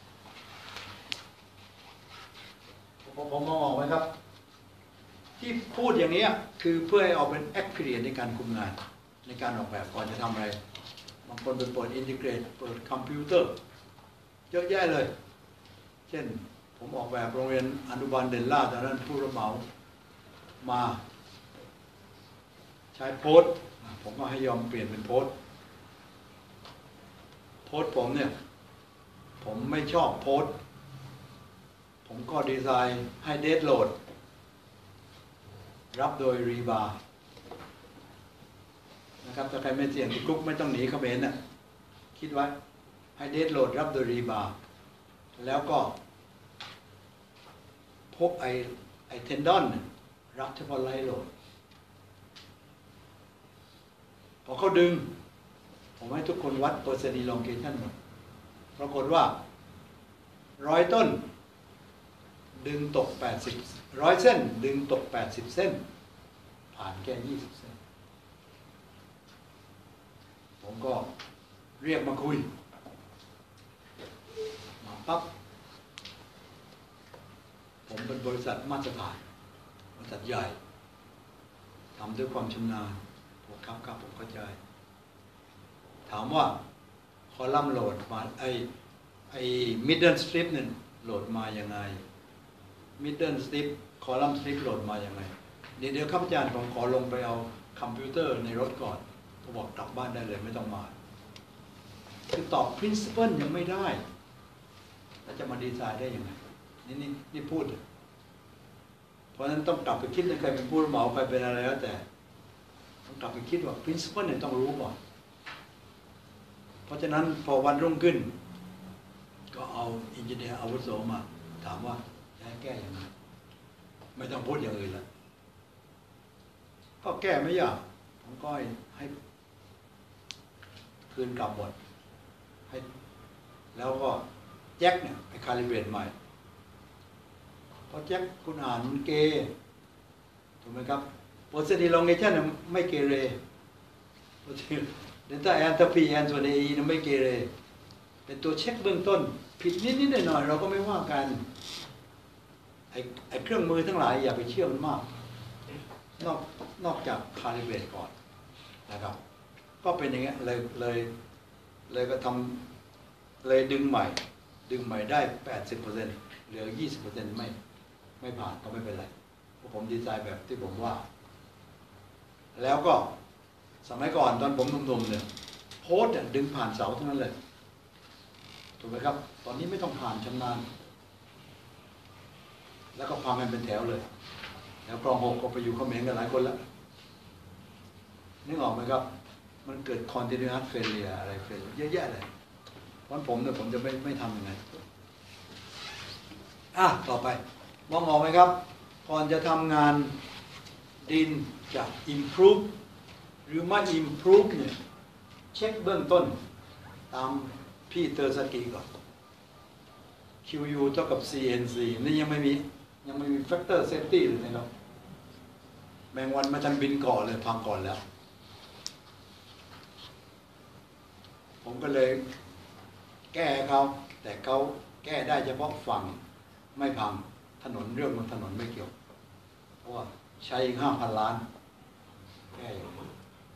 ผมมองออกไหมครับที่พูดอย่างนี้คือเพื่อให้ออกเป็น experience ในการคุมงานในการออกแบบก่อนจะทำอะไรบางคนไปเปิดอินทิเกรตเปิดคอมพิวเตอร์เยอะแยะเลยเช่นผมออกแบบโรงเรียนอนุบาลเดลล่าตอนนั้นผู้รับเหมามาใช้โพสต์ผมก็ให้ยอมเปลี่ยนเป็นโพสต์ผมเนี่ยผมไม่ชอบโพสต์ผมก็ดีไซน์ให้เดดโหลดรับโดยรีบาร์นะครับถ้าใครไม่เสี่ยงติดคุกไม่ต้องหนีเขมรน่ะคิดไว้ให้เดดโหลดรับโดยรีบาร์แล้วก็พบไอเทนดอนรับเฉพาะไลท์โหลดพอเขาดึงผมให้ทุกคนวัด percent elongation หมดปรากฏว่า100 ต้นดึงตก80 100 เส้นดึงตก80 เส้นผ่านแค่20 เส้นผมก็เรียกมาคุยมาปั๊บผมเป็นบริษัทมาตรฐานบริษัทใหญ่ทำด้วยความชำนาญผมครับผมเข้าใจถามว่าคอลัมน์โหลดมาไอ้ middle strip เนี่ยโหลดมายังไง middle strip คอลัมน์ strip โหลดมายังไงเดี๋ยวข้าพเจ้าผมขอลงไปเอาคอมพิวเตอร์ในรถก่อนผมบอกกลับบ้านได้เลยไม่ต้องมาคือตอบ principle ยังไม่ได้แล้วจะมาดีไซน์ได้ยังไงนี่พูดเพราะฉะนั้นต้องกลับไปคิดในใครเป็นผู้รับเหมาใครเป็นอะไรแล้วแต่ต้องกลับไปคิดว่า principle เนี่ยต้องรู้ก่อนเพราะฉะนั้นพอวันรุ่งขึ้นก็เอาอินจิเนียร์อาวุโสมาถามว่าจะให้แก้ยังไงไม่ต้องพูดอย่างอื่นละก็แก้ไม่ยากผมก็ให้คืนกลับหมดให้แล้วก็แจ็คเนี่ยไปคาลิเบรตใหม่เพราะแจ็คคุณอ่านมันเกถูกไหมครับโพสิทีฟลองเนชั่นไม่เกเรเดลต้าแอนทัพพีแอนส่วนเอนะไม่เกเรเป็นตัวเช็คเบื้องต้นผิดนิดหน่อยเราก็ไม่ว่ากันไอ้เครื่องมือทั้งหลายอย่าไปเชื่อมันมากนอกจากคาลิเบรตก่อนนะครับก็เป็นอย่างเงี้ยเลยก็ทำเลยดึงใหม่ได้ 80% เหลือ 20% ไม่ผ่านก็ไม่เป็นไรเพราะผมดีไซน์แบบที่ผมว่าแล้วก็สมัยก่อนตอนผมหนุ่มๆเนี่ยโพสต์ดึงผ่านเสาเท่านั้นเลยถูกไหมครับตอนนี้ไม่ต้องผ่านชำนาญแล้วก็พามันเป็นแถวเลยแล้วคลอง6ก็ไปอยู่เขมรกันหลายคนแล้วนึกออกไหมครับมันเกิด continuous failure อะไร failure เยอะแยะเลยเพราะผมเนี่ยผมจะไม่ทำยังไงต่อไปมองออกไหมครับก่อนจะทำงานดินจะ improve หรือไม่ improve เนี่ยเช็คเบื้องต้นตามพี่เตอร์สกีก่อน QU เท่ากับ CNC นี่ยังไม่มี factor safety เลยนะครับแมงวันมาทันบินก่อนเลยพังก่อนแล้วผมก็เลยแก้เขาแต่เขาแก้ได้เฉพาะฝั่งไม่พังถนนเรื่องบนถนนไม่เกี่ยวเพราะว่าใช้อีก 5,000 ล้านแก้อย่างนี้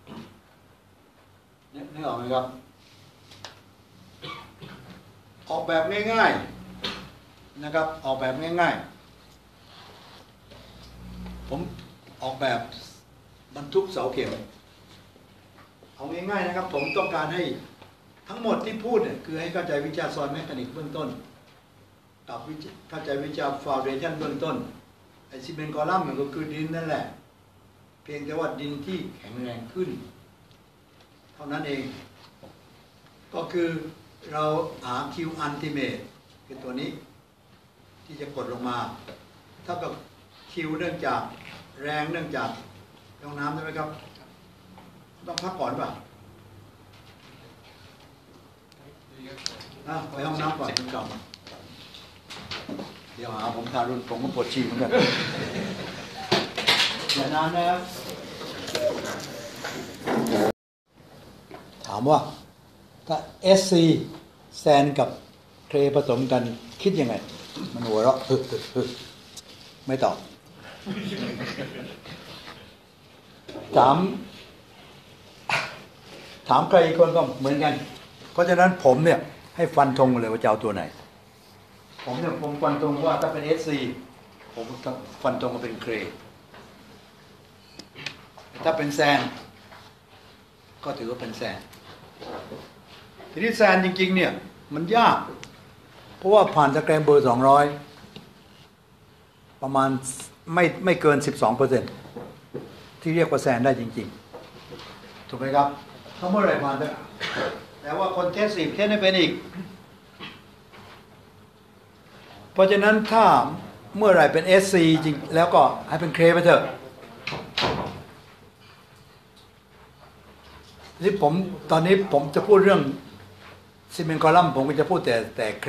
นึกออกไหมครับออกแบบง่ายๆนะครับออกแบบง่ายๆผมออกแบบบรรทุกเสาเข็มเอาง่ายๆนะครับผมต้องการให้ทั้งหมดที่พูดเนี่ยคือให้เข้าใจวิชาซอยแมคานิกเบื้องต้นกับเข้าใจวิชาฟาวเดชั่นเบื้องต้นไอซีเมนต์คอลัมน์มันก็คือดินนั่นแหละเพียงแต่ว่าดินที่แข็งแรงขึ้นเท่านั้นเองก็คือเราหา Q ultimate คือตัวนี้ที่จะกดลงมาเท่ากับ Q เนื่องจากแรงเนื่องจากลงน้ำใช่ไหมครับต้องพักก่อนป่ะไปห้องน้ำก่อนถึงกลับเดี๋ยวหาผมทารุณผมก็ปวดฉี่เหมือนกันอย่านานนะครับถามว่าถ้า SC แซนกับเคลผสมกันคิดยังไงมันหัวเราะไม่ตอบถามใครอีกคนก็เหมือนกันเพราะฉะนั้นผมเนี่ยให้ฟันธงเลยว่าจะเอาตัวไหนผมฟันธงว่าถ้าเป็น SC ผมฟันธงว่าเป็นเคลถ้าเป็นแซนก็ถือว่าเป็นแซนทีนี้แซนจริงๆเนี่ยมันยากเพราะว่าผ่านสแกรมเบอร์200ประมาณไม่เกิน 12% ที่เรียกว่าแซนได้จริงๆถูกไหมครับถ้าเมื่อไหร่ผ่านแต่ว่าคนเทส10เทสไม่เป็นอีกเพราะฉะนั้นถ้าเมื่อไหร่เป็น SC จริงแล้วก็ให้เป็นเคลไปเถอะนี่ตอนนี้ผมจะพูดเรื่องซีเมนต์คอลัมน์ผมก็จะพูดแต่เคล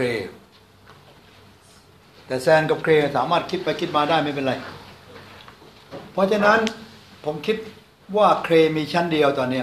แต่แซนกับเคลสามารถคิดไปคิดมาได้ไม่เป็นไรเพราะฉะนั้นผมคิดว่าเคลมีชั้นเดียวตอนนี้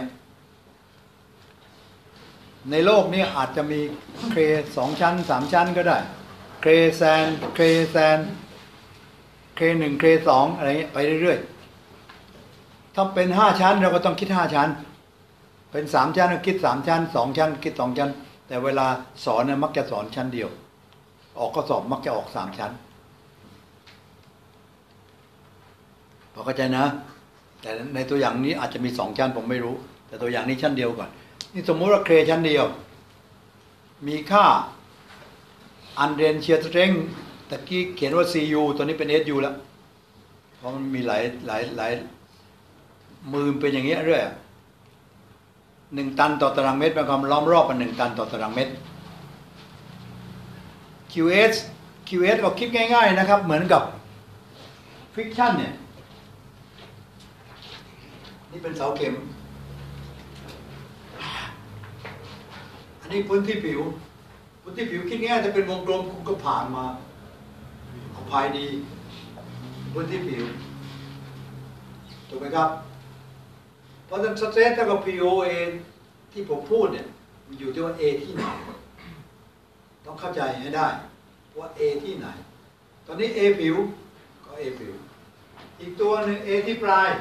ในโลกนี้อาจจะมีเคล2ชั้น3ชั้นก็ได้เคลแซนเคลแซนเคล1เคล2อะไรเงี้ยไปเรื่อยๆถ้าเป็น5ชั้นเราก็ต้องคิด5ชั้นเป็น3ชั้นก็คิด3ชั้น2ชั้นคิด2ชั้นแต่เวลาสอนเนี่ยมักจะสอนชั้นเดียวออกข้อสอบมักจะออก3ชั้นพอเข้าใจนะแต่ในตัวอย่างนี้อาจจะมี2ชั้นผมไม่รู้แต่ตัวอย่างนี้ชั้นเดียวก่อนนี่สมมติว่าเคลชั้นเดียวมีค่าอันเดนเชียร์สเตรงตะกี้เขียนว่า CU ตัวนี้เป็น SU แล้วเพราะมันมีหลายมือเป็นอย่างเงี้ยเรื่อย1 ตันต่อตารางเมตรเป็นความล้อมรอบเป็น1 ตันต่อตารางเมตร QS ก็คิดง่ายๆนะครับเหมือนกับฟิกชันเนี่ยนี่เป็นเสาเข็มอันนี้พื้นที่ผิวคิดง่ายจะเป็นวงกลมคุณก็ผ่านมาเอาภายดีพื้นที่ผิวถูกไหมครับเพราะฉะนั้นสเตรทกับ POA ที่ผมพูดเนี่ยมันอยู่ที่ว่า A ที่ไหนต้องเข้าใจให้ได้ว่า A ที่ไหนตอนนี้ A ผิวก็ A ผิวอีกตัวหนึ่ง A ที่ปลาย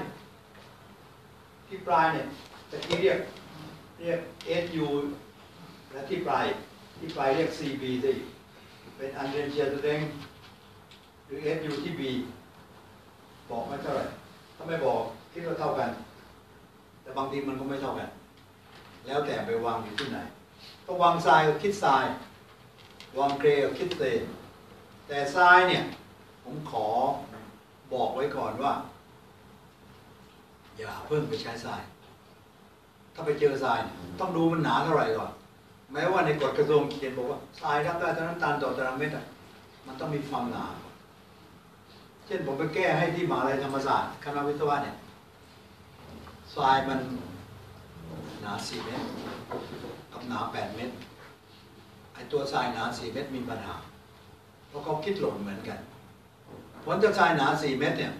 เนี่ยตะกี้เรียก SU และที่ปลายเรียก CB ได้เป็นอันเดนเชียร์สเตรงหรือ SU ที่ B บอกไม่เท่าไหร่ถ้าไม่บอกคิดว่าเท่ากันแต่บางทีมันก็ไม่เท่ากันแล้วแต่ไปวางอยู่ที่ไหนถ้าวางทรายก็คิดทรายวางเกรก็คิดเซแต่ทรายเนี่ยผมขอบอกไว้ก่อนว่าอย่าเพิ่งไปใช้ทรายถ้าไปเจอทรายต้องดูมันหนาเท่าไหร่ก่อนแม้ว่าในกฎกระทรวงเขียนบอกว่าทรายรับได้เท่านั้นตันต่อตารางเมตรมันต้องมีความหนาเช่นผมไปแก้ให้ที่มหาวิทยาลัยธรรมศาสตร์คณะวิศวะเนี่ยทรายมันหนา4 เมตรกับหนา8 เมตรไอตัวทรายหนา4 เมตรมีปัญหาเพราะเขาคิดหล่นเหมือนกันผลจะทรายหนา4 เมตรเนี่ย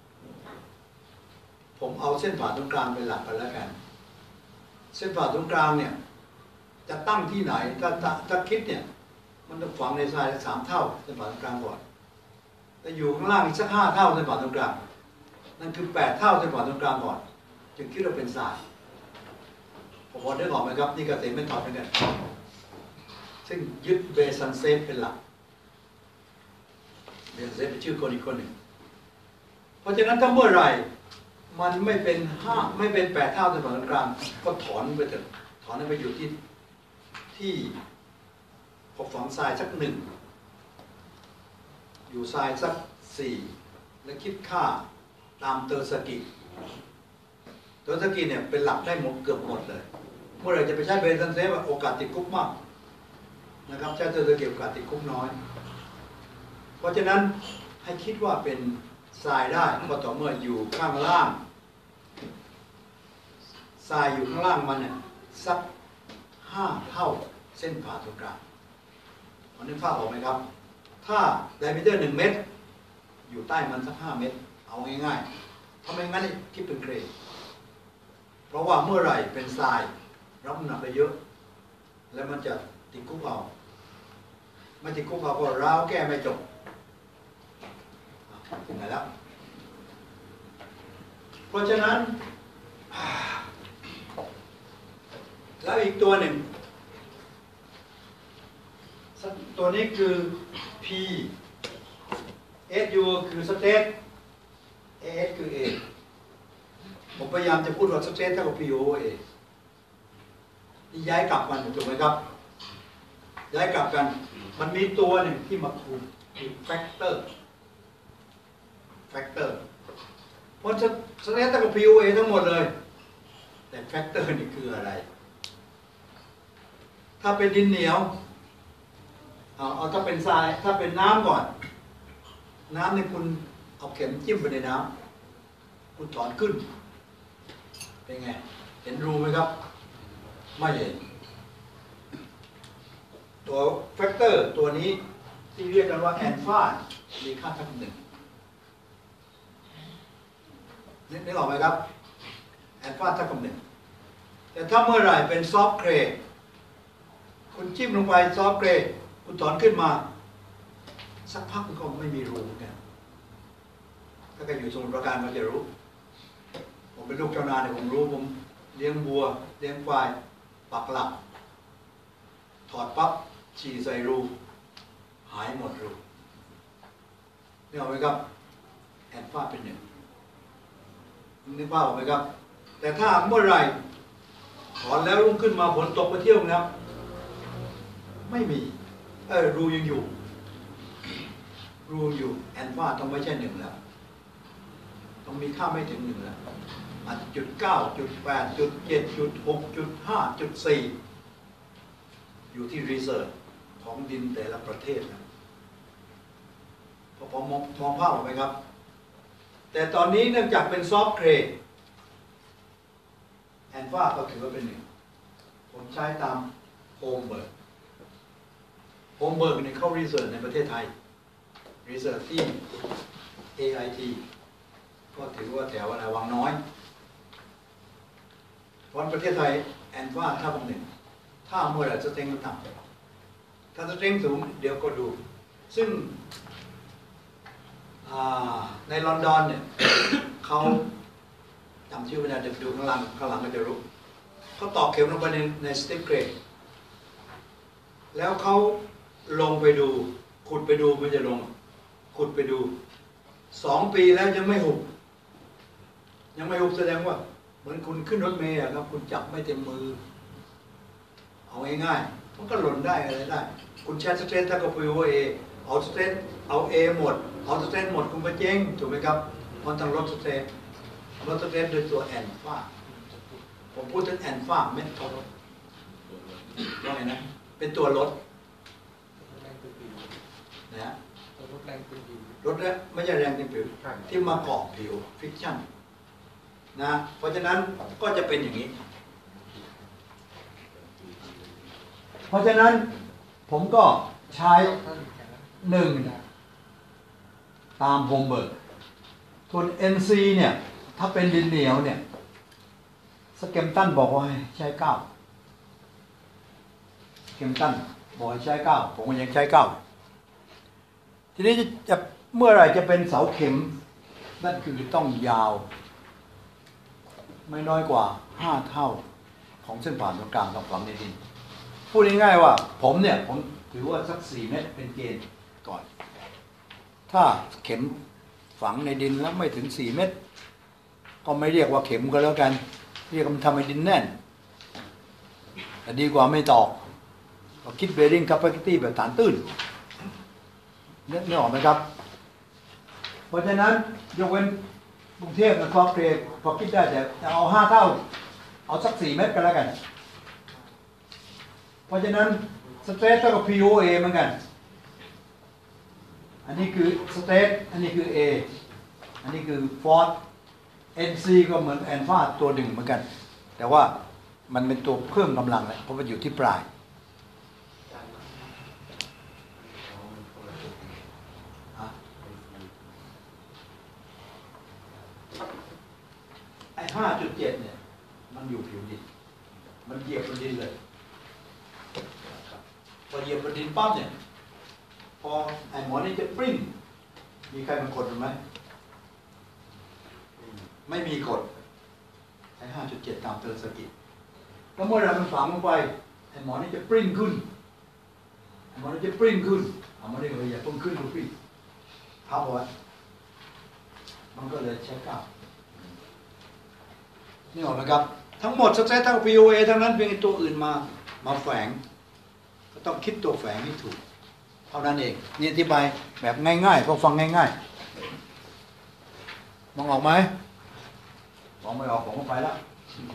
ผมเอาเส้นผ่าตรงกลางเป็นหลักกันแล้วกันเส้นผ่าตรงกลางเนี่ยจะตั้งที่ไหนถ้าคิดเนี่ยมันจะฝังในทราย3 เท่าเส้นผ่าตรงกลางก่อนแต่อยู่ข้างล่างอีกสัก5 เท่าเส้นผ่าตรงกลางนั่นคือ8 เท่าเส้นผ่าตรงกลางก่อนจึงคิดว่าเป็นทรายผมพอได้ออกไหมครับนี่เกษตรไม่ถอดเหมือนกันซึ่งยึดเบสันเซฟเป็นหลักเบสันเซฟเป็นชื่อคนอีกคนหนึ่งเพราะฉะนั้นถ้าเมื่อไหร่มันไม่เป็น8 เท่าเส้นผ่าตรงกลางก็ถอนไปเถอะถอนให้ไปอยู่ที่พอฝังทรายสัก1อยู่ทรายสัก4แล้วคิดค่าตามเตอร์สกิเนี่ยเป็นหลักได้หมดเกือบหมดเลยเมื่อไหร่จะไปใช้เบสันเซฟโอกาสติดคุกมากนะครับใช้เตอร์สกิโอกาสติดคุกน้อยเพราะฉะนั้นให้คิดว่าเป็นทรายได้ก็ต่อเมื่ออยู่ข้างล่างทรายอยู่ข้างล่างมันเนี่ยสัก5 เท่าเส้นผ่าศูนย์กลางมันนึกภาพออกไหมครับถ้าไดมิเตอร์1 เมตรอยู่ใต้มันสัก5 เมตรเอาง่ายๆทำไมงั้นคิดเป็นเกรดเพราะว่าเมื่อไหร่เป็นทรายรับน้ำหนักได้เยอะแล้วมันจะติดคุกเอาไม่ติดคุกเอาก็ร้าวแก้ไม่จบถึงไหนแล้วเพราะฉะนั้นแล้วอีกตัวหนึ่งตัวนี้คือ P SU คือ state AS คือ A ผมพยายามจะพูดว่า state เท่ากับ POA นี่ย้ายกลับกันถูกไหมครับย้ายกลับกันมันมีตัวหนึ่งที่มาคุมคือ factor เพราะ state เท่ากับ POA ทั้งหมดเลยแต่ factor นี่คืออะไรถ้าเป็นดินเหนียวเอาถ้าเป็นทรายถ้าเป็นน้ำก่อนน้ำเนี่ยคุณเอาเข็มจิ้มไปในน้ำคุณถอนขึ้นเป็นไงเห็นรูไหมครับไม่เห็นตัวแฟกเตอร์ตัวนี้ที่เรียกกันว่าแอนฟามีค่าเท่ากับ1นึกออกไหมครับแอนฟาเท่ากับ1แต่ถ้าเมื่อไหร่เป็นซอฟต์เกรดคุณจิ้มลงไปซอฟต์เกรดคุณถอนขึ้นมาสักพักมันก็ไม่มีรูเหมือนกันถ้าใครอยู่สมุทรปราการมันจะรู้ผมเป็นลูกชาวนาเนี่ยผมรู้ผมเลี้ยงวัวเลี้ยงควายปักหลักถอดปั๊บฉี่ใส่รูหายหมดรูนี่เอาไหมครับแอนฟาเป็น1นึกภาพออกไหมครับแต่ถ้าเมื่อไหร่ถอนแล้วรุ่งขึ้นมาฝนตกไปเที่ยวนะไม่มีรูยังอยู่แอนฟาต้องไม่ใช่1แล้วต้องมีค่าไม่ถึง1แล้วอาจจะ.9 .8 .7 .6 .5 .4 อยู่ที่รีเสิร์ชของดินแต่ละประเทศนะพอมองภาพออกไหมครับแต่ตอนนี้เนื่องจากเป็นซอฟต์เกรดแอนฟาก็ถือว่าเป็น1ผมใช้ตามโฮมเบิร์กเนี่ยเข้ารีเสิร์ชในประเทศไทยรีเสิร์ชที่ AIT ก็ถือว่าแถวอะไรวังน้อยวันประเทศไทยแอนฟาถ้าบาง1ถ้าเมื่อไหร่สเต็งต่ำถ้าสเต็งสูงเดี๋ยวก็ดู ซึ่งในลอนดอนเนี่ย เขาจำชื่อไม่ได้เดี๋ยวดูข้างหลังก็จะรู้เขาตอกเข็มลงไปในสติ๊กเกรดแล้วเขาลงไปดูขุดไปดูไม่จะลงขุดไปดู2 ปีแล้วยังไม่หุบแสดงว่าเหมือนคุณขึ้นรถเมล์ครับคุณจับไม่เต็มมือเอาง่ายๆมันก็หล่นได้อะไรได้คุณแชร์สเตนถ้าก็พูดว่าเอาสเตนเอาหมดเอาสเตนหมดคุณไปเจ๊งถูกไหมครับมันต้องลดสเตนโดยตัวแอนฟาผมพูดถึงแอนฟาเมทอดว่าไงนะเป็นตัวลดนะลดแรงเป็นผิวลดแล้วไม่ใช่แรงเป็นผิวที่มาเกาะผิวฟิกชั่นนะเพราะฉะนั้นก็จะเป็นอย่างนี้เพราะฉะนั้นผมก็ใช้1ตามโฮมเบิร์กส่วน NC เนี่ยถ้าเป็นดินเหนียวเนี่ยสเกมตันบอกว่าให้ใช้9สเกมตันบอกให้ใช้9ผมก็ยังใช้9ทีนี้จะเมื่อไหร่จะเป็นเสาเข็มนั่นคือต้องยาวไม่น้อยกว่า5 เท่าของเส้นผ่านตรงกลางกับฝังในดินพูดง่ายๆว่าผมถือว่าสัก4 เมตรเป็นเกณฑ์ก่อนถ้าเข็มฝังในดินแล้วไม่ถึง4 เมตรก็ไม่เรียกว่าเข็มก็แล้วกันเรียกมันทำให้ดินแน่นแต่ดีกว่าไม่ตอกก็คิด bearing capacity แบบฐานตื้นนึกออกไหมครับเพราะฉะนั้นยกเว้นกรุงเทพกับคลองเกรดพอคิดได้แต่เอา5 เท่าเอาสัก4 เมตรกันแล้วกันเพราะฉะนั้นสเตทเท่ากับ POA เหมือนกันอันนี้คือสเตทอันนี้คือ A อันนี้คือฟอร์ส NC ก็เหมือนแอนฟาตัว1เหมือนกันแต่ว่ามันเป็นตัวเพิ่มกำลังแหละเพราะมันอยู่ที่ปลาย 5.7เนี่ยมันอยู่ผิวดินมันเหยียบบนดินเลยพอเหยียบบนดินปั๊บเนี่ยพอไอ้หมอนี่จะปริ้นมีใครมากดไหมไม่มีกดไอ้ 5.7 ตามเตือนสกิลแล้วเมื่อไรมันฝังลงไปไอ้หมอนี่จะปริ้นขึ้นไอ้หมอนี่จะปริ้นขึ้นเอามาได้เลยอย่าเพิ่งขึ้นดูพี่ทับเอาไว้มันก็เลยเช็คอัพนี่ออกไหมครับทั้งหมดสเตตทั้ง POA ทั้งนั้นเพียงตัวอื่นมาแฝงก็ต้องคิดตัวแฝงให้ถูกเท่านั้นเองนี่อธิบายแบบง่ายๆพอฟังง่ายๆมองออกไหมมองไม่ออกผมก็ไปแล้ว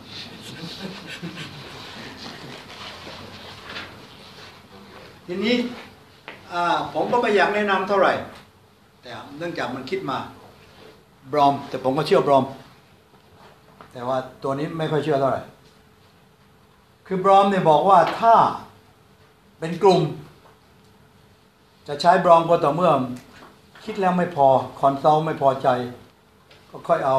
ทีนี้ผมก็ไม่อยากแนะนำเท่าไหร่แต่เนื่องจากมันคิดมาบรอมแต่ผมก็เชื่อบรอมแต่ว่าตัวนี้ไม่ค่อยเชื่อเท่าไหร่คือบรอมเนี่ยบอกว่าถ้าเป็นกลุ่มจะใช้บรอมก็ต่อเมื่อคิดแล้วไม่พอคอนซัลท์ไม่พอใจก็ค่อยเอา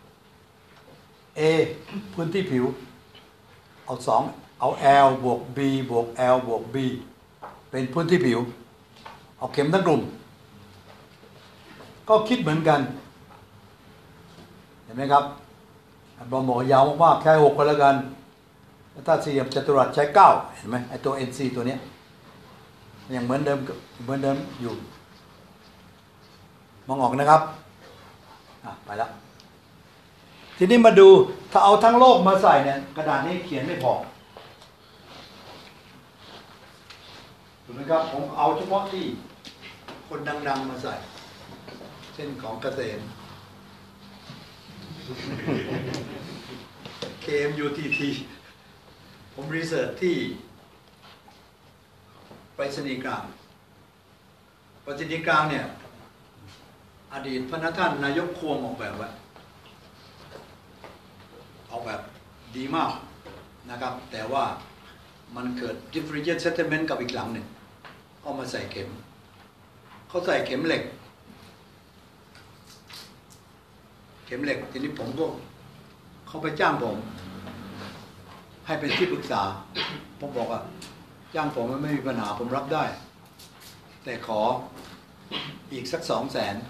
A พื้นที่ผิวเอา2เอา L บวก B บวก L บวก B เป็นพื้นที่ผิวเอาเข็มทั้งกลุ่มก็คิดเหมือนกันเห็นไหมครับบอมบอกยาวมากๆแค่6ก็แล้วกันถ้าสี่เหลี่ยมจัตุรัสใช้9เห็นไหมไอตัว NC ตัวนี้ยังเหมือนเดิมอยู่มองออกนะครับไปแล้วทีนี้มาดูถ้าเอาทั้งโลกมาใส่เนี่ยกระดาษนี้เขียนไม่พอถูกไหมครับผมเอาเฉพาะที่คนดังๆมาใส่เช่นของเกษม KMUTT ผมรีเสิร์ชที่ไปรษณีย์กลางเนี่ยอดีตพระท่านนายกควงออกแบบไว้ออกแบบดีมากนะครับแต่ว่ามันเกิด differential settlement กับอีกหลังหนึ่งเอามาใส่เข็มเขาใส่เข็มเหล็กทีนี้ผมก็เขาไปจ้างผมให้เป็นที่ปรึกษาผมบอกว่าจ้างผมมันไม่มีปัญหาผมรับได้แต่ขออีกสัก200,000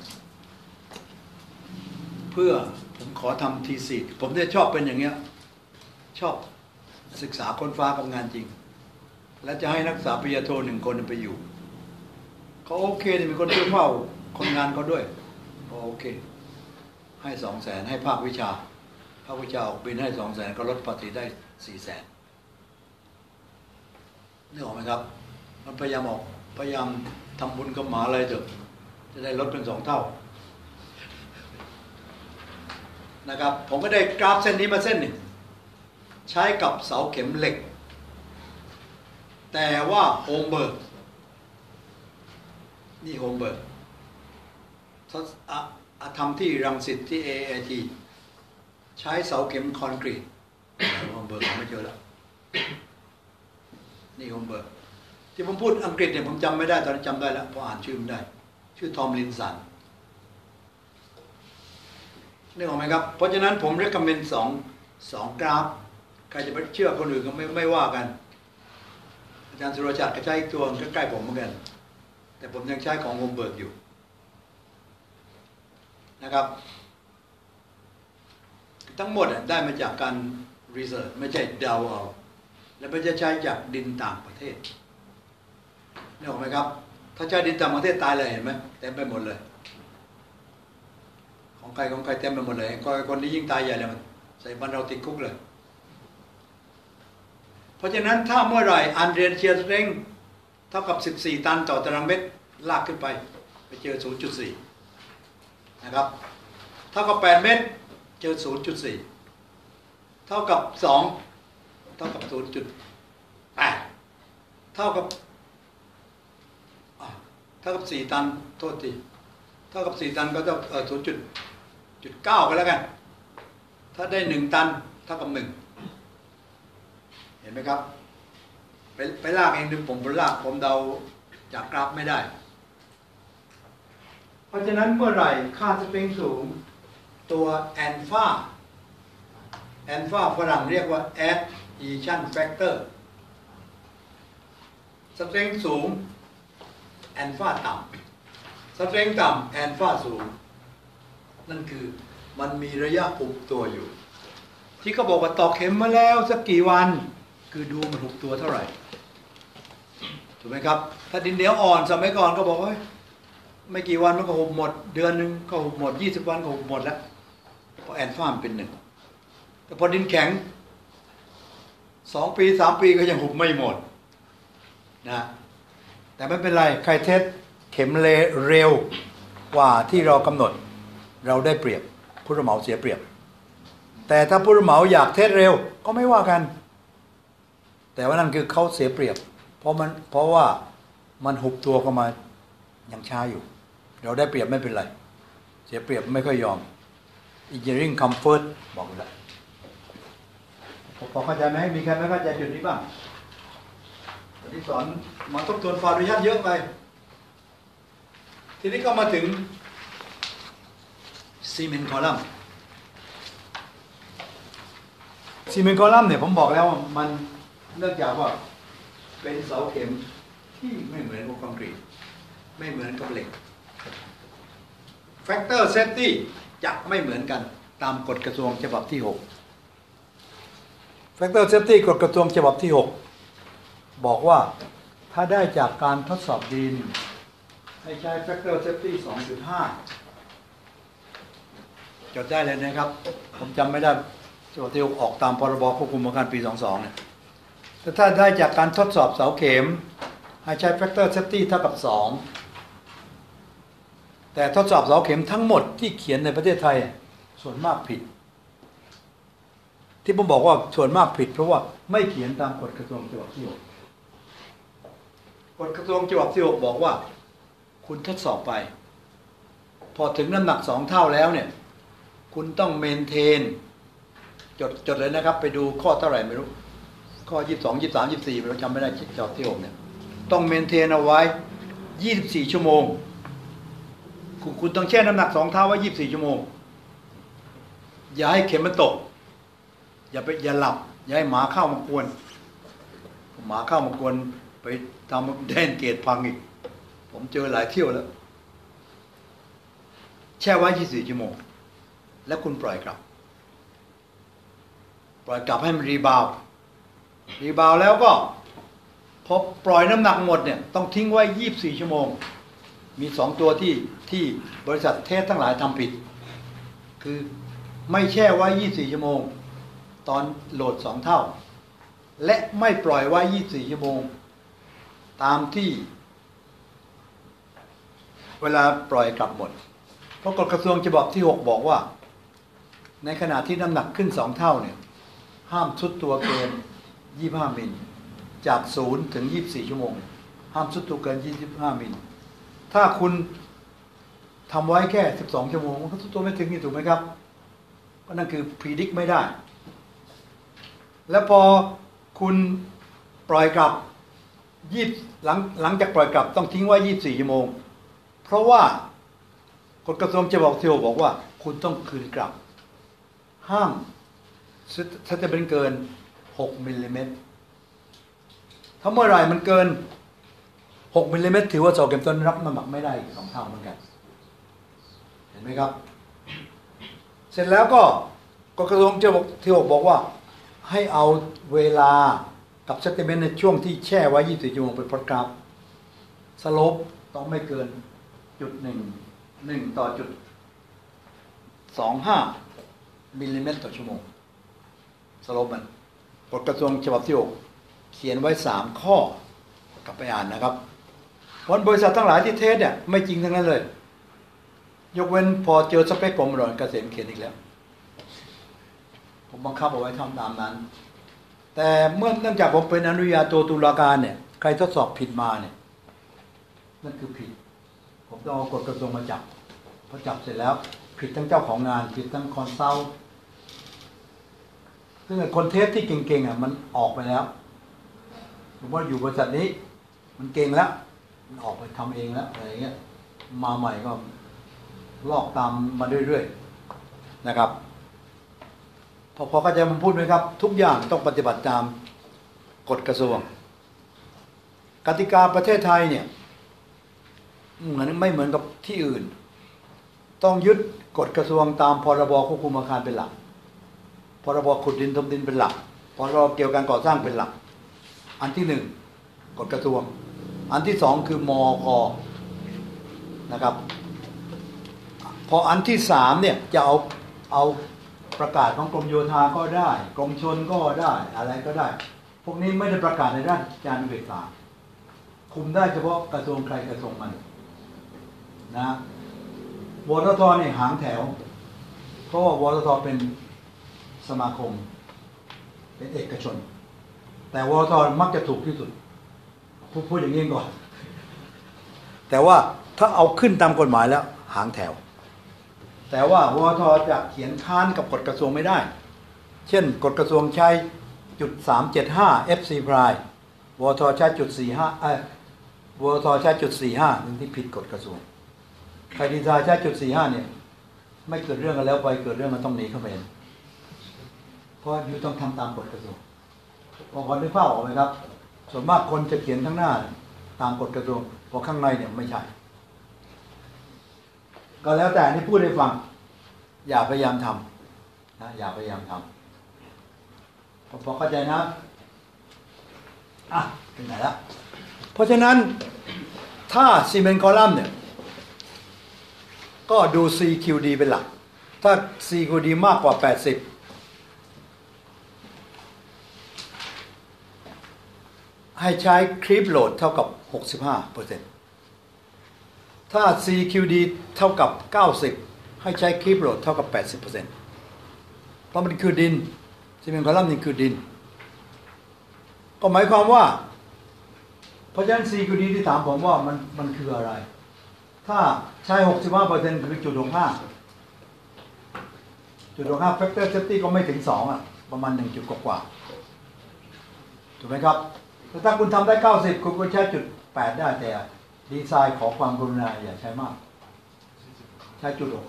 เพื่อผมขอทำทีสิผมจะชอบเป็นอย่างเงี้ยชอบศึกษาค้นฟ้ากับงานจริงและจะให้นักศึกษาปริญญาโท1 คนไปอยู่เขาโอเคมีคนช่วยเฝ้าคนงานเขาด้วยโอเคให้200,000ให้ภาควิชาออกบินให้200,000ก็ลดภาษีได้400,000นึกออกไหมครับมันพยายามทำบุญกับหมาอะไรเถอะจะได้ลดเป็น2 เท่านะครับผมก็ได้กราฟเส้นนี้มาเส้นหนึ่งใช้กับเสาเข็มเหล็กแต่ว่าโฮมเบิร์กนี่โฮมเบิร์กทำที่รังสิตที่ AIT ใช้เสาเข็มคอนกรีตโฮมเบิร์กไม่เจอแล้วนี่โฮมเบิร์กที่ผมพูดอังกฤษเนี่ยผมจำไม่ได้ตอนนี้จำได้แล้วเพราะอ่านชื่อมันได้ชื่อทอมลินสันนึกออกไหมครับเพราะฉะนั้นผมrecommend สองกราฟใครจะไปเชื่อคนอื่นก็ไม่ว่ากันอาจารย์สุรชาติก็ใช้อีกตัวใกล้ๆผมเหมือนกันแต่ผมยังใช้ของโฮมเบิร์กอยู่นะครับทั้งหมดได้มาจากการรีเสิร์ชไม่ใช่เดาเอาและไม่ใช่ใช้จากดินต่างประเทศนึกออกไหมครับถ้าใช้ดินต่างประเทศตายเลยเห็นไหมเต็มไปหมดเลยของใครเต็มไปหมดเลยคนที่ยิ่งตายใหญ่เลยมันใส่บ้านเราติดคุกเลยเพราะฉะนั้นถ้าเมื่อไหร่อันเรียนเชียร์เร่งเท่ากับ14 ตันต่อตารางเมตรลากขึ้นไปเจอ 0.4 นะครับเท่ากับ8 เมตรเจอ 0.4 เท่ากับ2เท่ากับ 0.8 เท่ากับ4 ตันโทษทีเท่ากับ4 ตันก็จะ0.9 ก็แล้วกันถ้าได้1 ตันเท่ากับ1เห็นไหมครับไปลากเองดึงผมลากผมเดาจากกราฟไม่ได้เพราะฉะนั้นเมื่อไหร่ค่าสปริงสูงตัวแอลฟาแอลฟาฝรั่งเรียกว่า adhesion factor สเตรนท์สูงแอลฟาต่ำสเตรนท์ต่ำแอลฟาสูงนั่นคือมันมีระยะหุบตัวอยู่ที่เขาบอกว่าตอกเข็มมาแล้วสักกี่วันคือดูมันหุบตัวเท่าไหร่ถูกไหมครับถ้าดินเหนียวอ่อนสมัยก่อนก็บอกไม่กี่วันมันก็หุบหมดเดือนนึงก็หุบหมด20 วันก็หุบหมดแล้วเพราะแอลฟามันเป็น1แต่พอดินแข็ง2 ปี 3 ปีก็ยังหุบไม่หมดนะแต่ไม่เป็นไรใครเทสเข็มเร็วกว่าที่เรากำหนดเราได้เปรียบผู้รับเหมาเสียเปรียบแต่ถ้าผู้รับเหมาอยากเทสเร็วก็ไม่ว่ากันแต่ว่านั่นคือเขาเสียเปรียบเพราะว่ามันหุบตัวเข้ามายังช้าอยู่เราได้เปรียบไม่เป็นไรเสียเปรียบไม่ค่อยยอม Engineering Comfort บอกแล้วพอเข้าใจไหมมีใครไม่เข้าใจจุดนี้บ้างที่สอนมันทบทวนฟาร์ดิชันเยอะไปทีนี้ก็มาถึงซีเมนต์คอลัมน์ซีเมนต์คอลัมน์เนี่ยผมบอกแล้วว่ามันเนื่องจากว่าเป็นเสาเข็มที่ไม่เหมือนกับคอนกรีตไม่เหมือนกับเหล็กแฟกเตอร์เซฟตี้จะไม่เหมือนกันตามกฎกระทรวงฉบับที่6แฟกเตอร์เซฟตี้กฎกระทรวงฉบับที่6บอกว่าถ้าได้จากการทดสอบดินให้ใช้แฟกเตอร์เซฟตี้ 2.5 จดได้เลยนะครับผมจำไม่ได้ฉบับที่6ออกตามพรบควบคุมอาคารปี 22เนี่ยแต่ถ้าได้จากการทดสอบเสาเข็มให้ใช้แฟกเตอร์เซฟตี้เท่ากับ2แต่ทดสอบเสาเข็มทั้งหมดที่เขียนในประเทศไทยส่วนมากผิดที่ผมบอกว่าส่วนมากผิดเพราะว่าไม่เขียนตามกฎกระทรวงฉบับที่6กฎกระทรวงฉบับที่6บอกว่าคุณทดสอบไปพอถึงน้ำหนัก2 เท่าแล้วเนี่ยคุณต้องเมนเทนจดเลยนะครับไปดูข้อเท่าไหร่ไม่รู้ข้อ22 23 24เราจำไม่ได้ฉบับที่6เนี่ยต้องเมนเทนเอาไว้24 ชั่วโมงคุณต้องแช่น้ำหนัก2 เท่าไว้24 ชั่วโมงอย่าให้เข็มมันตกอย่าหลับอย่าให้หมาเข้ามากวนหมาเข้ามากวนไปทำแดนเกตพังอีกผมเจอหลายเที่ยวแล้วแช่ไว้24 ชั่วโมงแล้วคุณปล่อยกลับให้มันรีบาวแล้วก็พอปล่อยน้ำหนักหมดเนี่ยต้องทิ้งไว้24 ชั่วโมงมี2 ตัวที่บริษัทเทสทั้งหลายทำผิดคือไม่แช่ไว้24 ชั่วโมงตอนโหลด2 เท่าและไม่ปล่อยไว้24 ชั่วโมงตามที่เวลาปล่อยกลับหมดเพราะกฎกระทรวงฉบับที่6บอกว่าในขณะที่น้ำหนักขึ้น2 เท่าเนี่ยห้ามทรุดตัวเกิน25 มิลจาก0 ถึง 24 ชั่วโมงห้ามทรุดตัวเกิน25 มิลถ้าคุณทำไว้แค่12 ชั่วโมงมันก็ทรุดตัวไม่ถึงนี่ถูกไหมครับก็นั่นคือ predict ไม่ได้แล้วพอคุณปล่อยกลับหลังจากปล่อยกลับต้องทิ้งไว้24 ชั่วโมงเพราะว่ากฎกระทรวงฉบับที่6บอกว่าคุณต้องคืนกลับห้ามถ้าจะเป็นเกิน6 มิลลิเมตรถ้าเมื่อไหร่มันเกิน6 มิลลิเมตรถือว่าเสาเข็มต้นรับน้ำหนักไม่ได้อีก2 เท่าเหมือนกันเห็นไหมครับเสร็จแล้วก็กฎกระทรวงฉบับที่6บอกว่าให้เอาเวลากับเซนติเมตรในช่วงที่แช่ไว้24 ชั่วโมงเป็นพอดกราฟสโลปต้องไม่เกิน1 ต่อ0.25 มิลลิเมตรต่อชั่วโมงสโลปมันกฎกระทรวงฉบับที่6เขียนไว้3 ข้อกลับไปอ่านนะครับเพราะบริษัททั้งหลายที่เทสเนี่ยไม่จริงทั้งนั้นเลยยกเว้นพอเจอสเปคกรมหลวงเกษมเขียนอีกแล้วผมบังคับเอาไว้ทำตามนั้นแต่เนื่องจากผมเป็นอนุญาโตตุลาการเนี่ยใครทดสอบผิดมาเนี่ยนั่นคือผิดผมต้องเอากฎกระทรวงมาจับพอจับเสร็จแล้วผิดทั้งเจ้าของงานผิดทั้งคอนซัลท์ซึ่งคนเทสที่เก่งๆมันออกไปแล้วผมว่าอยู่บริษัทนี้มันเก่งแล้วมันออกไปทำเองแล้วอะไรเงี้ยมาใหม่ก็ลอกตามมาเรื่อยๆนะครับพอเข้าใจมันพูดไหมครับทุกอย่างต้องปฏิบัติตามกฎกระทรวงกติกาประเทศไทยเนี่ยไม่เหมือนกับที่อื่นต้องยึดกฎกระทรวงตามพรบควบคุมอาคารเป็นหลักพรบขุดดินถมดินเป็นหลักพรบเกี่ยวกับการก่อสร้างเป็นหลักอันที่หนึ่งกฎกระทรวงอันที่สองคือมก.นะครับพออันที่สามเนี่ยจะเอาประกาศของกรมโยธาก็ได้กรมชลก็ได้อะไรก็ได้พวกนี้ไม่ได้ประกาศในด้านการอุเบกขาคุมได้เฉพาะกระทรวงใครกระทรวงมันนะวททเนี่ยหางแถวเพราะว่าวททเป็นสมาคมเป็นเอกชนแต่วททมักจะถูกที่สุดพูดอย่างนี้ก่อนแต่ว่าถ้าเอาขึ้นตามกฎหมายแล้วหางแถวแต่ว่าวททจะเขียนค้านกับกฎกระทรวงไม่ได้เช่นกฎกระทรวงใช้จุด375 FC พรายวททใช้จุด45วททใช้จุด45นึงที่ผิดกฎกระทรวงใครดีไซน์ใช้จุด45เนี่ยไม่เกิดเรื่องกันแล้วไปเกิดเรื่องมันต้องหนีเข้าไปเพราะอยู่ต้องทำตามกฎกระทรวงพอนึกภาพออกไหมครับส่วนมากคนจะเขียนข้างหน้าตามกฎกระทรวงพอข้างในเนี่ยไม่ใช่ก็แล้วแต่นี่พูดให้ฟังอย่าพยายามทำนะอย่าพยายามทำพอเข้าใจนะเป็นไหนละเพราะฉะนั้นถ้าซีเมนต์คอลัมน์เนี่ยก็ดู CQD เป็นหลักถ้า CQD มากกว่า80ให้ใช้ครีปโหลดเท่ากับ 65% ถ้า CQD เท่ากับ90ให้ใช้ครีปโหลดเท่ากับ 80% เพราะมันคือดินซีเมนต์คอลัมน์นี่คือดินก็หมายความว่าเพราะฉะนั้น CQD ที่ถามผมว่ามันคืออะไรถ้าใช้ 65% คือจุด65 factor safety ก็ไม่ถึง2ประมาณ1จุดกว่าถูกไหมครับถ้าคุณทำได้90คุณก็ใช้จุด8ได้แต่ดีไซน์ขอความกรุณาอย่าใช้มากใช้จุด65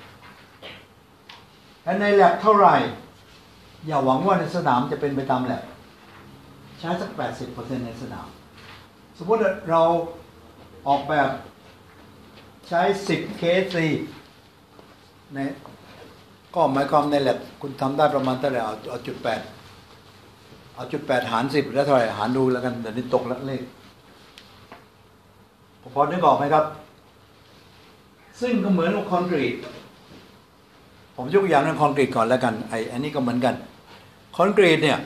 และในแลบเท่าไหร่อย่าหวังว่าในสนามจะเป็นไปตามแลบใช้สัก 80% ในสนามสมมติเราออกแบบใช้10 KC ในก็หมายความในแลบคุณทำได้ประมาณเท่าไหร่เอาจุด8หาร10แล้วเท่าไหร่หารดูแล้วกันเดี๋ยวนี้ตกแล้วเลขพอนึกออกไหมครับซึ่งก็เหมือนกับคอนกรีตผมยกตัวอย่างเรื่องคอนกรีตก่อนแล้วกันอันนี้ก็เหมือนกันคอนกรีตเนี่ย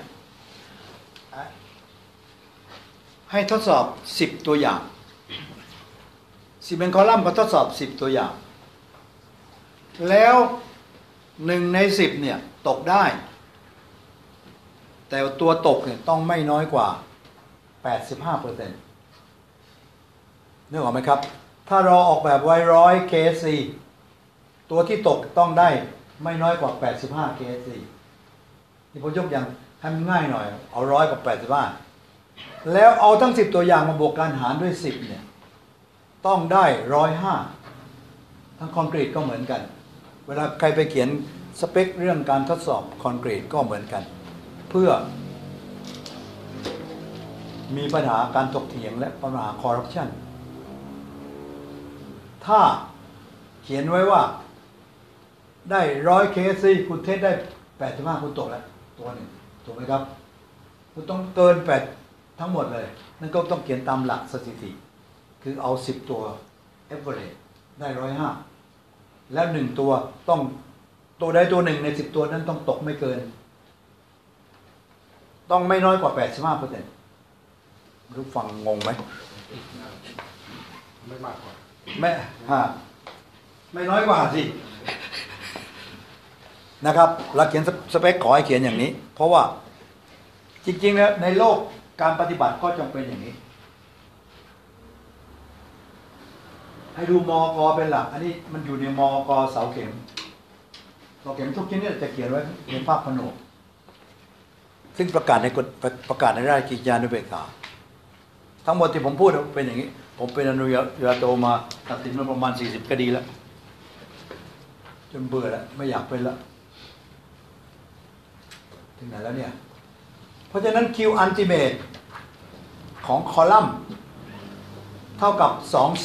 ให้ทดสอบ10ตัวอย่างซีเมนต์คอลัมน์ก็ทดสอบ10ตัวอย่างแล้ว1ใน10เนี่ยตกได้แต่ตัวตกเนี่ยต้องไม่น้อยกว่า 85% นึกออกไหมครับถ้าเราออกแบบไว้100 KSC ตัวที่ตกต้องได้ไม่น้อยกว่า85 KSC นี่ผมยกอย่างให้มันง่ายหน่อยเอา100กับ85แล้วเอาทั้ง10ตัวอย่างมาบวกกันหารด้วย10เนี่ยต้องได้105ทั้งคอนกรีตก็เหมือนกันเวลาใครไปเขียนสเปคเรื่องการทดสอบคอนกรีตก็เหมือนกันเพื่อมีปัญหาการถกเถียงและปัญหาคอร์รัปชันถ้าเขียนไว้ว่าได้100 KSC คุณเทสได้85คุณตกแล้วตัวหนึ่งถูกไหมครับคุณต้องเกิน8ทั้งหมดเลยนั่นก็ต้องเขียนตามหลักสถิติคือเอา10ตัว average ได้105แล้ว1ตัวต้องตัวใดตัวหนึ่งใน10ตัวนั้นต้องตกไม่เกินต้องไม่น้อยกว่า 85% รู้ฟังงงไหมไม่มากกว่าไม่น้อยกว่าสินะครับเราเขียนสเปคขอให้เขียนอย่างนี้เพราะว่าจริงๆแล้วในโลกการปฏิบัติก็จำเป็นอย่างนี้ให้ดูมก.เป็นหลักอันนี้มันอยู่ในมก.เสาเข็มทุกชิ้นเนี่ยจะเขียนไว้ในภาพผนวกซึ่งประกาศในราชกิจจานุเบกขาทั้งหมดที่ผมพูดเป็นอย่างนี้ผมเป็นอนุญาโตมาตัดสินมาประมาณ40 คดีแล้วจนเบื่อแล้วไม่อยากเป็นแล้วถึงไหนแล้วเนี่ยเพราะฉะนั้น Q ultimate ของคอลัมน์เท่ากับ 2C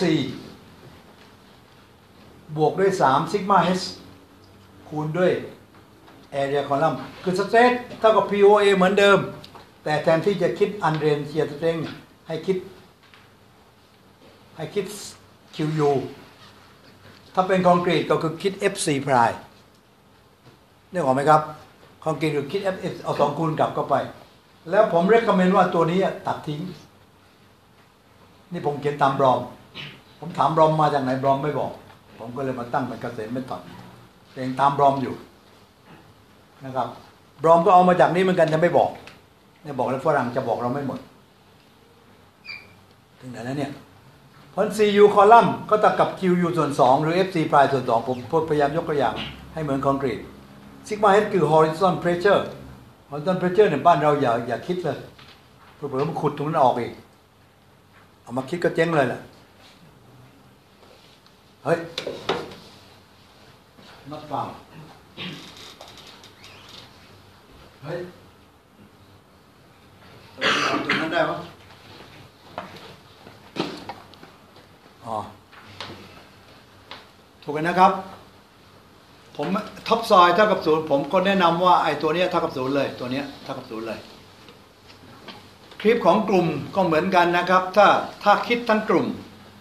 บวกด้วย3 sigma h คูณด้วย area column คือ stress เท่ากับ POA เหมือนเดิมแต่แทนที่จะคิด undrained shear strength ให้คิด QU ถ้าเป็นคอนกรีตก็คือคิด FC พรายนึกออกไหมครับคอนกรีตคือคิด F เอา2คูณกลับเข้าไปแล้วผมเรคคอมเมนต์ว่าตัวนี้ตัดทิ้งนี่ผมเขียนตามบรอมผมถามบรอมมาจากไหนบรอมไม่บอกผมก็เลยมาตั้งเป็นเกษตรเมธอดเองตามบรอมอยู่นะครับบรอมก็เอามาจากนี้เหมือนกันจะไม่บอกเนี่ยบอกแล้วฝรั่งจะบอกเราไม่หมดถึงไหนแล้วเนี่ยเพราะ CU คอลัมน์ก็ตัดกับ QU ส่วน2หรือ FC พรายส่วน2ผมพยายามยกตัวอย่างให้เหมือนคอนกรีตซิกมา H คือ horizontal pressure horizontal pressure เนี่ยบ้านเราอย่าคิดเลยเผื่อๆมันขุดตรงนั้นออกอีกเอามาคิดก็เจ๊งเลยแหละเฮ้ยนัดฟังเฮ้ยเอาตรงนั้นได้ปะอ๋อถูกกันนะครับผมท็อปซอยเท่ากับ0ผมก็แนะนำว่าไอ้ตัวนี้เท่ากับ0เลยตัวนี้เท่ากับ0เลยคลิปของกลุ่มก็เหมือนกันนะครับถ้าคิดทั้งกลุ่ม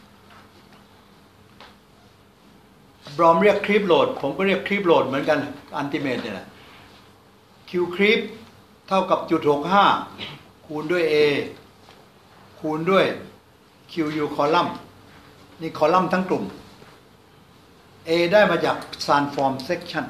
บรอมเรียกคลิปโหลดผมก็เรียกคลิปโหลดเหมือนกันอันติเมทเนี่ยแหละคิวคลิปเท่ากับ0.65คูณด้วย A คูณด้วย QU คอลัมน์นี่คอลัมน์ทั้งกลุ่ม A ได้มาจาก transform section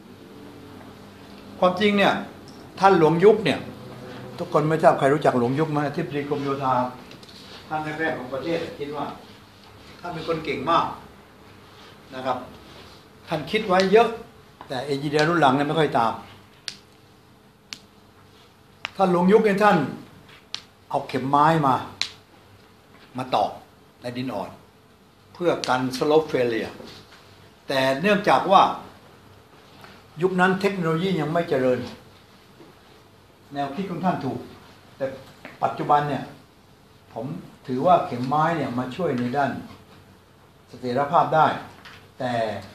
ความจริงเนี่ยท่านหลวงยุคเนี่ยทุกคนไม่ทราบใครรู้จักหลวงยุคไหมอธิบดีกรมโยธาท่านแรกๆของประเทศคิดว่าท่านเป็นคนเก่งมากนะครับท่านคิดไว้เยอะแต่เอจิเดียรุ่นหลังเนี่ยไม่ค่อยตามท่านหลวงยุคเนี่ยท่านเอาเข็มไม้มาตอกในดินอ่อนเพื่อกันสโลปเฟลเลียแต่เนื่องจากว่ายุคนั้นเทคโนโลยียังไม่เจริญแนวคิดของท่านถูกแต่ปัจจุบันเนี่ยผมถือว่าเข็มไม้เนี่ยมาช่วยในด้านเสถียรภาพได้แต่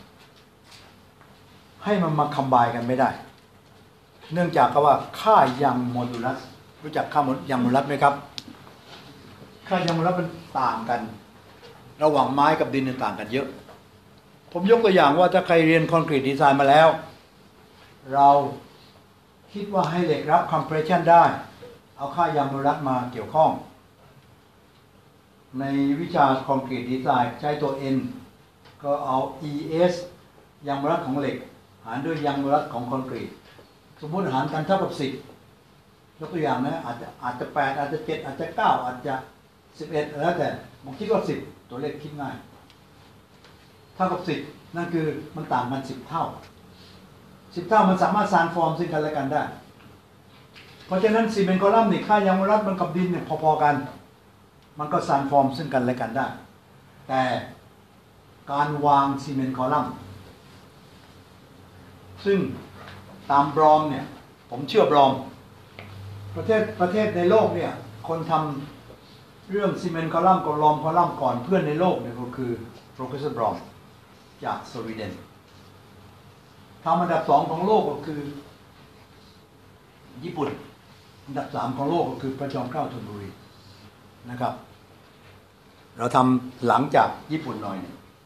ให้มันมาคอมไบน์กันไม่ได้เนื่องจากว่าค่ายังโมดูลัสรู้จักค่ายังโมดูลัสไหมครับค่ายังโมดูลัสมันต่างกันระหว่างไม้กับดินต่างกันเยอะผมยกตัวอย่างว่าถ้าใครเรียนคอนกรีตดีไซน์มาแล้วเราคิดว่าให้เหล็กรับคอมเพรสชันได้เอาค่ายังโมดูลัสมาเกี่ยวข้องในวิชาคอนกรีตดีไซน์ใช้ตัว N ก็เอา ES ยังโมดูลัสของเหล็กหารด้วยยังโมดูลัสของคอนกรีตสมมุติหารกันเท่ากับ10ยกตัวอย่างนะอาจจะ8อาจจะ7อาจจะ9อาจจะ11แล้วแต่ผมคิดว่า10ตัวเลขคิดง่ายเท่ากับ10นั่นคือมันต่างกัน10เท่ามันสามารถสร้างฟอร์มซึ่งกันและกันได้เพราะฉะนั้นซีเมนต์คอลัมน์นี่ค่ายังโมดูลัสมันกับดินเนี่ยพอๆกันมันก็สร้างฟอร์มซึ่งกันและกันได้แต่การวางซีเมนต์คอลัมน์ซึ่งตามบรอมเนี่ยผมเชื่อบรอมประเทศในโลกเนี่ยคนทำเรื่องซีเมนต์คอลัมน์กับรอมคอลัมน์ก่อนเพื่อนในโลกเนี่ยก็คือโปรเฟสเซอร์บรอมจากสวีเดนทำอันดับ2ของโลกก็คือญี่ปุ่นอันดับ3ของโลกก็คือพระจอมเกล้าธนบุรีนะครับเราทำหลังจากญี่ปุ่นหน่อย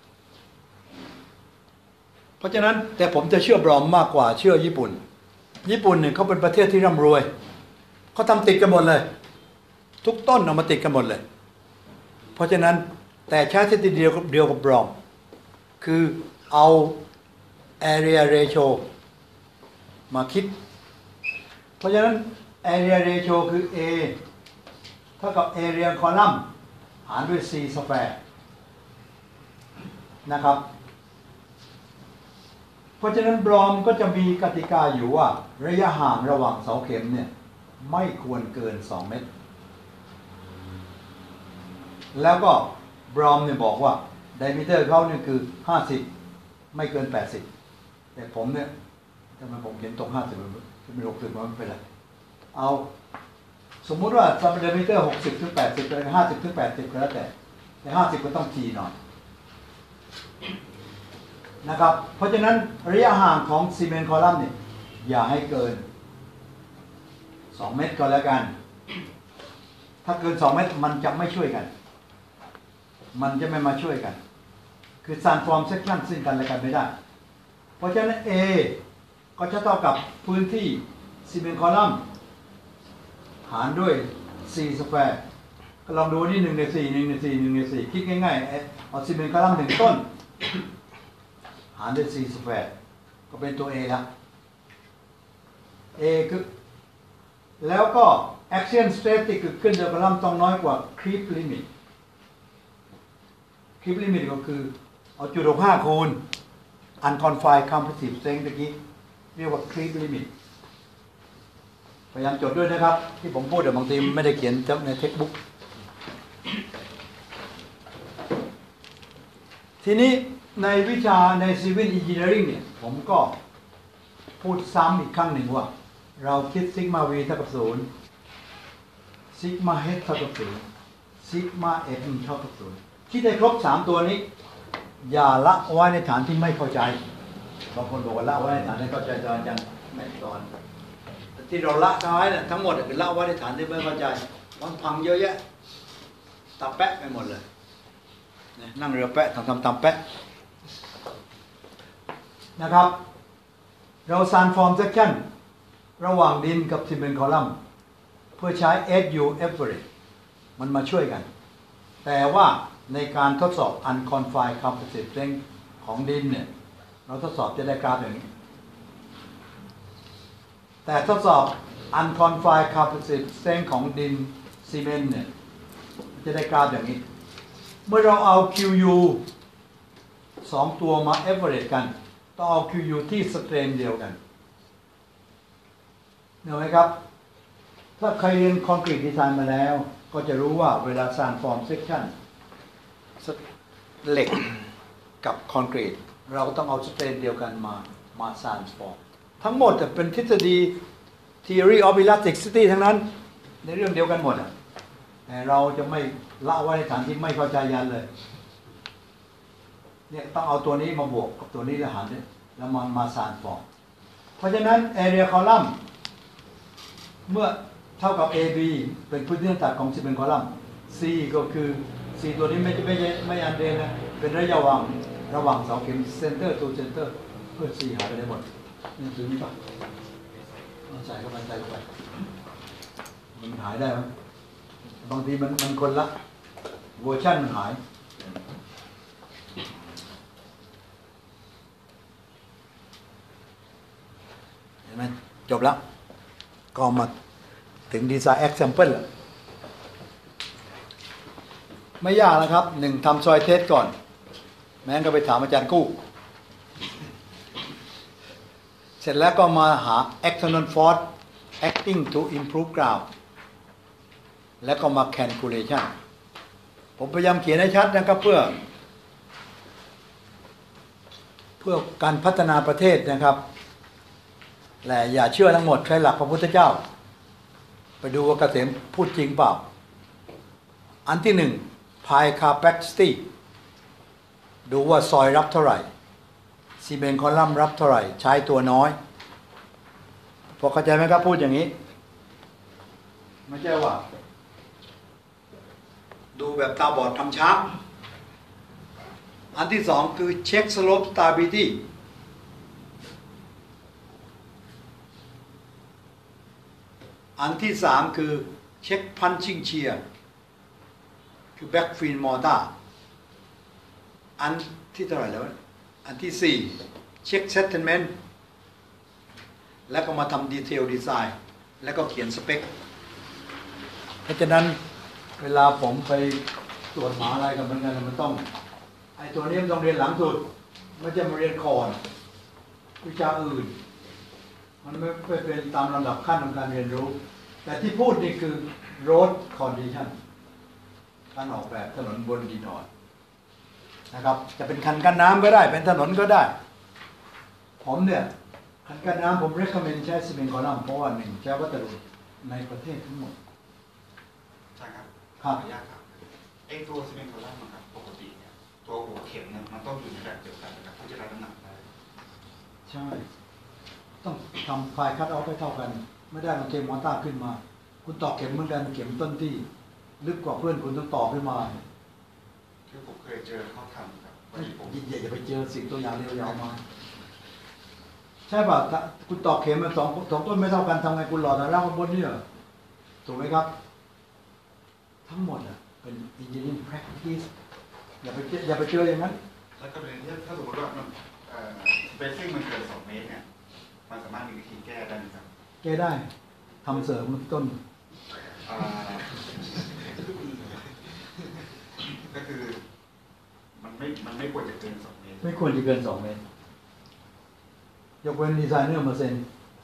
เพราะฉะนั้นแต่ผมจะเชื่อบรอมมากกว่าเชื่อญี่ปุ่นเนี่ยเขาเป็นประเทศที่ร่ำรวยเขาทำติดกันหมดเลยทุกต้นเอามาติดกันหมดเลยเพราะฉะนั้นแต่ใช้ทฤษฎีเดียวกับบรอมคือเอา area ratio มาคิดเพราะฉะนั้น area ratio คือ A เท่ากับ area column หารด้วย C square นะครับเพราะฉะนั้นบรอมก็จะมีกติกาอยู่ว่าระยะห่างระหว่างเสาเข็มเนี่ยไม่ควรเกิน2เมตรแล้วก็บรอมเนี่ยบอกว่าไดมิเตอร์เขาเนี่ยคือ50ไม่เกิน80แต่ผมเนี่ยทำไมผมเขียนตรง50จะเป็น60มันไม่เป็นไรเอาสมมุติว่าซัมเดอร์มิเตอร์60ถึง80หรือ50ถึง80ก็แล้วแต่50ก็ต้องทีหน่อยนะครับเพราะฉะนั้นระยะห่างของซีเมนต์คอลัมน์เนี่ยอย่าให้เกิน2 เมตรก็แล้วกันถ้าเกิน2 เมตรมันจะไม่ช่วยกันมันจะไม่มาช่วยกันคือ transform section ซึ่งกันและกันไม่ได้เพราะฉะนั้น A ก็จะเท่ากับพื้นที่ซีเมนต์คอลัมน์หารด้วย4สแควร์ก็ลองดูนี่1 ใน 4 1 ใน 4 1 ใน 4คิดง่ายๆเอาซีเมนต์คอลัมน์1 ต้นหารด้วย4สแควร์ก็เป็นตัว A ละ A คือแล้วก็ axial static คือขึ้นเดินคอลัมน์ต้องน้อยกว่า creep limit creep limit ก็คือเอาจุด65คูณ unconfined compressive strength ตะกี้เรียกว่า creep limit พยายามจดด้วยนะครับที่ผมพูดแต่บางทีไม่ได้เขียนในเท็กบุ๊กทีนี้ในวิชาใน Civil Engineering เนี่ยผมก็พูดซ้ำอีกครั้งหนึ่งว่าเราคิดซิกมา V เท่ากับ0ซิกมา H เท่ากับ0ซิกมา M เท่ากับ0คิดได้ครบ3ตัวนี้อย่าละไว้ในฐานที่ไม่เข้าใจบางคนบอกว่าละไว้ในฐานที่เข้าใจตอนยังไม่ตอนที่เราละไว้เนี่ยทั้งหมดคือละไว้ในฐานที่ไม่เข้าใจมันพังเยอะแยะตาแปะไปหมดเลยนั่งเรือแปะทำตามแปะนะครับเรา transform section ระหว่างดินกับซีเมนต์คอลัมน์เพื่อใช้ SU average มันมาช่วยกันแต่ว่าในการทดสอบ unconfined compressive strength ของดินเนี่ยเราทดสอบจะได้กราฟอย่างนี้แต่ทดสอบ unconfined compressive strength ของดินซีเมนต์เนี่ยจะได้กราฟอย่างนี้เมื่อเราเอา QU 2 ตัวมา average กันต้องเอา QU ที่สเตรนเดียวกันเห็นไหมครับถ้าใครเรียนคอนกรีตดีไซน์มาแล้วก็จะรู้ว่าเวลา transform section เหล็กกับคอนกรีตเราก็ต้องเอาสเตรนเดียวกันมา transform ทั้งหมดเป็นทฤษฎี theory of elasticity ทั้งนั้นในเรื่องเดียวกันหมดแต่เราจะไม่ละไว้ในฐานที่ไม่เข้าใจยันเลยเนี่ยต้องเอาตัวนี้มาบวกกับตัวนี้แล้วหารเนี่ยแล้วมาtransform เพราะฉะนั้น area column เมื่อเท่ากับ AB เป็นพื้นที่ต่างของซีเมนต์คอลัมน์ C ก็คือ C ตัวนี้ไม่อันเดนนะเป็นระยะระหว่างเสาเข็ม center to center เพื่อ C หายไปได้หมดนี่คือนี่ป่ะใส่เข้าไปมันหายได้ไหมบางทีมันคนละเวอร์ชันมันหายเห็นไหมจบแล้วก็มาถึงดีไซน์ example ไม่ยากนะครับ1ทำซอยเทสก่อนแม้นก็ไปถามอาจารย์กู้เสร็จแล้วก็มาหา external force acting to improve ground แล้วก็มา calculation ผมพยายามเขียนให้ชัดนะครับเพื่อการพัฒนาประเทศนะครับและอย่าเชื่อทั้งหมดใช้หลักพระพุทธเจ้าไปดูว่าเกษมพูดจริงเปล่าอันที่1 Pi capacity ดูว่าซอยรับเท่าไหร่ซีเมนต์คอลัมน์รับเท่าไหร่ใช้ตัวน้อยพอเข้าใจไหมครับพูดอย่างนี้ไม่ใช่ว่าดูแบบตาบอดทำช้าอันที่2คือ check slope stability อันที่3คือ check punching shear คือ backfill mortar อันที่เท่าไหร่แล้วอันที่4 check settlement แล้วก็มาทำ detail design แล้วก็เขียนสเปคเพราะฉะนั้นเวลาผมไปตรวจหาอะไรกับมันมันต้องไอ้ตัวนี้มันต้องเรียนหลังสุดไม่ใช่มาเรียนก่อนวิชาอื่นมันไม่เป็นตามลำดับขั้นของการเรียนรู้แต่ที่พูดนี่คือ road condition การออกแบบถนนบนดินอ่อนนะครับจะเป็นคันกั้นน้ำก็ได้เป็นถนนก็ได้ผมเนี่ยคคันกั้นน้ำผม recommend ใช้ซีเมนต์คอลัมน์เพราะว่าหนึ่งใช้วัสดุในประเทศทั้งหมดใช่ครับขครับออนุญาตครับไอ้ตัวซีเมนต์โคลัมน์นะครับปกติเนี่ยตัวหัวเข็มเนี่ยมันต้องอยู่ในแบบเดียวกันนะครับเพื่อจะรับน้ำหนักได้ใช่ต้องทำไฟคัดเอาไปเท่ากัน ไม่ได้มันเกมมอต้าขึ้นมา คุณต่อเข็มเหมือนกันเข็มต้นที่ลึกกว่าเพื่อนคุณต้องต่อขึ้นมาที่ผมเคยเจอเขาทำครับอย่าไปเจอสิ่งตัวอย่างเร็วยาวมาใช่ป่ะถ้าคุณต่อเข็มมันสองต้นไม่เท่ากันทำไงคุณหล่อแต่ล่างบนนี่เหรอถูกไหมครับทั้งหมดอ่ะเป็น engineering practice อย่าไปเจออย่างนั้นแล้วก็เป็นที่ถ้าสมมติว่ามันspacing มันเกิน2 เมตรเนี่ยมันสามารถมีวิธีแก้ได้ไหมครับแก้ได้ทำเสริมต้นก็คือมันไม่ควรจะเกิน2 เมตรไม่ควรจะเกิน2 เมตรยกเว้นดีไซเนอร์มาเซ็น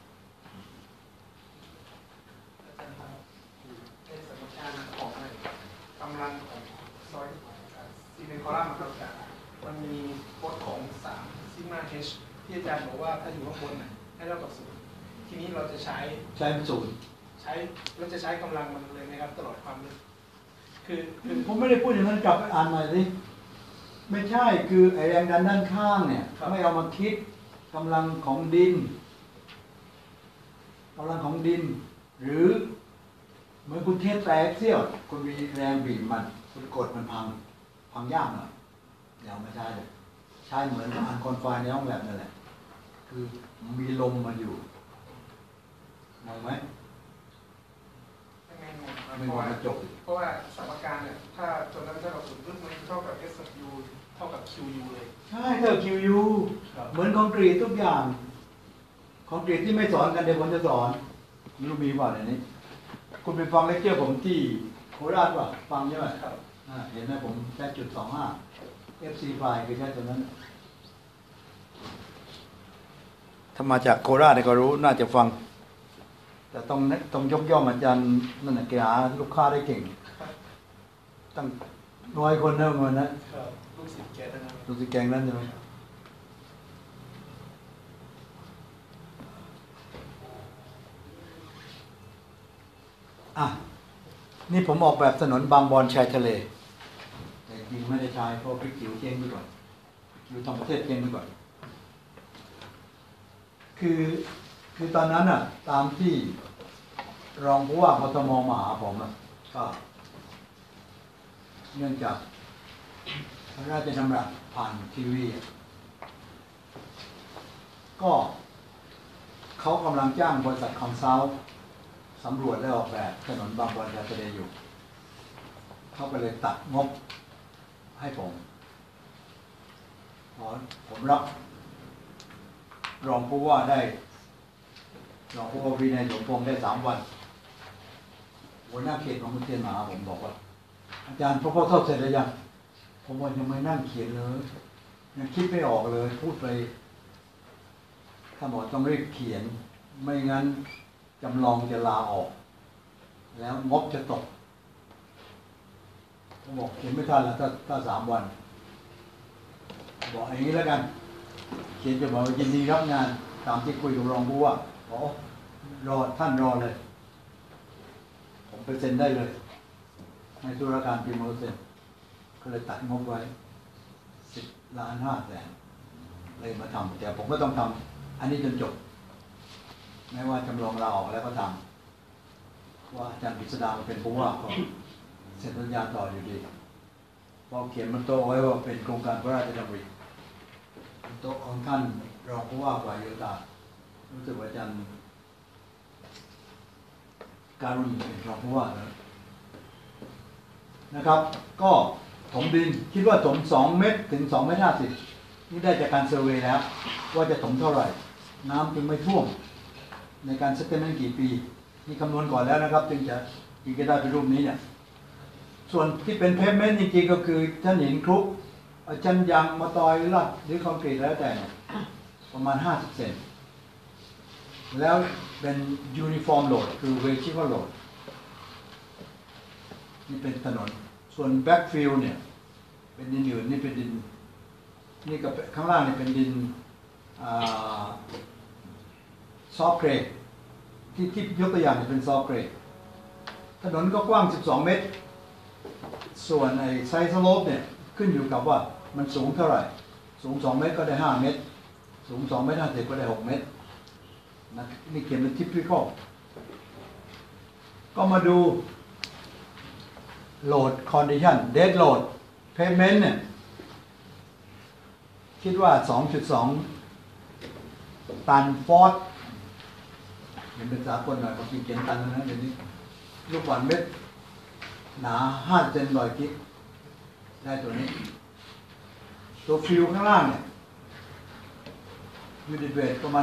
ในสมการของกำลังของซอยซีเมนต์คอลัมน์ครับมันมีโค้ดของ3ซิกมาเฮชที่อาจารย์บอกว่าถ้าอยู่ข้างบนให้เท่ากับ0ทีนี้เราจะใช้ศูนย์เราจะใช้กำลังมันเลยนะครับตลอดความลึกคือผมไม่ได้พูดอย่างนั้นกลับไปอ่านใหม่สิไม่ใช่คือไอแรงดันด้านข้างเนี่ยไม่เอามาคิดกำลังของดินหรือเหมือนคุณเทสแตกเสี้ยวคุณมีแรงบีบมันคุณกดมันพังยากหน่อยอย่าไม่ใช่เลยใช้เหมือนอันคอนไฟในห้องแลบนั่นแหละคือมีลมมาอยู่มองไหมไม่มองกระจกเพราะว่าสมการเนี่ยถ้าตัวนั้นเท่ากับ0ปุ๊บมันเท่ากับ S U เท่ากับ QU เลยใช่เท่ากับ QU เหมือนคอนกรีตทุกอย่างคอนกรีตที่ไม่สอนกันเดี๋ยวผมจะสอนไม่รู้มีว่าในนี้คุณไปฟังเลคเชอร์ผมที่โคราชป่ะฟังใช่ไหมครับเห็นไหมผมใช้.25 FC ไฟล์คือใช้ตัวนั้นถ้ามาจากโคราชเนี่ยก็รู้น่าจะฟังแต่ต้องยกย่องอาจารย์นั่นแหละแกหาลูกค้าได้เก่งตั้ง100 คนนะเงินนะลูกศิษย์แกนั่นลูกศิษย์แกงนั้นใช่ไหมนี่ผมออกแบบถนนบางบอนชายทะเลแต่จริงไม่ได้ใช้เพราะพริกจิ๋วเจ๊งไปก่อนอยู่ทางประเทศเจ๊งไปก่อนคือตอนนั้นอ่ะตามที่รองผู้ว่ากทมมาหาผมก็เนื่องจากพระราชดำรัสผ่านทีวีก็เขากำลังจ้างบริษัทคอนซัลท์สำรวจและออกแบบถนนบางบอนชายทะเลอยู่เขาก็เลยตัดงบให้ผมรับรองผู้ว่าได้รองผู้ว่าวินัยสมพงษ์ได้3 วันหัวหน้าเขตของกรุงเทพมาผมบอกว่าอาจารย์พอเสร็จแล้วยังผมว่ายังไม่นั่งเขียนเลยยังคิดไม่ออกเลยพูดไปถ้าบอกต้องรีบเขียนไม่งั้นจำลองจะลาออกแล้วงบจะตกผมบอกเขียนไม่ทันแล้วถ้า3 วันบอกอย่างนี้แล้วกันเขียนจะบอกยินดีรับงานตามที่คุยกับรองผู้ว่าท่านรอเลยผมไปเซ็นได้เลยในธุรการพิมพ์เซ็นก็เลยตัดงบไว้10.5 แสนเลยมาทำแต่ผมก็ต้องทำอันนี้จนจบแม้ว่าจำลองลาออกแล้วก็ทำว่าอาจารย์กฤษดาเป็นผู้ว่าก็เซ็นสัญญาต่ออยู่ดีพอเขียนมันโตไว้ว่าเป็นโครงการพระราชดำริโต๊ะของท่านรองผู้ว่าฝ่ายโยธารู้สึกว่าอาจารย์การุณเป็นรองผู้ว่านะครับก็ถมดินคิดว่าถม2 เมตรถึง2.50 เมตรนี่ได้จากการเซอร์เวย์แล้วว่าจะถมเท่าไหร่น้ำจึงไม่ท่วมในการเซตเตอร์เมนต์กี่ปีนี่คำนวณก่อนแล้วนะครับจึงจะได้เป็นรูปนี้เนี่ยส่วนที่เป็นเพฟเมนต์จริงๆก็คือท่านเห็นครุชั้นยางมาตอยลัดหรือคอนกรีตแล้วแต่ประมาณ50 เซนแล้วเป็นยูนิฟอร์มโหลดคือเวชิวโหลดนี่เป็นถนนส่วนแบ็กฟิลด์เนี่ยเป็นดินอื่นนี่เป็นดินนี่กับข้างล่างนี่เป็นดินซอฟต์เกรดที่ยกตัวอย่างเป็นซอฟต์เกรดถนนก็กว้าง12เมตรส่วนไอ้ไซส์สโลปเนี่ยขึ้นอยู่กับว่ามันสูงเท่าไหร่สูง2เมตรก็ได้5เมตรสูง2เมตร50ก็ได้6เมตรนะนี่เขียนเป็น typical ก็มาดู load condition dead load pavement เนี่ยคิดว่า 2.2 ตันฟอร์ดเป็นภาษากลหน่อยบางทีเขียนตันนะเดี๋ยวนี้ลูกบอลเม็ดหนา5 เซนลอยกิกได้ตัวนี้ตัวฟิวข้างล่างเนี่ยยูนิตเวทประมาณ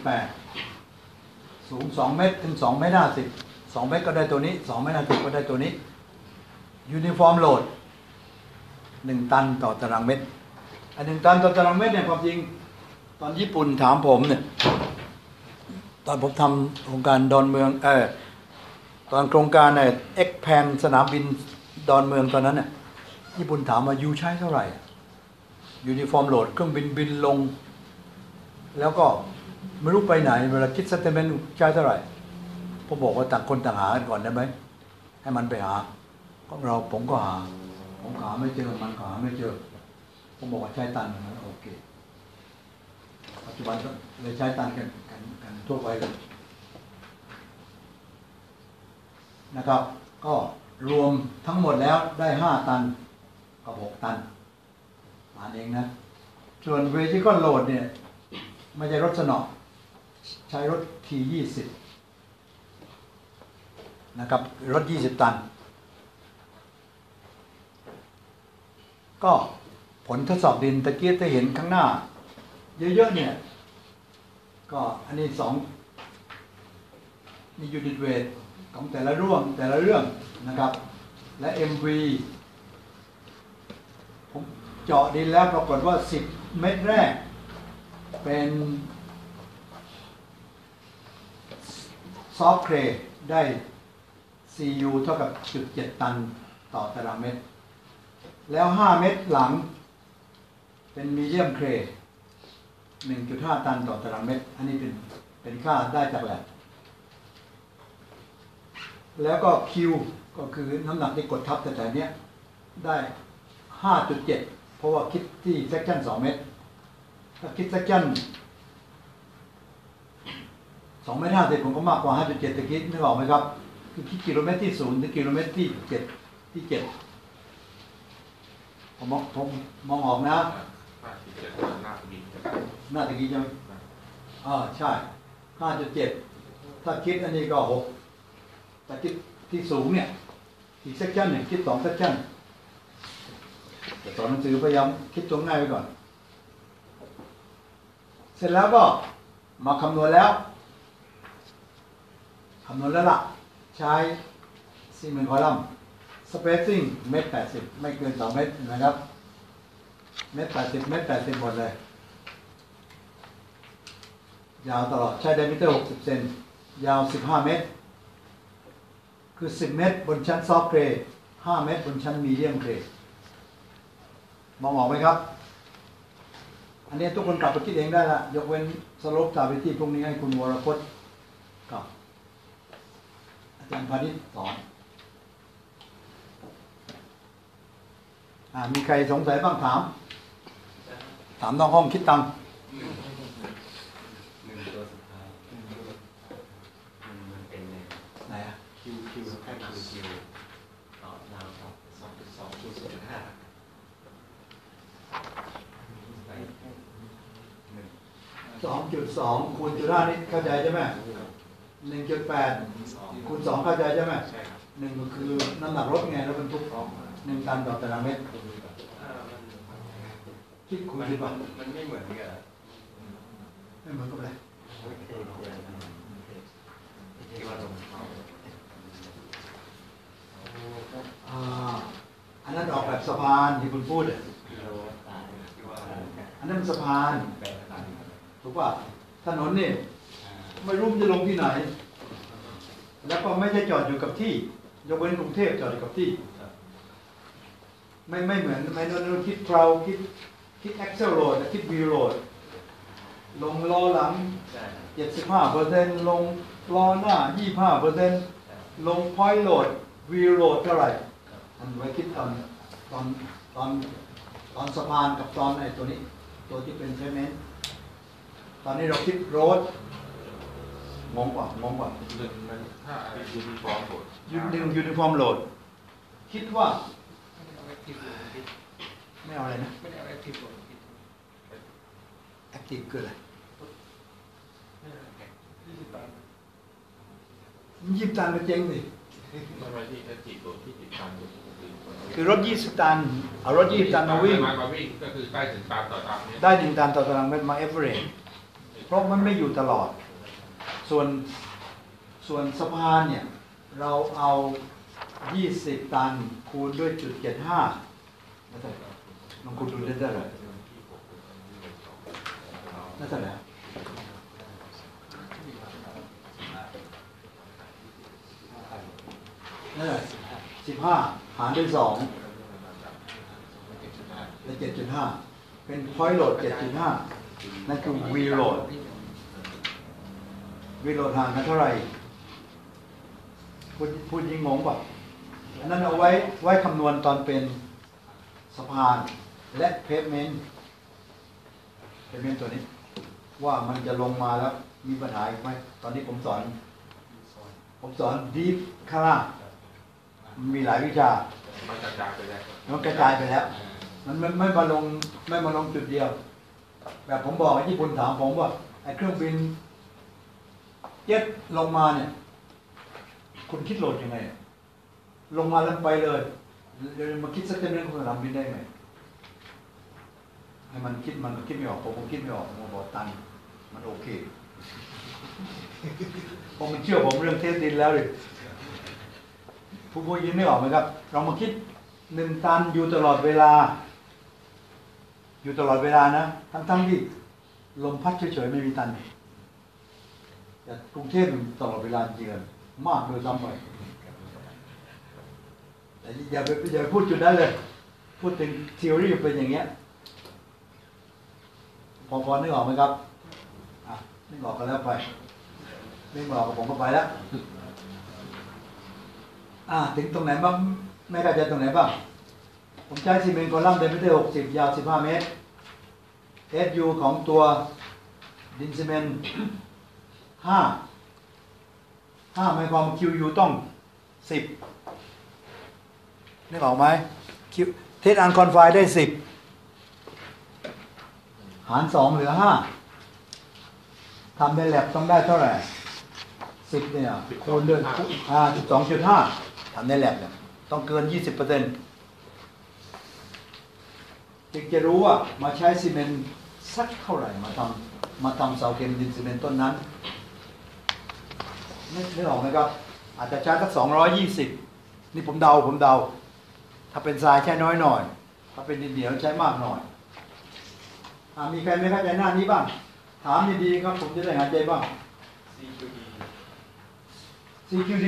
1.8 สูง2เมตรถึง2เมตร50 2เมตรก็ได้ตัวนี้2เมตร50ก็ได้ตัวนี้ยูนิฟอร์มโหลด1 ตันต่อตารางเมตรอัน1 ตันต่อตารางเมตรเนี่ยความจริงตอนญี่ปุ่นถามผมเนี่ยตอนผมทำโครงการดอนเมืองตอนโครงการเนี่ยเอ็กแพนสนามบินดอนเมืองตอนนั้นเนี่ยญี่ปุ่นถามว่ายูใช้เท่าไหร่ยูนิฟอร์มโหลดเครื่องบินลงแล้วก็ไม่รู้ไปไหนเวลาคิดสเตเมนต์ใช้เท่าไหร่ผมบอกว่าต่างคนต่างหากันก่อนได้ไหมให้มันไปหาผมก็หาไม่เจอมันก็หาไม่เจอผมบอกว่าใช้ตันนะโอเคปัจจุบันก็เลยใช้ตันกันทั่วไปเลยนะครับก็รวมทั้งหมดแล้วได้5 ตันกับ6 ตันมาเองนะส่วน vertical load เนี่ยไม่ใช่รถสนอใช้รถ T20 นะครับรถ20 ตันก็ผลทดสอบดินตะกี้จะเห็นข้างหน้าเยอะๆเนี่ยก็อันนี้นี่ยูนิตเวทของแต่ละเรื่องนะครับและ MV ผมเจาะดินแล้วปรากฏว่า10 เมตรแรกเป็นซอฟต์เครย์ได้ CU เท่ากับ 0.7 ตันต่อตารางเมตรแล้ว5 เมตรหลังเป็นมีเดียมเครย์ 1.5 ตันต่อตารางเมตรอันนี้เป็นค่าได้จากแลบแล้วก็ Q ก็คือน้ำหนักที่กดทับแต่เนี้ยได้ 5.7 เพราะว่าคิดที่เซกชัน2 เมตรถ้าคิดเซกชัน2 เมตร 50ผมก็มากกว่า 5.7 ตะกี้นึกออกไหมครับคือคิดกิโลเมตรที่0ถึงกิโลเมตรที่7ผมมองออกนะหน้าตะกี้ใช่ไหมใช่ 5.7 ถ้าคิดอันนี้ก็6แต่คิดที่สูงเนี่ยอีกเซกชันหนึ่งคิด2 เซกชันแต่ตอนหนังสือพยายามคิดตรงง่ายไปก่อนเสร็จแล้วก็มาคำนวณแล้วล่ะใช้ซีเมนต์คอลัมน์ spacing 1.80 ไม่เกิน2 เมตรนะครับ1.80 1.80 หมดเลยยาวตลอดใช้ไดมิเตอร์60 เซนยาว15 เมตรคือ10 เมตรบนชั้นซอฟต์เกรย์5 เมตรบนชั้นมีเดียมเกรย์มองออกไหมครับอันนี้ทุกคนกลับไปคิดเองได้ละยกเว้นสโลปกราวิตี้พวกนี้ให้คุณวรพจน์กับอาจารย์พานิชสอนมีใครสงสัยบ้างถามน้องห้องคิดตังค์ตัวสุดท้ายมันเป็นไหนคิวแค่คิวต่อยาวต่อ2.2คูณ0.5 2.2 คูณ 0.5 นี่เข้าใจใช่ไหม 1.8 คูณ 2 เข้าใจใช่ไหม1ก็คือน้ำหนักรถไงแล้วบรรทุก1 ตันต่อตารางเมตรคิดคูณดีกว่ามันไม่เหมือนกันไม่เหมือนกันเลยอันนั้นออกแบบสะพานที่คุณพูดอันนั้นสะพานถูกป่ะถนนนี่ไม่รู้จะลงที่ไหนแล้วก็ไม่ใช่จอดอยู่กับที่ยกเว้นกรุงเทพจอดอยู่กับที่ไม่เหมือนไม่ต้องคิดเพลาคิดแอ็กเซลโหลดคิดวิวโหลดลงล้อหลังใช่ 75%ลงล้อหน้า 25%ลง point load wheel load เท่าไหร่มันไว้คิดตอนสะพานกับตอนไอ้ตัวนี้ ตัวที่เป็นเซเมนต์ตอนนี้เราคิดโรดงงกว่าหนึ่งมันถ้ายูนิฟอร์มหมดยูนิฟอร์มโหลดคิดว่าไม่ได้เอาแอคทีฟโหลดผิดไม่เอาอะไรนะไม่ได้เอาแอคทีฟโหลดผิดแอคทีฟคืออะไรไม่ได้20 บาท 20 ตันก็เจ๊งสิไม่ไม่ที่แอคทีฟตัวที่ติดตามอยู่คือรถ20 ตันเอารถ20 ตันมาวิ่งมาวิ่งก็คือใกล้ถึงตามต่อตามนี้ได้1 ตันต่อตารางเมตรมาเอเวอเรจเพราะมันไม่อยู่ตลอด ส่วนสะพานเนี่ยเราเอา20 ตันคูณด้วยจุด75นั่นเท่าไหร่ลองคูณดูได้เท่าไหร่นั่นเท่าไหร่นั่นแหละ15หารด้วย2และ7.5เป็น point load 7.5 นั่นคือ wheel load wheel load ห่างกันเท่าไหร่พูดยิ่งงงป่ะอันนั้นเอาไว้คำนวณตอนเป็นสะพานและ pavement ตัวนี้ ว่ามันจะลงมาแล้วมีปัญหาอีกไหมตอนนี้ผมสอน deep ข้างล่างมันมีหลายวิชามันกระจายไปแล้วมันกระจายไปแล้ว มันไม่มาลงจุดเดียว แบบผมบอกไอ้ญี่ปุ่นถามผมว่าไอ้เครื่องบินเจ็ตลงมาเนี่ยคุณคิดโหลดยังไงลงมาแล้วไปเลยเดี๋ยวมาคิดสักเรื่องคุณทำบินได้ไหมให้มันคิดไม่ออกผมคิดไม่ออกผมบอกตันมันโอเคผมมันเชื่อผมเรื่องเทสดินแล้วเลยผู้ยินไม่ออกไหมครับเรามาคิด1 ตันอยู่ตลอดเวลานะทั้งที่ลมพัดเฉยๆไม่มีตันแต่กรุงเทพตลอดเวลาจริงๆมากโดยซ้ำไปแต่อย่าไปพูดจุดนั้นเลยพูดถึงทฤษฎีเป็นอย่างเงี้ยพอนึกออกไหมครับนึกออกกันแล้วไปนึกออกกับผมก็ไปแล้วถึงตรงไหนบ้างไม่เข้าใจตรงไหนบ้างผมใช้ซีเมนต์คอลัมน์ดิเมตร60ยาว15 เมตร SU ของตัวดินซีเมนต์5หมายความ QU ต้อง10นึกออกไหมเทสอันคอนไฟได้10หาร2เหลือ5ทำในแลบต้องได้เท่าไหร่10เนี่ยคูณด้วย12.5 ทำในแลบเนี่ยต้องเกิน 20%จึงจะรู้ว่ามาใช้ซีเมนต์สักเท่าไหร่มาทำเสาเข็มดินซีเมนต์ต้นนั้นนึกออกไหมครับอาจจะใช้สัก220นี่ผมเดาถ้าเป็นทรายใช้น้อยหน่อยถ้าเป็นดินเหนียวใช้มากหน่อยมีใครไม่เข้าใจหน้านี้บ้างถามดีๆครับผมจะได้หายใจบ้าง CQD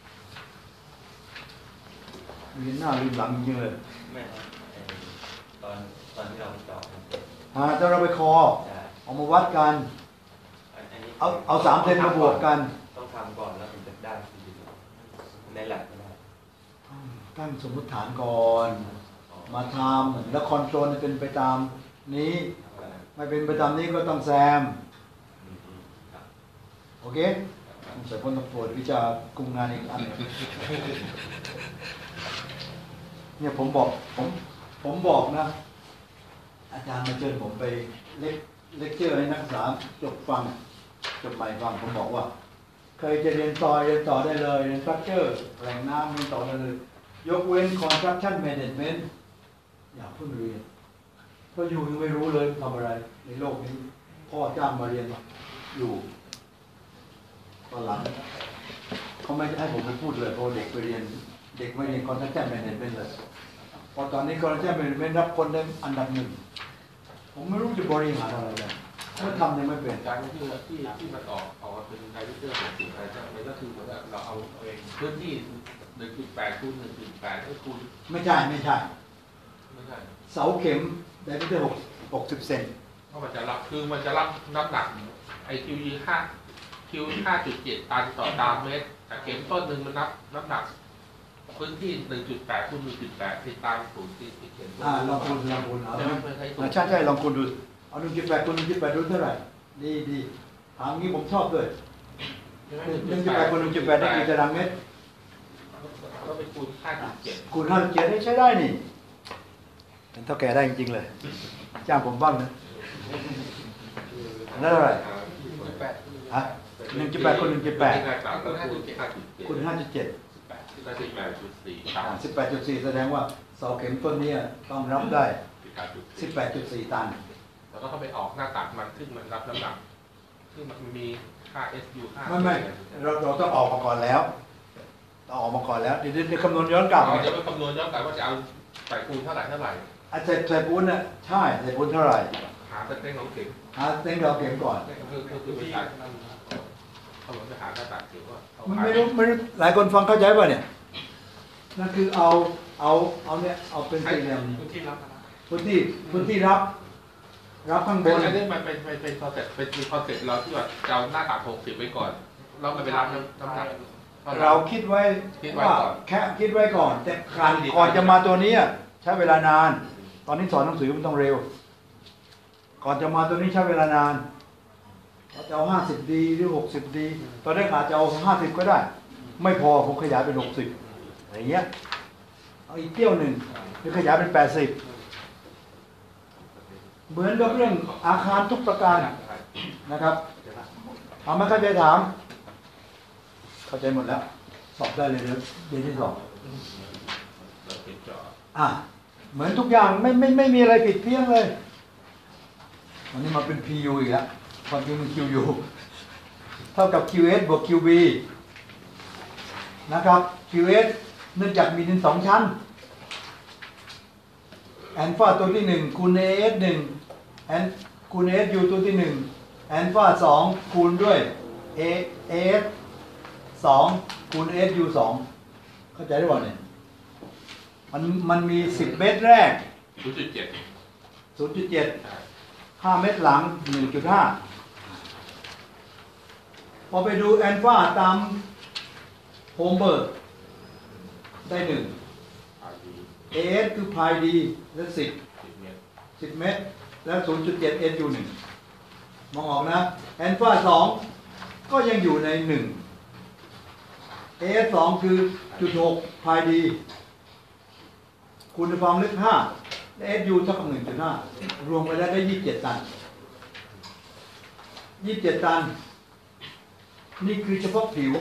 มีหน้าลืมหลังจริงเลยไม่ตอนที่เราเจาะถ้าเราไปคอเอามาวัดกันเอา3 เซนมาบวกกันต้องทำก่อนแล้วถึงจะได้ในแลบไม่ได้ตั้งสมมติฐานก่อนมาทำแล้วคอนโทรลเป็นไปตามนี้ไม่เป็นไปตามนี้ก็ต้องแซมโอเคผมใส่พ้นตำรวจวิชากลุ่มงานอีกอันนึงเนี่ยผมบอกนะอาจารย์มาเชิญผมไปเลคเชอร์ให้นักศึกษาจบใหม่ฟังผมบอกว่าเคยจะเรียนต่อได้เลยเรียนสตรัคเจอร์แหล่งน้ำเรียนต่อได้เลยยกเว้น construction management อย่าเพิ่งเรียนเพราะอยู่ยังไม่รู้เลยทำอะไรในโลกนี้พ่อจ้างมาเรียนอยู่ตอนหลังเขาไม่ให้ผมไปพูดเลยเพราะเด็กไปเรียนเด็กไม่เรียน construction management เลยพอตอนนี้ construction management รับคนได้อันดับ 1ผมไม่รู้จะบริหารอะไรเลยถ้าทำยังไม่เป็นการที่มันออกมาเป็นไกด์เตอร์60อะไรมันก็คือว่าเราเอาเองพื้นที่ 1.8 คูณ 1.8 ก็คูณไม่ใช่เสาเข็มไดเมตร60 เซนเพราะมันจะรับคือมันจะรับน้ำหนักไอคิวยี5.7 ตันต่อตารางเมตรแต่เข็มต้นหนึ่งมันนับน้ำหนักพื้นที่ 1.8 คูณ 1.8 ที่ตามศูนย์ที่เขียนลองคูณเอาใช่ไหมเพื่อใช้สูตรใช่ลองคูณดูเอา1.8คูณ1.8ดูเท่าไหร่ดีถามงี้ผมชอบด้วย1.8คูณ1.8ได้กี่ตารางเมตรก็ไปคูณ 5.7 คูณ5.7ได้ใช้ได้นี่เป็นเท่าแก่ได้จริงๆเลยจ้างผมบ้างนะนั่นเท่าไหร่ฮะ1.8คูณ1.8คูณ5.7 ก็18.4 18.4แสดงว่าเสาเข็มต้นนี้ต้องรับได้ 18.4 ตันแล้วก็เข้าไปออกหน้าตักมันซึ่งมันรับน้ำหนักซึ่งมันมีค่า SU ไม่เราต้องออกมาก่อนแล้วต้องออกมาก่อนแล้วเดี๋ยวคำนวณย้อนกลับเดี๋ยวไปคำนวณย้อนกลับว่าจะเอาใส่คูณเท่าไหร่ใส่ปูนน่ะใช่ใส่ปูนเท่าไหร่หาเส้นของเข็มหาเส้นเราเข็มก่อนคือไปจ่ายนั่นเขาบอกจะหาหน้าตักเข็มว่าไม่รู้หลายคนฟังเข้าใจป่ะเนี่ยนั่นคือเอาเนี่ยเอาเป็นสี่เหลี่ยมพื้นที่รับนะพื้นที่รับข้างบนอันนี้มันเป็นคอนเซ็ปต์เป็นคอนเซ็ปต์เราที่ว่าจะเอาหน้าตัก60ไว้ก่อนเราไปรับน้ำหนักเราคิดไว้ว่าแค่คิดไว้ก่อนแต่ก่อนจะมาตัวนี้ใช้เวลานาน ตอนนี้สอนหนังสือมันต้องเร็ว ก่อนจะมาตัวนี้ใช้เวลานานเราจะเอา50 ดีหรือ60 ดีตอนแรกอาจจะเอา50ก็ได้ ไม่พอผมขยายเป็น60อะไรเงี้ยเอาอีกเที่ยวหนึ่งหรือขยายเป็น80เหมือนกับเรื่องอาคารทุกประการนะครับเอามาเข้าใจถามเข้าใจหมดแล้วสอบได้เลยเดือนที่2เหมือนทุกอย่างไม่มีอะไรผิดเพี้ยนเลยวันนี้มาเป็น PU อีกแล้วความจริงมัน QU เท่ากับ QS บวก QB นะครับ QS เนื่องจากมีดิน2ชั้นแอลฟาตัวที่1คูณ AS 1แอนคูณ ASU ตัวที่1แอลฟา2คูณด้วย AS 2คูณ ASU 2เข้าใจได้ป่ะเนี่ยมันมี10เมตรแรก 0.7 5 เมตรหลัง 1.5 พอไปดูแอลฟาตามโฮมเบิร์กได้1 AS คือพายดีและ10 เมตรแล้ว 0.7 SU 1มองออกนะแอลฟา2ก็ยังอยู่ใน1 AS 2คือ 0.6 พายดีคูณด้วยความลึก5และ SU เท่ากับ 1.5 รวมไปแล้วได้27 ตัน 27 ตัน นี่คือเฉพาะผิว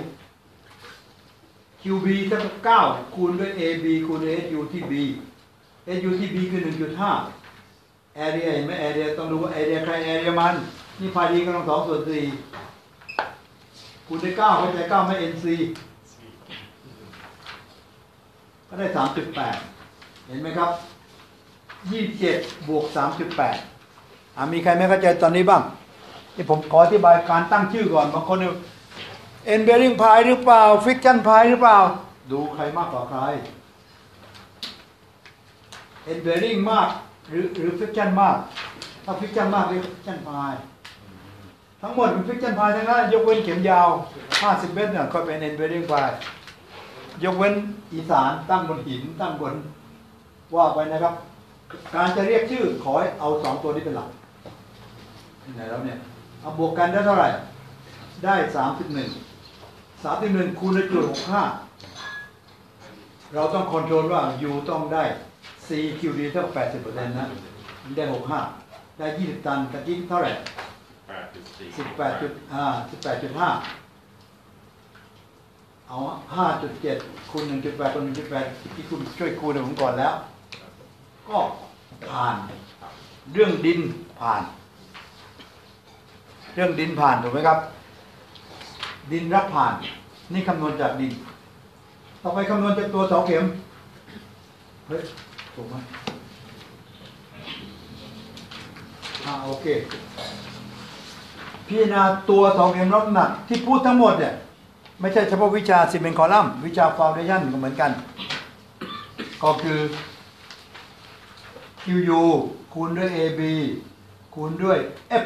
QB เท่ากับ9คูณด้วย AB คูณด้วย SU ที่ B SU ที่ B คือ 1.5 area เห็นไหม area ต้องดูว่า area ใคร area มันนี่พายดีกำลัง2 ส่วน 4คูณด้วย9เข้าใจ9ไม่ NC ก็ได้ 3.8 เห็นไหมครับ27บวก 3.8 มีใครไม่เข้าใจตอนนี้บ้างที่ผมขออธิบายการตั้งชื่อก่อนบางคนเนี่ย end bearing pi หรือเปล่า friction pi หรือเปล่าดูใครมากกว่าใคร end bearing มากหรือ friction มากถ้า friction มากเรียก friction pi ทั้งหมดเป็น friction pi ทั้งนั้นยกเว้นเข็มยาว50 เมตรเนี่ยก็เป็น end bearing pi ยกเว้นอีสานตั้งบนหินตั้งบนว่าไปนะครับการจะเรียกชื่อขอให้เอา2ตัวนี้เป็นหลักที่ไหนแล้วเนี่ยเอาบวกกันได้เท่าไหร่ได้31คูณด้วยจุด65เราต้องคอนโทรลว่า U ต้องได้ CQD เท่ากับ 80% นะมันได้65ได้20 ตันตะกี้เท่าไหร่18.5เอา 5.7 คูณ 1.8 คูณ 1.8 ที่คุณช่วยคูณให้ผมก่อนแล้วก็ผ่านเรื่องดินผ่านเรื่องดินผ่านถูกไหมครับดินรับผ่านนี่คำนวณจากดินต่อไปคำนวณจากตัวเสาเข็มเฮ้ยถูกไหมโอเคพิจารณาตัวเสาเข็มรับน้ำหนักที่พูดทั้งหมดเนี่ยไม่ใช่เฉพาะวิชาซีเมนต์คอลัมน์วิชาฟาวเดชั่นก็เหมือนกันก็คือ QU คูณด้วย AB คูณด้วย F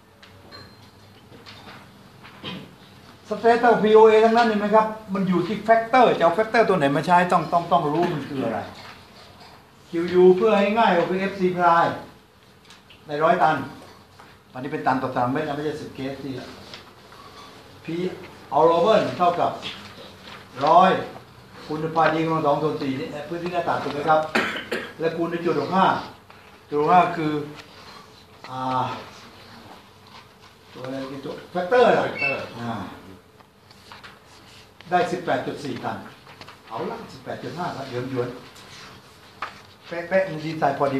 สเตทเตอร์ POA ทั้งนั้นเห็นไหมครับมันอยู่ที่แฟกเตอร์จะเอาแฟกเตอร์ตัวไหนมาใช้ต้องรู้มันคืออะไร QU เพื่อให้ง่ายกว่าคือ FC พรายใน100 ตันอันนี้เป็นตันต่อตารางเมตรนะไม่ใช่10 KFC P เอาโรเบิร์นเท่ากับ100คูณด้วยพายดีกำลัง2ส่วน4นี่พื้นที่หน้าตัดถูกไหมครับและคูณด้วยจุด65จุด65คือตัวอะไรตัวแฟกเตอร์ได้ 18.4 ตันเอาละ 18.5 ครับหยวนๆแป๊ะๆมันดีไซน์พอดี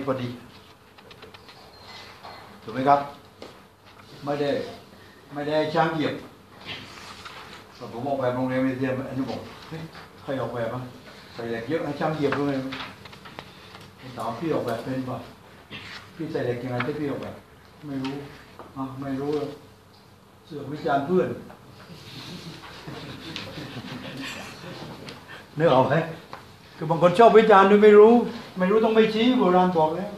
ถูกไหมครับไม่ได้ช่างเหยียบผมออกแบบโรงเรียนวิทยาอันนี้บอกใครออกแบบบ้างใส่เหล็กเยอะให้ช่างเหยียบด้วยถามพี่ออกแบบเป็นป่ะพี่ใส่เหล็กยังไงที่พี่ออกแบบไม่รู้เลยเสือกวิจารณ์เพื่อนนึกออกไหมคือบางคนชอบวิจารณ์โดยไม่รู้ต้องไม่ชี้โบราณบอกแล้ว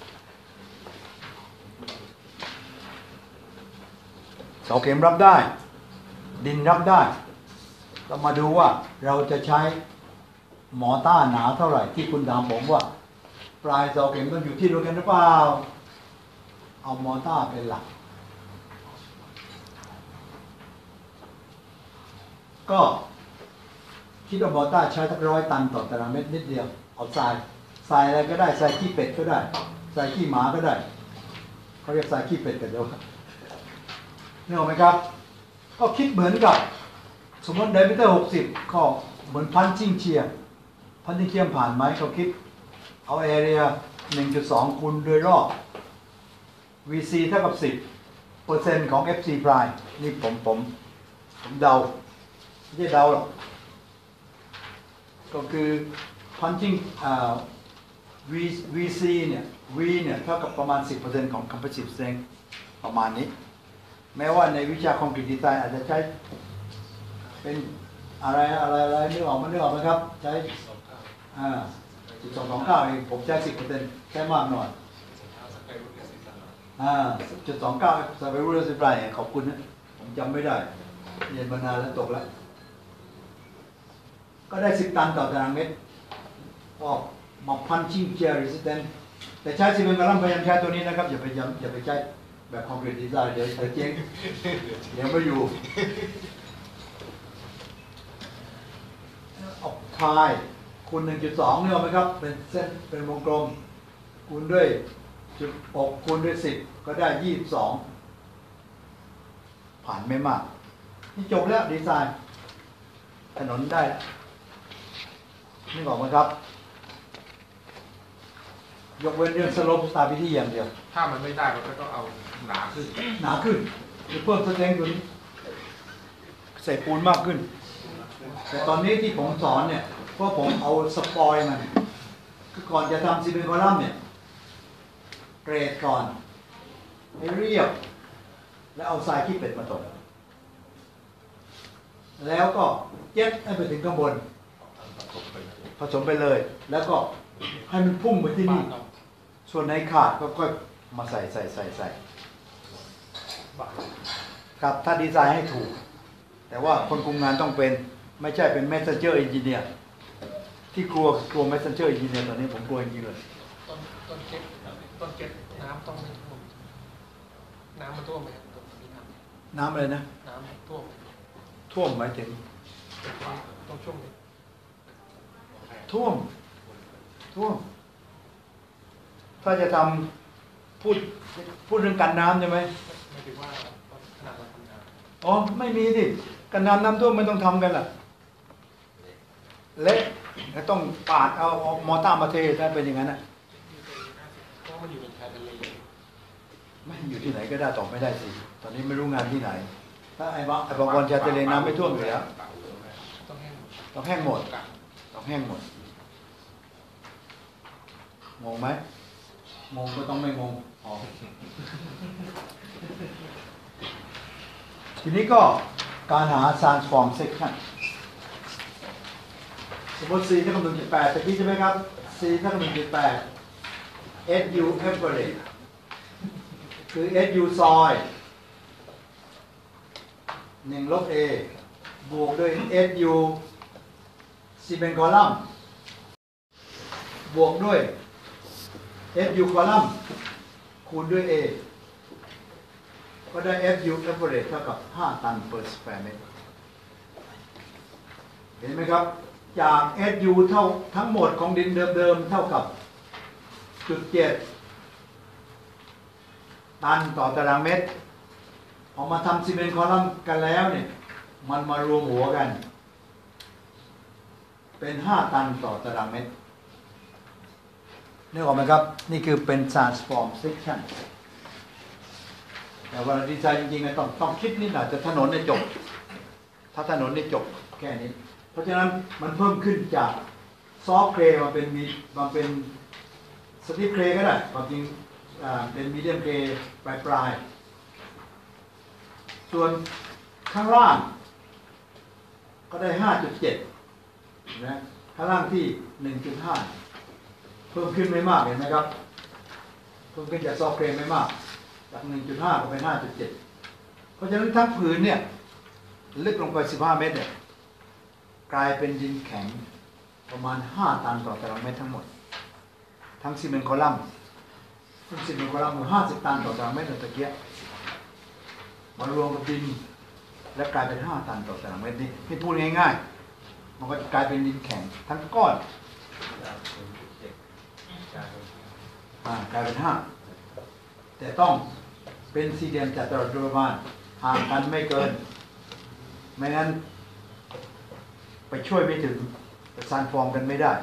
เสาเข็มรับได้ดินรับได้เรามาดูว่าเราจะใช้มอต้าหนาเท่าไหร่ที่คุณถามผมว่าปลายเสาเข็มต้องอยู่ที่เดียวกันหรือเปล่าเอามอต้าเป็นหลักก็คิดว่ามอต้าใช้สัก100 ตันต่อตารางเมตรนิดเดียวเอาทรายอะไรก็ได้ทรายขี้เป็ดก็ได้ทรายขี้หมาก็ได้เขาเรียกทรายขี้เป็ดกันเดียวนึกออกไหมครับก็คิดเหมือนกับสมมติไดมิเตอร์60ก็เหมือนพันจิ้งเชียร์ผ่านไหมเขาคิดเอาแอเรีย 1.2 คูณโดยรอบ VC เท่ากับ 10% ของ FC พรายนี่ผมเดาไม่ใช่เดาหรอกก็คือ punching VC เนี่ย V เนี่ยเท่ากับประมาณ 10% ของ compressive strength ประมาณนี้แม้ว่าในวิชาคอนกรีตดีไซน์อาจจะใช้เป็นอะไรนึกออกไหมครับใช้229เองผมใช้ 10% ใช้มากหน่อย0.29 สเปรูลสิบไรขอบคุณนะผมจำไม่ได้เรียนมานานแล้วตกแล้วก็ได้10 ตันต่อตารางเมตรก็มาพันชิ่งเชียร์รีสิสแตนต์แต่ใช้ซีเมนต์กระลำพยายามใช้ตัวนี้นะครับอย่าไปใช้แบบคอนกรีตดีไซน์เดี๋ยวเจ๊งเดี๋ยวไม่อยู่ออกพายคูณ 1.2 เนี่ยไหมครับเป็นเส้นเป็นวงกลมคูณด้วย6คูณด้วย10ก็ได้22ผ่านไม่มากนี่จบแล้วดีไซน์ถนนได้นี่บอกไหมครับยกเว้นเรื่องสโลปสตาบิลิตี้อย่างเดียวถ้ามันไม่ได้มันก็ต้องเอาหนาขึ้นจะเพิ่มสเตรนท์ตัวนี้ใส่ปูนมากขึ้นแต่ตอนนี้ที่ผมสอนเนี่ยเพราะผมเอาสปอยมันคือก่อนจะทำซีเมนต์คอลัมน์เนี่ยเกรดก่อนให้เรียบแล้วเอาทรายขี้เป็ดมาตกแล้วก็เย็ดให้ไปถึงข้างบนผสมไปเลยแล้วก็ให้มันพุ่งไปที่นี่ส่วนไหนขาดก็ค่อยมาใส่ครับถ้าดีไซน์ให้ถูกแต่ว่าคนคุมงานต้องเป็นไม่ใช่เป็น messenger engineer ที่กลัว messenger engineer ตอนนี้ผมกลัวจริงๆเลยต้นเก็บน้ำต้องน้ำมันท่วมไหมครับน้ำอะไรนะน้ำท่วมหมายถึงต้องช่วงนี้ท่วมถ้าจะทำพูดเรื่องกันน้ำใช่ไหมไม่ถือว่าขนาดเราทำงานอ๋อไม่มีสิกันน้ำท่วมไม่ต้องทำกันล่ะเละแล้วต้องปาดเอามอต้ามาเทถ้าเป็นอย่างนั้นนะเพราะมันอยู่ในชายทะเลไม่อยู่ที่ไหนก็ได้ตอบไม่ได้สิตอนนี้ไม่รู้งานที่ไหนถ้าไอ้บางวันชายทะเลน้ำไม่ท่วมอยู่แล้วต้องแห้งหมดงงไหมงงก็ต้องไม่งงทีนี้ก็การหา transform section สมมติ C เท่ากับ 1.8 ตะกี้ใช่ไหมครับ C เท่ากับ 1.8 SU average คือ SU ซอย1 ลบ A บวกด้วย SU ซีเมนต์คอลัมน์บวกด้วย FU คอลัมน์คูณด้วย A ก็ได้ FU average เท่ากับ5 ตัน per square meter เห็นไหมครับ จาก SU เท่าทั้งหมดของดินเดิมๆเท่ากับ0.7 ตันต่อตารางเมตรออกมาทำซีเมนต์คอลัมน์กันแล้วเนี่ยมันมารวมหัวกันเป็น5 ตันต่อตารางเมตรนึกออกไหมครับนี่คือเป็น transform section แต่เวลาดีไซน์จริงๆต้องคิดนิดหน่อยแต่ถนนเนี่ยจบถ้าถนนเนี่ยจบแค่นี้เพราะฉะนั้นมันเพิ่มขึ้นจากซอฟต์เคลย์มาเป็นสติปเคลย์ก็ได้ความจริงเป็นมีเดียมเคลย์ปลายส่วนข้างล่างก็ได้ 5.7 นะข้างล่างที่ 1.5 เพิ่มขึ้นไม่มากเห็นไหมครับเพิ่มขึ้นจากซอฟต์เคลย์ไม่มากจาก 1.5 ก็เป็น 5.7 เพราะฉะนั้นทั้งผืนเนี่ยลึกลงไป15 เมตรเนี่ยกลายเป็นดินแข็งประมาณ5 ตันต่อตารางเมตรทั้งหมดทั้งซีเมนต์คอลัมน์ซึ่งซีเมนต์คอลัมน์มัน50 ตันต่อตารางเมตรตะเกียบมารวมกับดินและกลายเป็น5 ตันต่อตารางเมตรนี่พูดง่ายๆมันก็จะกลายเป็นดินแข็งทั้งก้อนกลายเป็น5แต่ต้องเป็นสี่เหลี่ยมจัตุรัสโดยประมาณห่างกันไม่เกินไม่งั้นไปช่วยไม่ถึงไปซันฟอร์มกันไม่ได้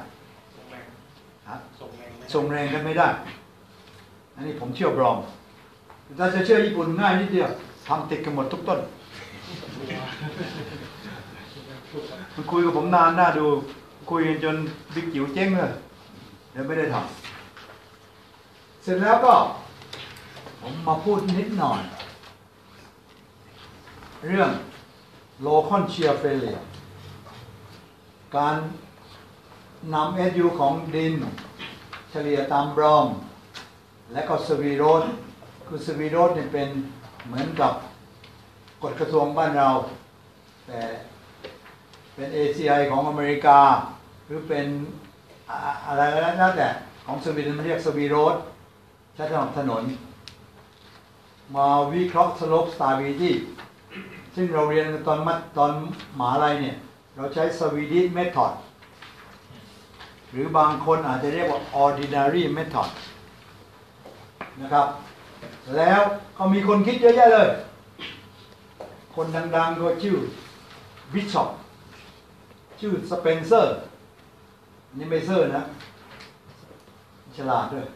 ส่งแรงกันไม่ได้อันนี้ผมเชื่อบรอมถ้าจะเชื่อญี่ปุ่นง่ายนิดเดียวทำติดกันหมดทุกต้นมันคุยกับผมนานน่าดูคุยกันจนบิ๊กจิ๋วเจ๊งเลยเดี๋ยวไม่ได้ทำเสร็จแล้วก็ผมมาพูดนิดหน่อยเรื่อง local shear failure การนำ SU ของดินเฉลี่ยตามบรอมและก็สวีโรสคือสวีโรสเนี่ยเป็นเหมือนกับกฎกระทรวงบ้านเราแต่เป็น ACI ของอเมริกาหรือเป็นอะไรแล้วแต่ของสวีเดนมันเรียกสวีโรสใช้สำหรับถนนมาวิเคราะห์ slope stability ซึ่งเราเรียนตอนมหาลัยเนี่ยเราใช้ Swedish method หรือบางคนอาจจะเรียกว่า ordinary method นะครับแล้วก็มีคนคิดเยอะแยะเลยคนดังๆก็ชื่อ Bishop ชื่อ Spencer นี่ไม่เซอร์นะฉลาดด้วย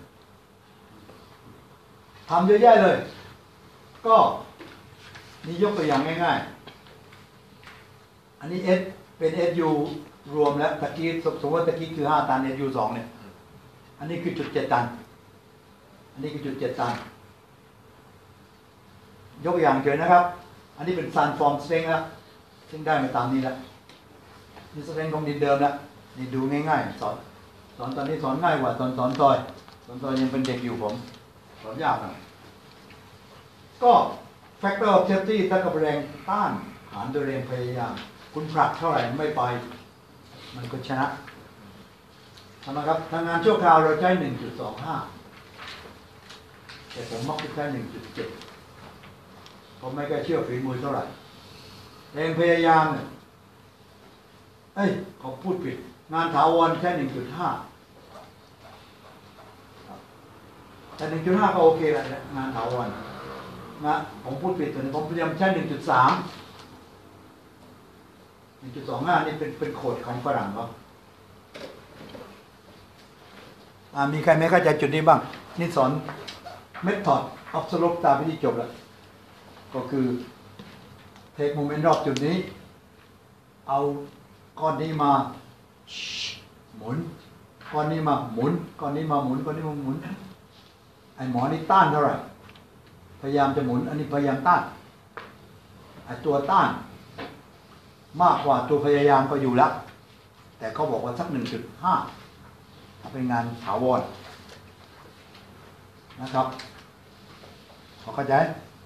ทำเยอะแยะเลยก็นี่ยกตัวอย่างง่ายๆอันนี้ S เป็น SU รวมแล้วตะกี้สมมติตะกี้คือ5 ตัน SU 2เนี่ยอันนี้คือ0.7 ตันอันนี้คือ0.7 ตันยกอย่างเฉยนะครับอันนี้เป็นซันฟอร์มสเตรนท์แล้วซึ่งได้มาตามนี้แล้วนี่สเตรนท์ของดินเดิมแล้วนี่ดูง่ายๆสอนตอนนี้สอนง่ายกว่าตอนสอนซอยยังเป็นเด็กอยู่ผมสอนยากหน่อยก็ factor of safety ถ้ากับแรงต้านหารด้วยแรงพยายามคุณผลักเท่าไหร่ไม่ไปมันก็ชนะทำไมครับทางงานชั่วคราวเราใช้ 1.25 แต่ผมมักจะใช้ 1.7 ผมไม่ค่อยเชื่อฝีมือเท่าไหร่แรงพยายามเนี่ยเขาพูดผิดงานถาวรใช้ 1.5 แต่ 1.5 ก็โอเคแล้วงานถาวรนะผมพูดผิดตัวนี้ผมพยายามใช้ 1.3 1.25 นี่เป็นโคดของฝรั่งเขามีใครไม่เข้าใจจุดนี้บ้างนี่สอน method of slope stability จบแล้วก็คือเทคโมเมนต์รอบจุดนี้เอาก้อนนี้มาหมุนก้อนนี้มาหมุนก้อนนี้มาหมุนก้อนนี้มาหมุนไอ้หมอนี่ต้านเท่าไหร่พยายามจะหมุนอันนี้พยายามต้านไอ้ตัวต้านมากกว่าตัวพยายามก็อยู่แล้วแต่เขาบอกว่าสัก 1.5 ถ้าเป็นงานถาวรนะครับเข้าใจ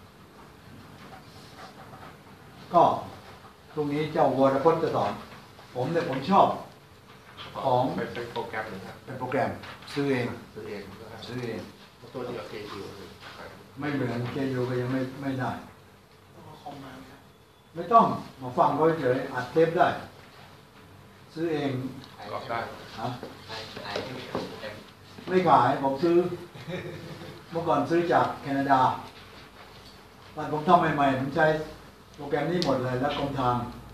ก็ตรงนี้เจ้าวรพจน์จะสอนผมเนี่ยผมชอบของเป็นโปรแกรมหรือครับเป็นโปรแกรมซื้อเองตัวเองซื้อเองตัวเดียวเคยูเลยไม่เหมือนเคยูก็ยังไม่ได้ต้องเอาคอมมาเนี่ยไม่ต้องมาฟังเขาเฉยอัดเทปได้ ซื้อเองก็ได้ฮะไอ้ที่มีโปรแกรมไม่ขายผมซื้อ เมื่อก่อนซื้อจากแคนาดาตอนผมทำใหม่ๆผมใช้โปรแกรมนี้หมดเลยแล้วกรมทาง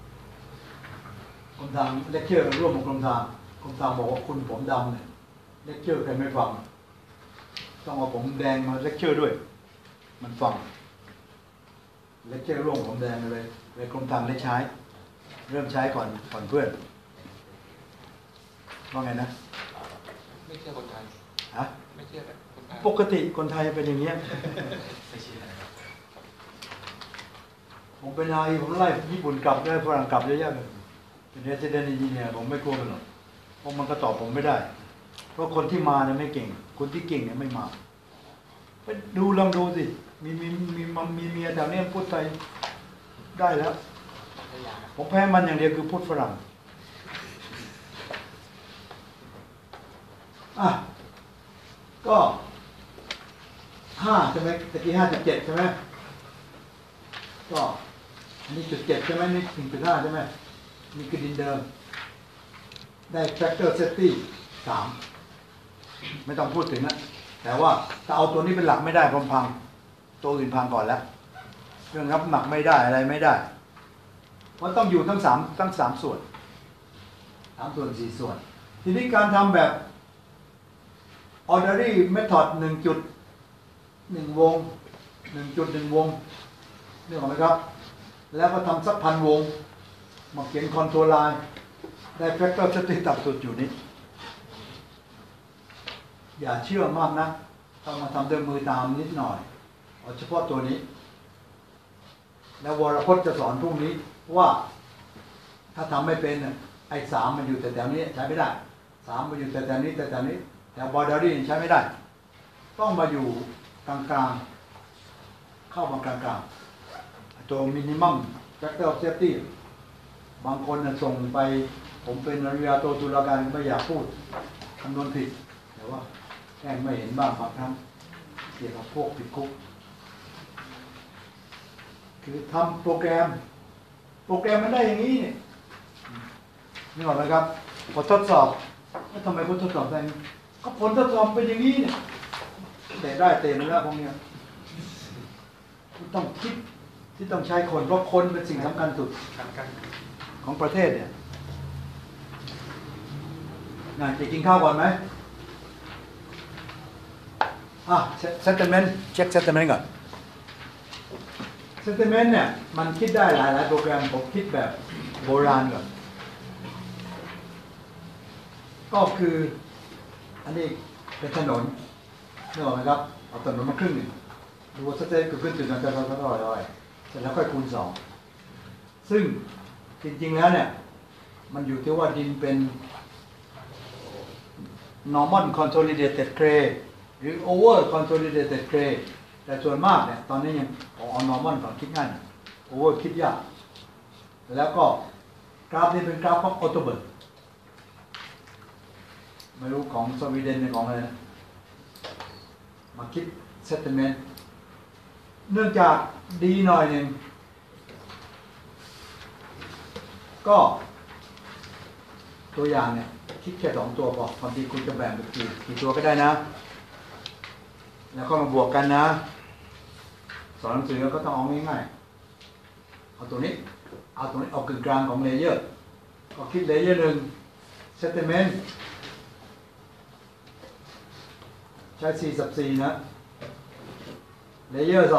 เลคเชอร์ร่วมกับกรมทางบอกว่าคุณผมดำเนี่ยเลคเชอร์ใครไม่ฟังต้องเอาผมแดงมาเลคเชอร์ด้วย มันฟังเลคเชอร์ร่วมผมแดงเลยกรมทางได้ใช้ เริ่มใช้ก่อนเพื่อนว่าไงนะไม่เชื่อคนไทยฮะไม่เชื่อคนไทยปกติคนไทยเป็นอย่างเงี้ยไม่เชื่อนะครับผมเป็นนายผมไล่ญี่ปุ่นกลับได้ฝรั่งกลับเยอะแยะเลยเป็น resident engineer ผมไม่กลัวมันหรอกเพราะมันก็ตอบผมไม่ได้ เพราะคนที่มาเนี่ยไม่เก่ง คนที่เก่งเนี่ยไม่มาไปดูลองดูสิมีเมียแถวเนี้ยพูดไทยได้แล้ว ผมแพ้มันอย่างเดียวคือพูดฝรั่งอ่ะก็5ใช่ไหมตะกี้5.7ใช่ไหมก็อันนี้0.7ใช่ไหมนี่1.5ใช่ไหมนี่คือดินเดิมได้ factor safety 3ไม่ต้องพูดถึงนะแต่ว่าถ้าเอาตัวนี้เป็นหลักไม่ได้ผมพังตัวอื่นพังก่อนแล้วเรื่องรับหนักไม่ได้อะไรไม่ได้เพราะต้องอยู่ทั้ง3ส่วน3 ส่วน4 ส่วนทีนี้การทำแบบ ordinary method 1.1 วง 1.1 วงนึกออกไหมครับแล้วก็ทำสัก1,000 วงมาเขียนคอนโทรลไลน์ได้ factor safety ต่ำสุดอยู่นี้อย่าเชื่อมากนะต้องมาทำด้วยมือตามนิดหน่อยเอาเฉพาะตัวนี้แล้ววรพจน์จะสอนพรุ่งนี้ว่าถ้าทำไม่เป็นไอ้3มันอยู่แต่แถวนี้ใช้ไม่ได้3มันอยู่แต่แถวนี้แต่บอร์เดอรี่ใช้ไม่ได้ต้องมาอยู่กลางๆเข้ามากลางๆตัวมินิมัมแฟกเตอร์ออฟเซฟตี้บางคนส่งไปผมเป็นปริญญาโทตุลาการไม่อยากพูดคำนวณผิดแต่ว่าแค่ไม่เห็นบ้างบางครั้งเกี่ยวกับพวกติดคุกคือทำโปรแกรมมันได้อย่างนี้เนี่ยนี่หรอกนะครับพอทดสอบแล้วทำไมคนทดสอบได้ก็ผลทดสอบเป็นอย่างนี้เนี่ยแต่ได้เต็มแล้วพวกเนี้ยต้องคิดที่ต้องใช้คนเพราะคนเป็นสิ่งสำคัญสุดของประเทศเนี่ยจะกินข้าวก่อนไหมsettlement เช็ค settlement ก่อน settlement เนี่ยมันคิดได้หลายโปรแกรมผมคิดแบบโบราณก่อนก็คืออันนี้เป็นถนนนึกออกไหมครับเอาถนนมาครึ่งหนึ่งดูว่าสเตทคือขึ้นจุดนั้นจะเท่าไหร่เสร็จแล้วค่อยคูณ2ซึ่งจริงๆแล้วเนี่ยมันอยู่ที่ว่าดินเป็น normal consolidated clay หรือ over consolidated clay แต่ส่วนมากเนี่ยตอนนี้ยังเอา normal ก่อนคิดง่าย over คิดยากแล้วก็กราฟนี้เป็นกราฟของออโตเบิร์กไม่รู้ของสวีเดนหรือของอะไรนะมาคิด settlement เนื่องจากดีหน่อยหนึ่งก็ตัวอย่างเนี่ยคิดแค่2 ตัวพอบางทีคุณจะแบ่งเป็นกี่ตัวก็ได้นะแล้วก็มาบวกกันนะสอนหนังสือก็ต้องเอาง่ายๆเอาตัวนี้เอากึ่งกลางของเลเยอร์ก็คิดเลเยอร์1 settlement ใช้4/4นะเลเยอร์2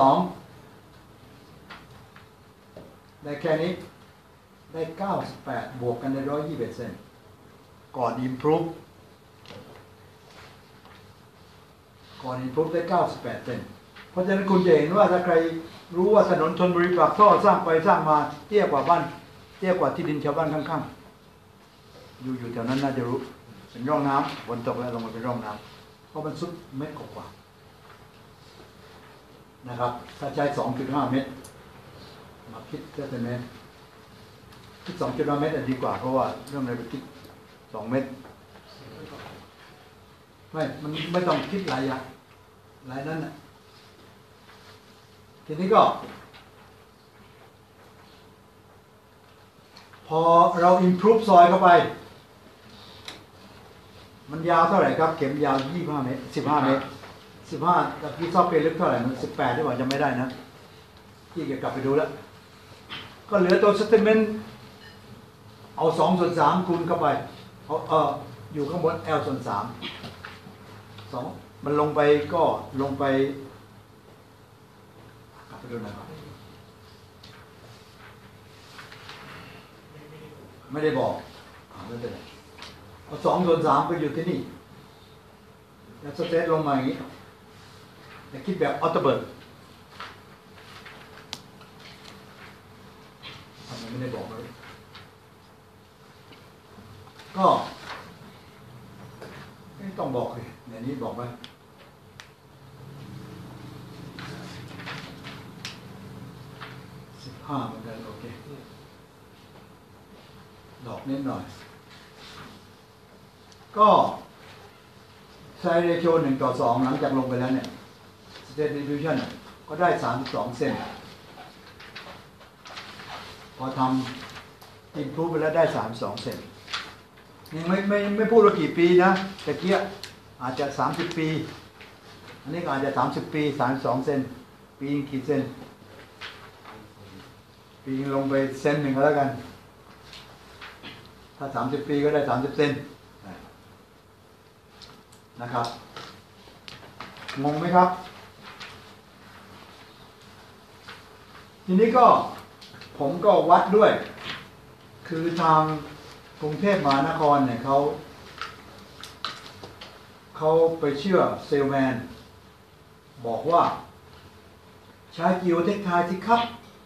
ได้แค่นี้ได้98บวกกันได้121เซนก่อน improve ได้98เซนเพราะฉะนั้นคุณจะเห็นว่าถ้าใครรู้ว่าถนนธนบุรีปากท่อสร้างไปสร้างมาเตี้ยกว่าที่ดินชาวบ้านข้างๆอยู่แถวนั้นน่าจะรู้เป็นร่องน้ำฝนตกแล้วลงมาเป็นร่องน้ำเพราะมันซุดเม็ดกว่านะครับ ถ้าใช้ 2.5 เมตรมาคิดเซนติเมตรคิด 2.5 เมตรดีกว่าเพราะว่าเรื่องอะไรไปคิด 2 เมตรมันไม่ต้องคิดหลายอย่างหลายนั้นนะทีนี้ก็พอเรา improve ซอยเข้าไปมันยาวเท่าไหร่ครับเข็มยาว25 เมตร15 เมตร15กับที่ซอกเป็นลึกเท่าไหร่มัน18ที่ว่าจะไม่ได้นะที่จะกลับไปดูแล้วก็เหลือตัว statement เอา2/3คูณเข้าไปเอาอยู่ข้างบน L ส่วน3 2มันลงไปก็ลงไปกลับไปดูหน่อยครับไม่ได้บอกไม่เป็นไรเอา2/3ไปอยู่ที่นี่แล้วสเตทลงมาอย่างนี้แต่คิดแบบอัลเทอร์เบิร์ตทำไมไม่ได้บอกเลยก็ไม่ต้องบอกเลยในนี้บอกไว้15เหมือนกันโอเคดอกนิดหน่อยก็ใช้เรโช1:2หลังจากลงไปแล้วเนี่ย state distribution ก็ได้32 เซนพอทำ improve ไปแล้วได้32 เซนยังไม่พูดว่ากี่ปีนะตะเกียอาจจะ30 ปีอันนี้ก็อาจจะ30 ปี32 เซนปีกี่เซนปีลงไปเซนหนึ่งก็แล้วกันถ้า30 ปีก็ได้30 เซนนะครับงงไหมครับทีนี้ก็ผมก็วัดด้วยคือทางกรุงเทพมหานครเนี่ยเขาไปเชื่อเซลแมนบอกว่าใช้จิโอเทคไทยสิครับ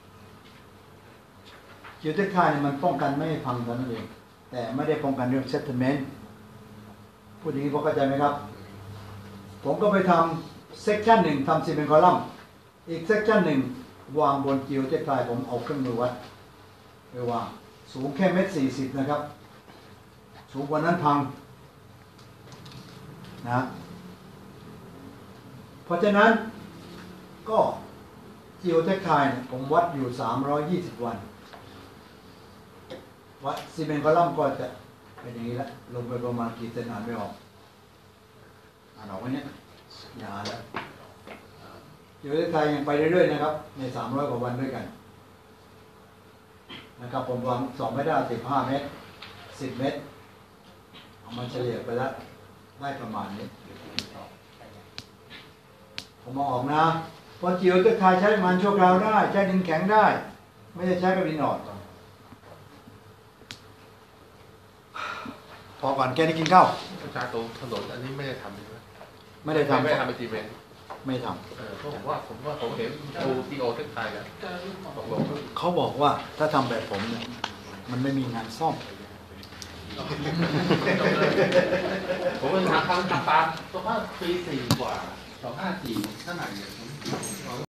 จิโอเทคไทยเนี่ยมันป้องกันไม่ให้พังกันนั่นเองแต่ไม่ได้ป้องกันเรื่องเซตเทเมนต์พูดอย่างนี้พอเข้าใจไหมครับผมก็ไปทำเซกชันหนึ่งทำซีเมนต์คอลัมน์อีกเซกชันหนึ่งวางบนจิโอเทคไทยผมเอาเครื่องมือวัดไปวางสูงแค่1.40 นะครับสูงกว่านั้นพังนะเพราะฉะนั้นก็จิโอเทคไทยผมวัดอยู่320 วันวัดซีเมนต์คอลัมน์ก็จะเป็นอย่างนี้แล้วลงไปประมาณกี่เซนอ่านไม่ออกอ่านออกไหมเนี่ยอย่าอ่านแล้วจิโอเทคไทยยังไปเรื่อยๆนะครับใน300 กว่าวันด้วยกันนะครับผมวาง2 ไม่ได้15 เมตร10 เมตรเอามาเฉลี่ยไปแล้วได้ประมาณนี้ผมมาออกนะเพราะจิโอเทคไทยใช้มันชั่วคราวได้ใช้ดินแข็งได้ไม่ได้ใช้กับดินอ่อนพอก่อนแกนี่กินข้าวอาจารย์ตรงถนนอันนี้ไม่ได้ทำใช่ไหมไม่ได้ทำไม่ได้ทำเป็นซีเมนต์ไม่ทเพราะผมเห็นดูทีโอเส้นไทยแล้วตกลงำเขาบอกว่าถ้าทำแบบผมเนี่ยมันไม่มีงานซ่อมผมเป็นทางตามตัวว่าปี4 กว่า 254ขนาดเนี่ย